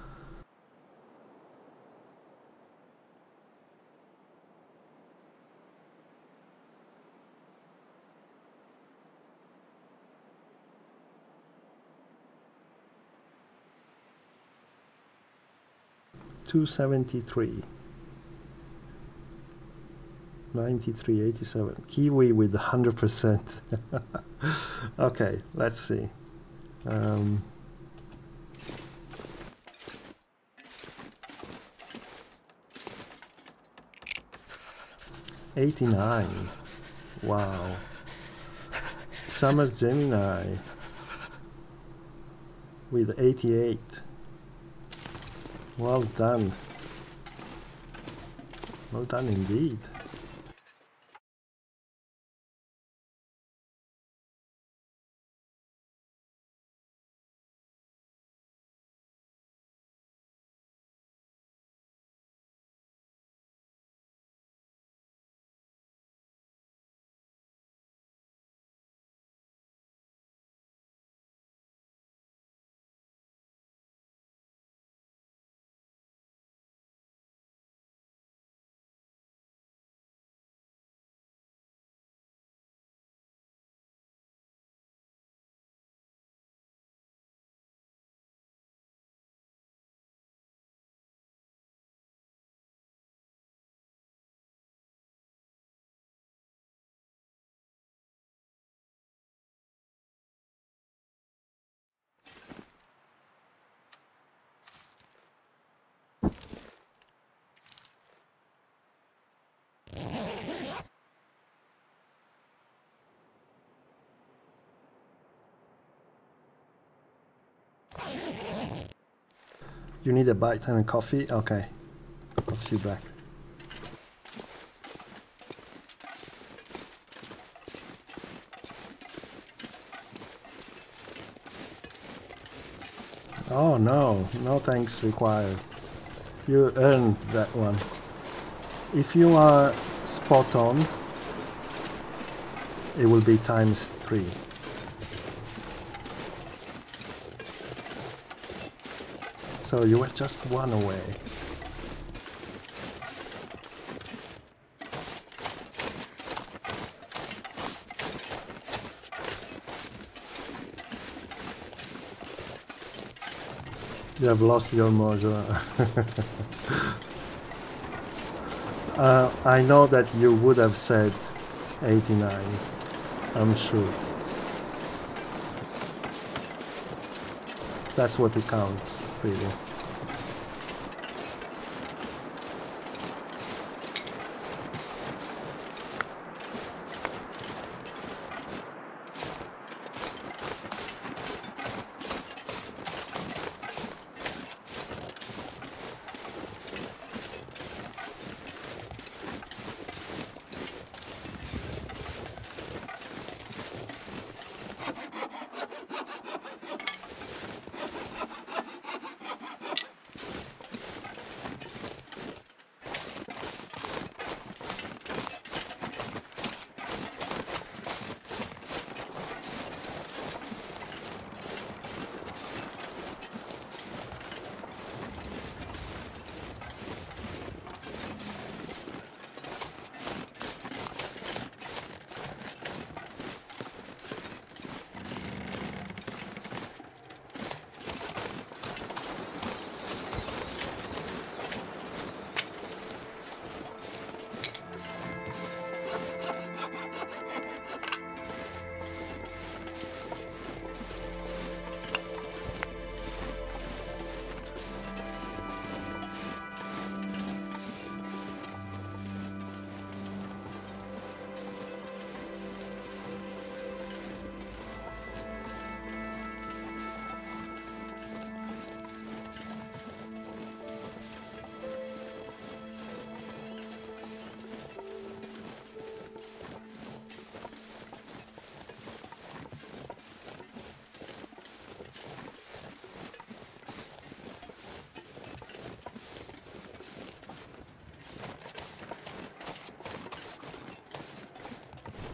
two seventy-three. ninety-three eighty-seven. Kiwi with one hundred percent. Okay, let's see. Um, eighty-nine. Wow. Summer Gemini with eighty-eight. Well done. Well done indeed. You need a bite and a coffee? Okay. I'll see you back. Oh no, no thanks required. You earned that one. If you are spot on, it will be times three. So you were just one away. You have lost your mojo. uh, I know that you would have said eighty-nine, I'm sure. That's what it counts, really.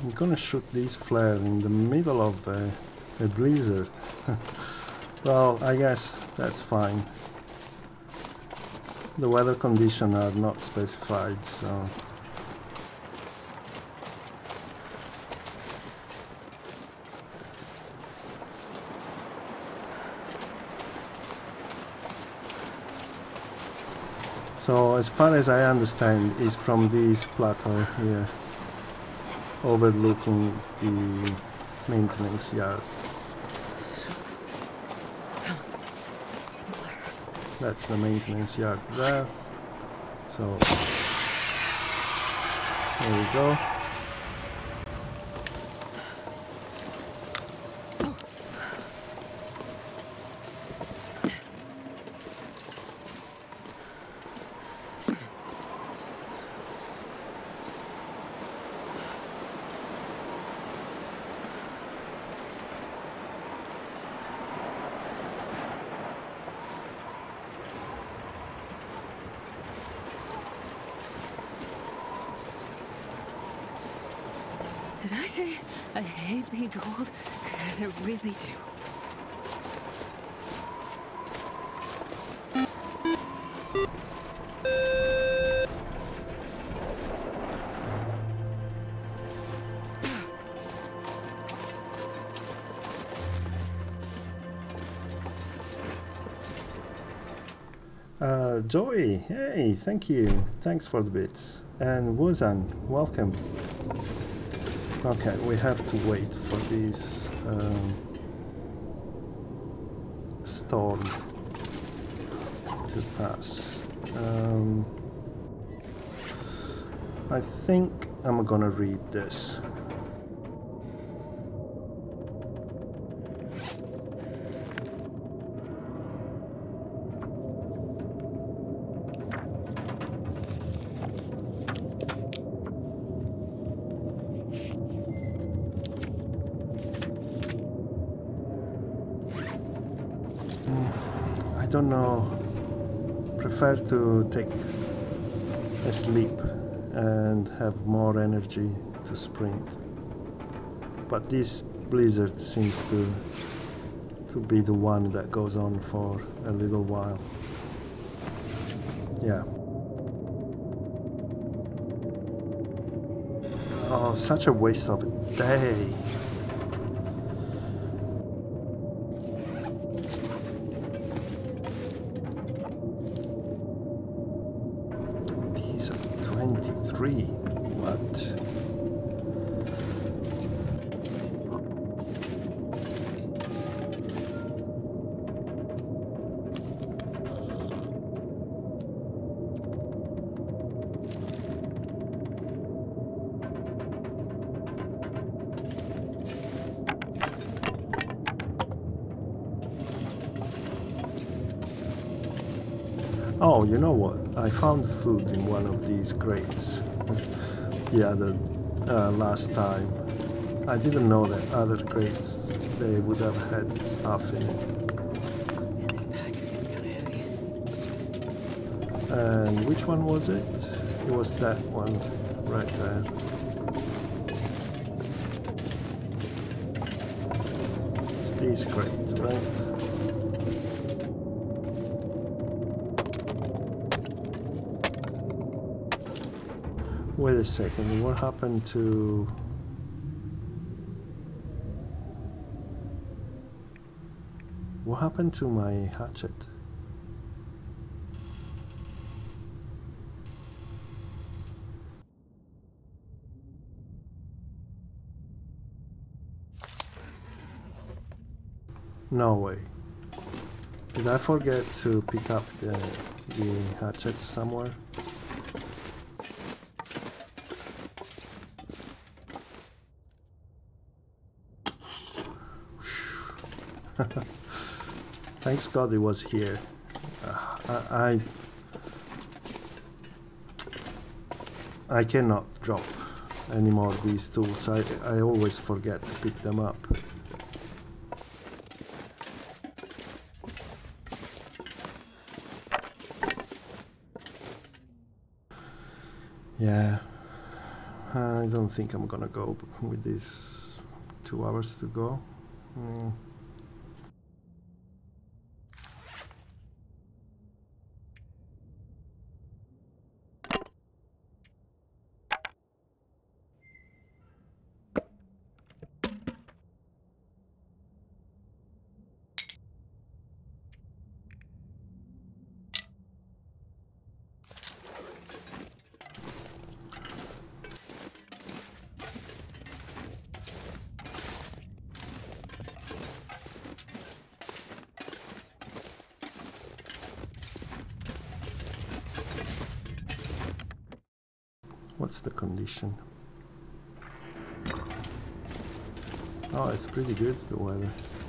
I'm gonna shoot this flare in the middle of a, a blizzard. Well, I guess that's fine. The weather conditions are not specified, so... So, as far as I understand, it's from this plateau here, overlooking the maintenance yard. That's the maintenance yard there. So, there we go. Did I say I hate being told? Because I really do. Uh, Joey, hey, thank you. Thanks for the bits. And Wuzan, welcome. Okay, we have to wait for this um, storm to pass. Um, I think I'm gonna read this. I don't know, prefer to take a sleep and have more energy to sprint, but this blizzard seems to to be the one that goes on for a little while. Yeah. Oh, such a waste of a day. twenty-three. What? Oh, you know what? I found food in one of these crates the other uh, last time. I didn't know that other crates they would have had stuff in it. Yeah, this pack is getting kind of heavy. And which one was it? It was that one right there. It's these crates, right? Wait a second, what happened to... What happened to my hatchet? No way. Did I forget to pick up the, the hatchet somewhere? Thanks God it was here. Uh, I, I I cannot drop any more of these tools. I I always forget to pick them up. Yeah. I don't think I'm gonna go with these two hours to go. Mm. What's the condition? Oh, it's pretty good, the weather.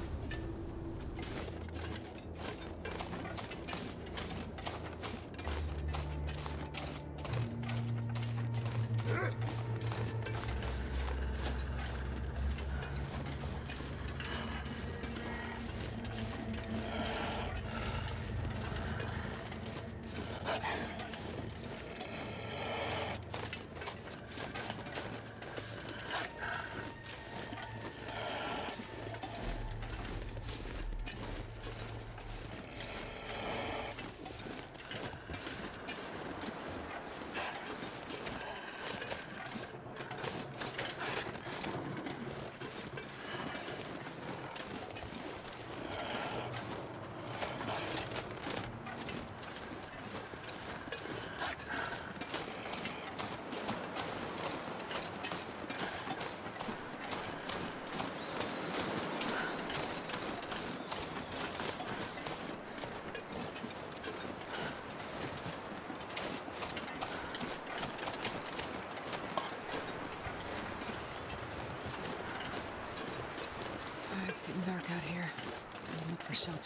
It's getting dark out here. I'll look for shelter.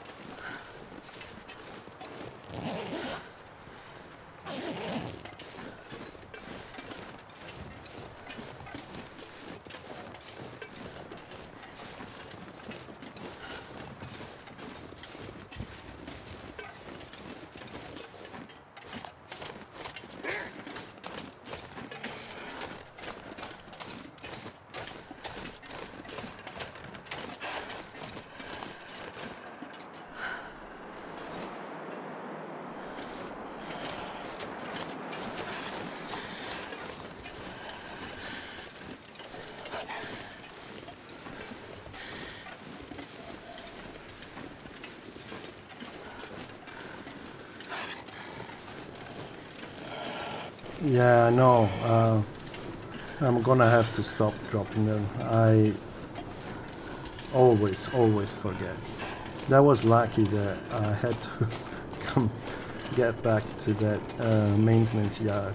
Yeah, no, uh, I'm gonna have to stop dropping them. I always, always forget. That was lucky that I had to come get back to that uh, maintenance yard.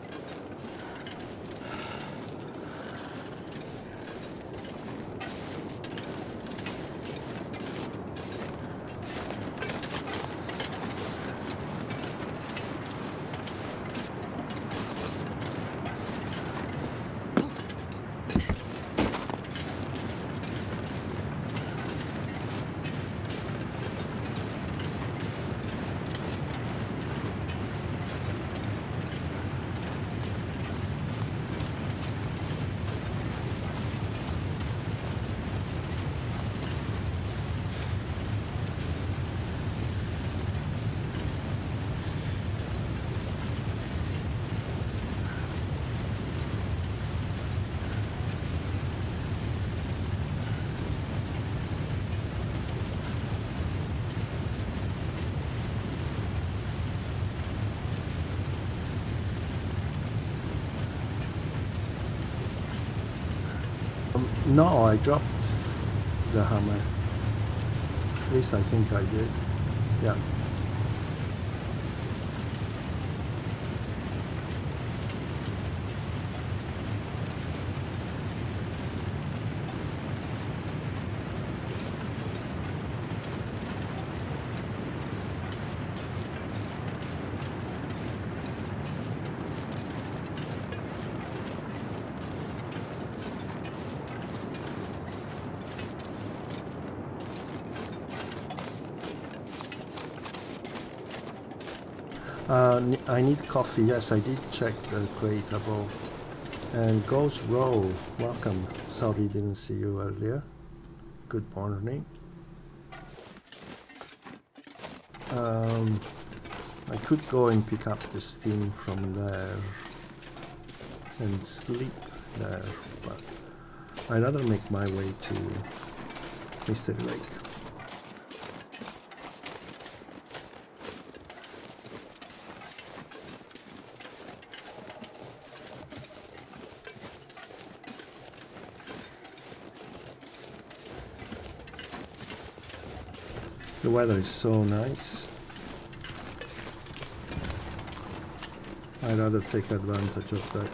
No, I dropped the hammer. At least I think I did. Yeah. Uh, I need coffee. Yes, I did check the crate above. And Ghost Roll, welcome. Sorry didn't see you earlier. Good morning. Um, I could go and pick up the steam from there and sleep there, but I'd rather make my way to Mystery Lake. The weather is so nice. I'd rather take advantage of that.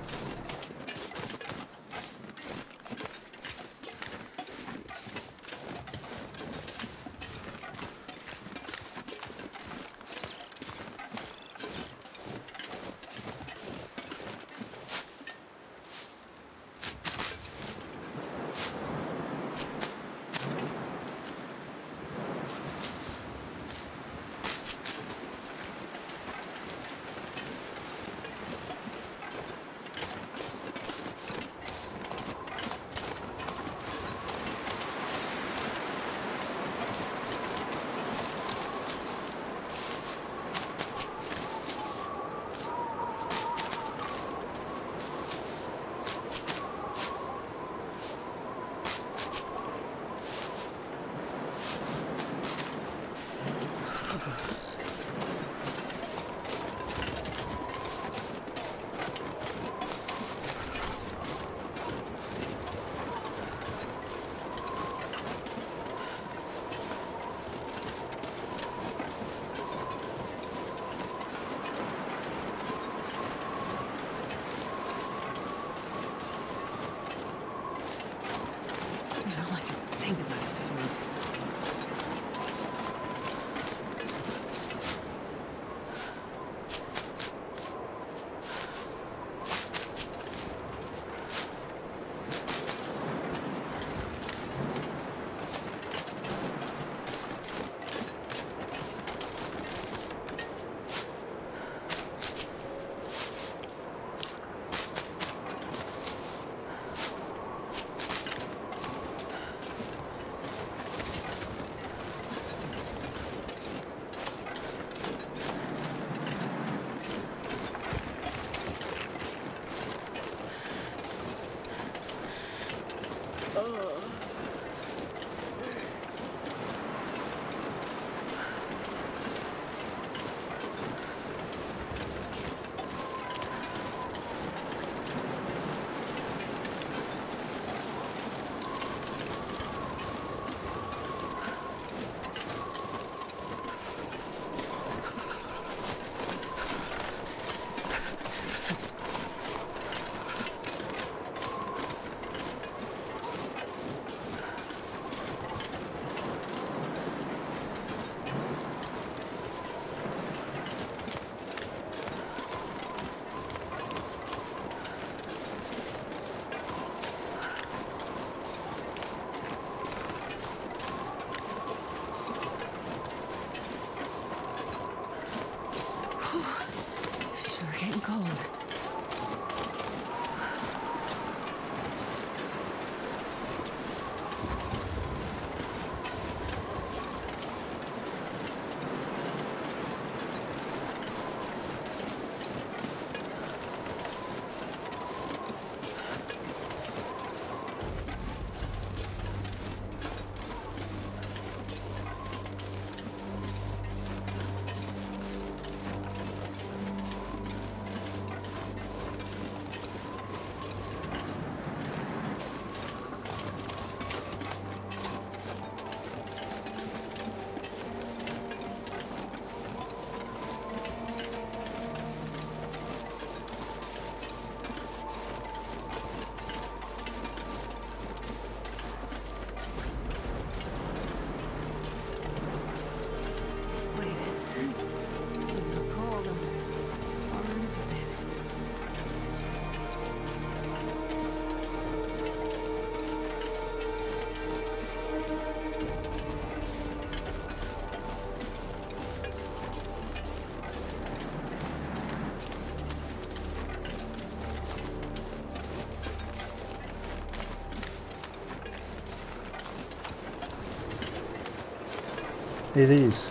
It is.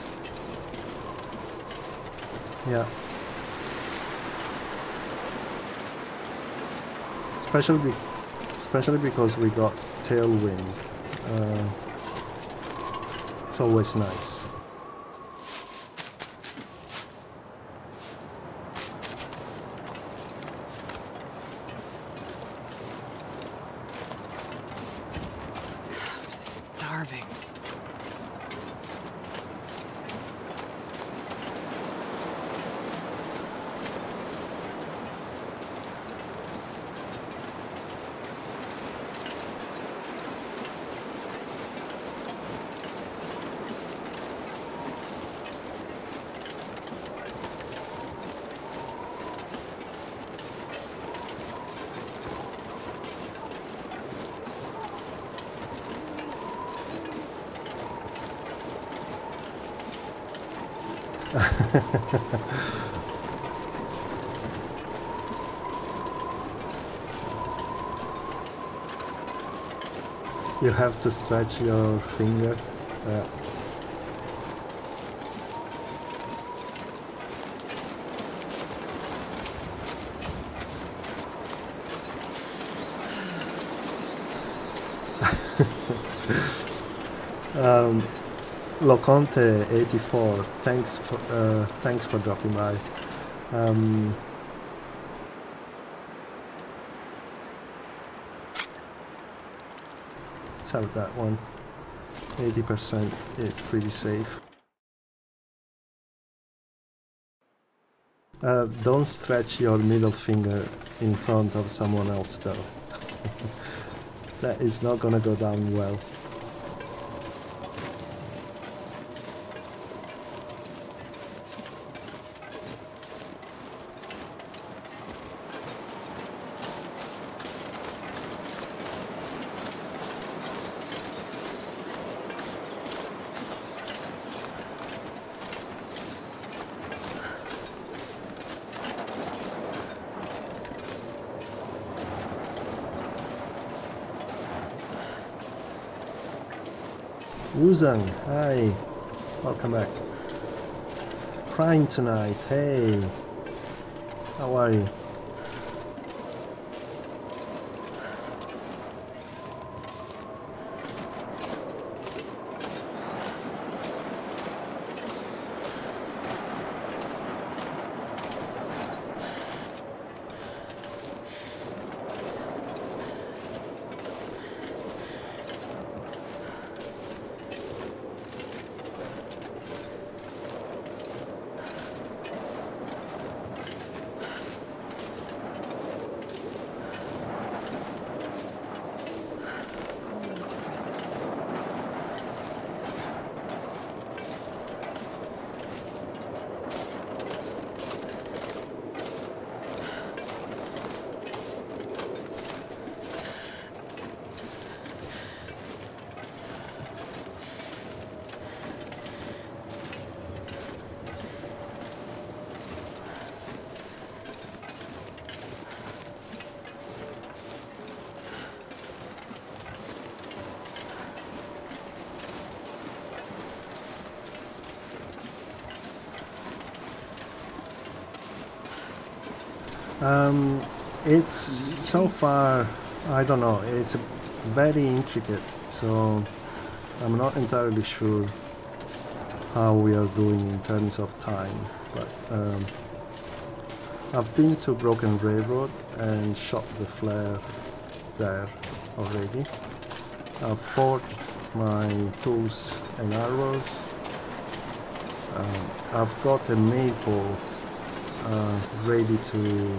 Yeah. Especially, be especially because we got tailwind. Uh, it's always nice. I'm starving. You have to stretch your finger. Yeah. um, Loconte eighty-four, thanks for uh, thanks for dropping by. Um, let's have that one. eighty percent, it's pretty safe. Uh, don't stretch your middle finger in front of someone else though. That is not gonna go down well. Wuzang, hi, welcome back. Crying tonight, hey, how are you? Um, it's so far, I don't know, it's very intricate, so I'm not entirely sure how we are doing in terms of time, but um, I've been to Broken Railroad and shot the flare there already. I've forged my tools and arrows. Um, I've got a maple uh, ready to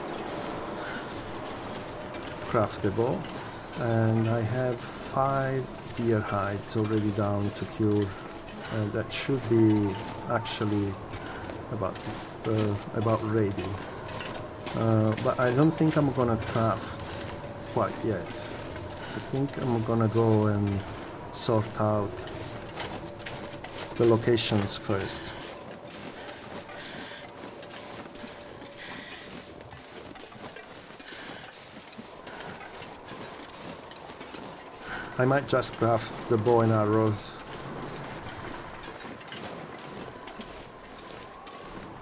craft the bow, and I have five deer hides already down to cure, and that should be actually about uh, about ready. Uh, but I don't think I'm gonna craft quite yet. I think I'm gonna go and sort out the locations first. I might just craft the bow and arrows.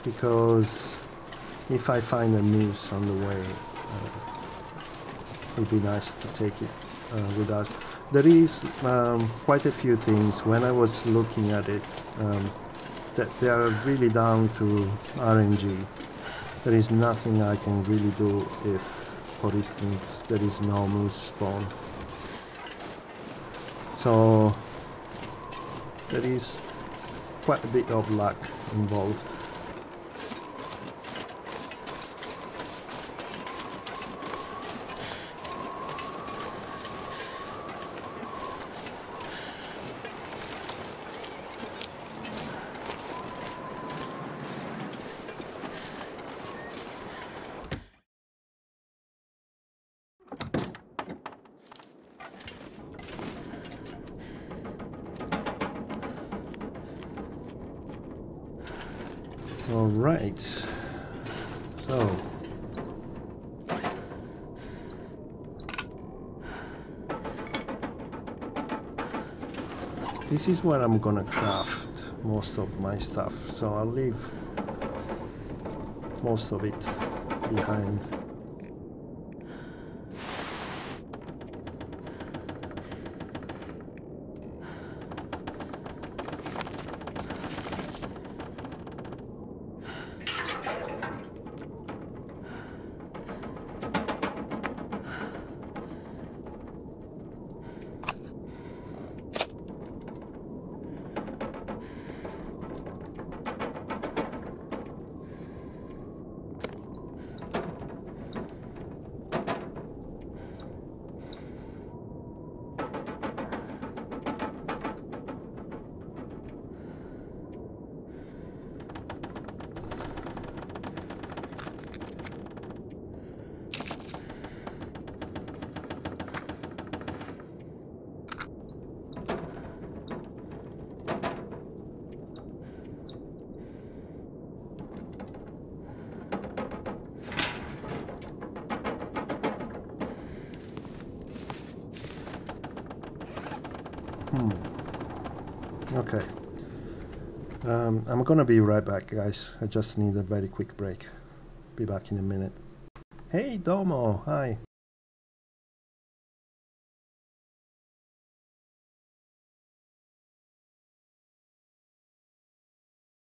because if I find a noose on the way, uh, it'd be nice to take it uh, with us. There is um, quite a few things when I was looking at it um, that they are really down to R N G. There is nothing I can really do if, for instance, there is no moose spawn. So there is quite a bit of luck involved. All right, so this is where I'm gonna craft most of my stuff, so I'll leave most of it behind. Hmm. Okay. Um, I'm gonna be right back, guys. I just need a very quick break. Be back in a minute. Hey, Domo. Hi.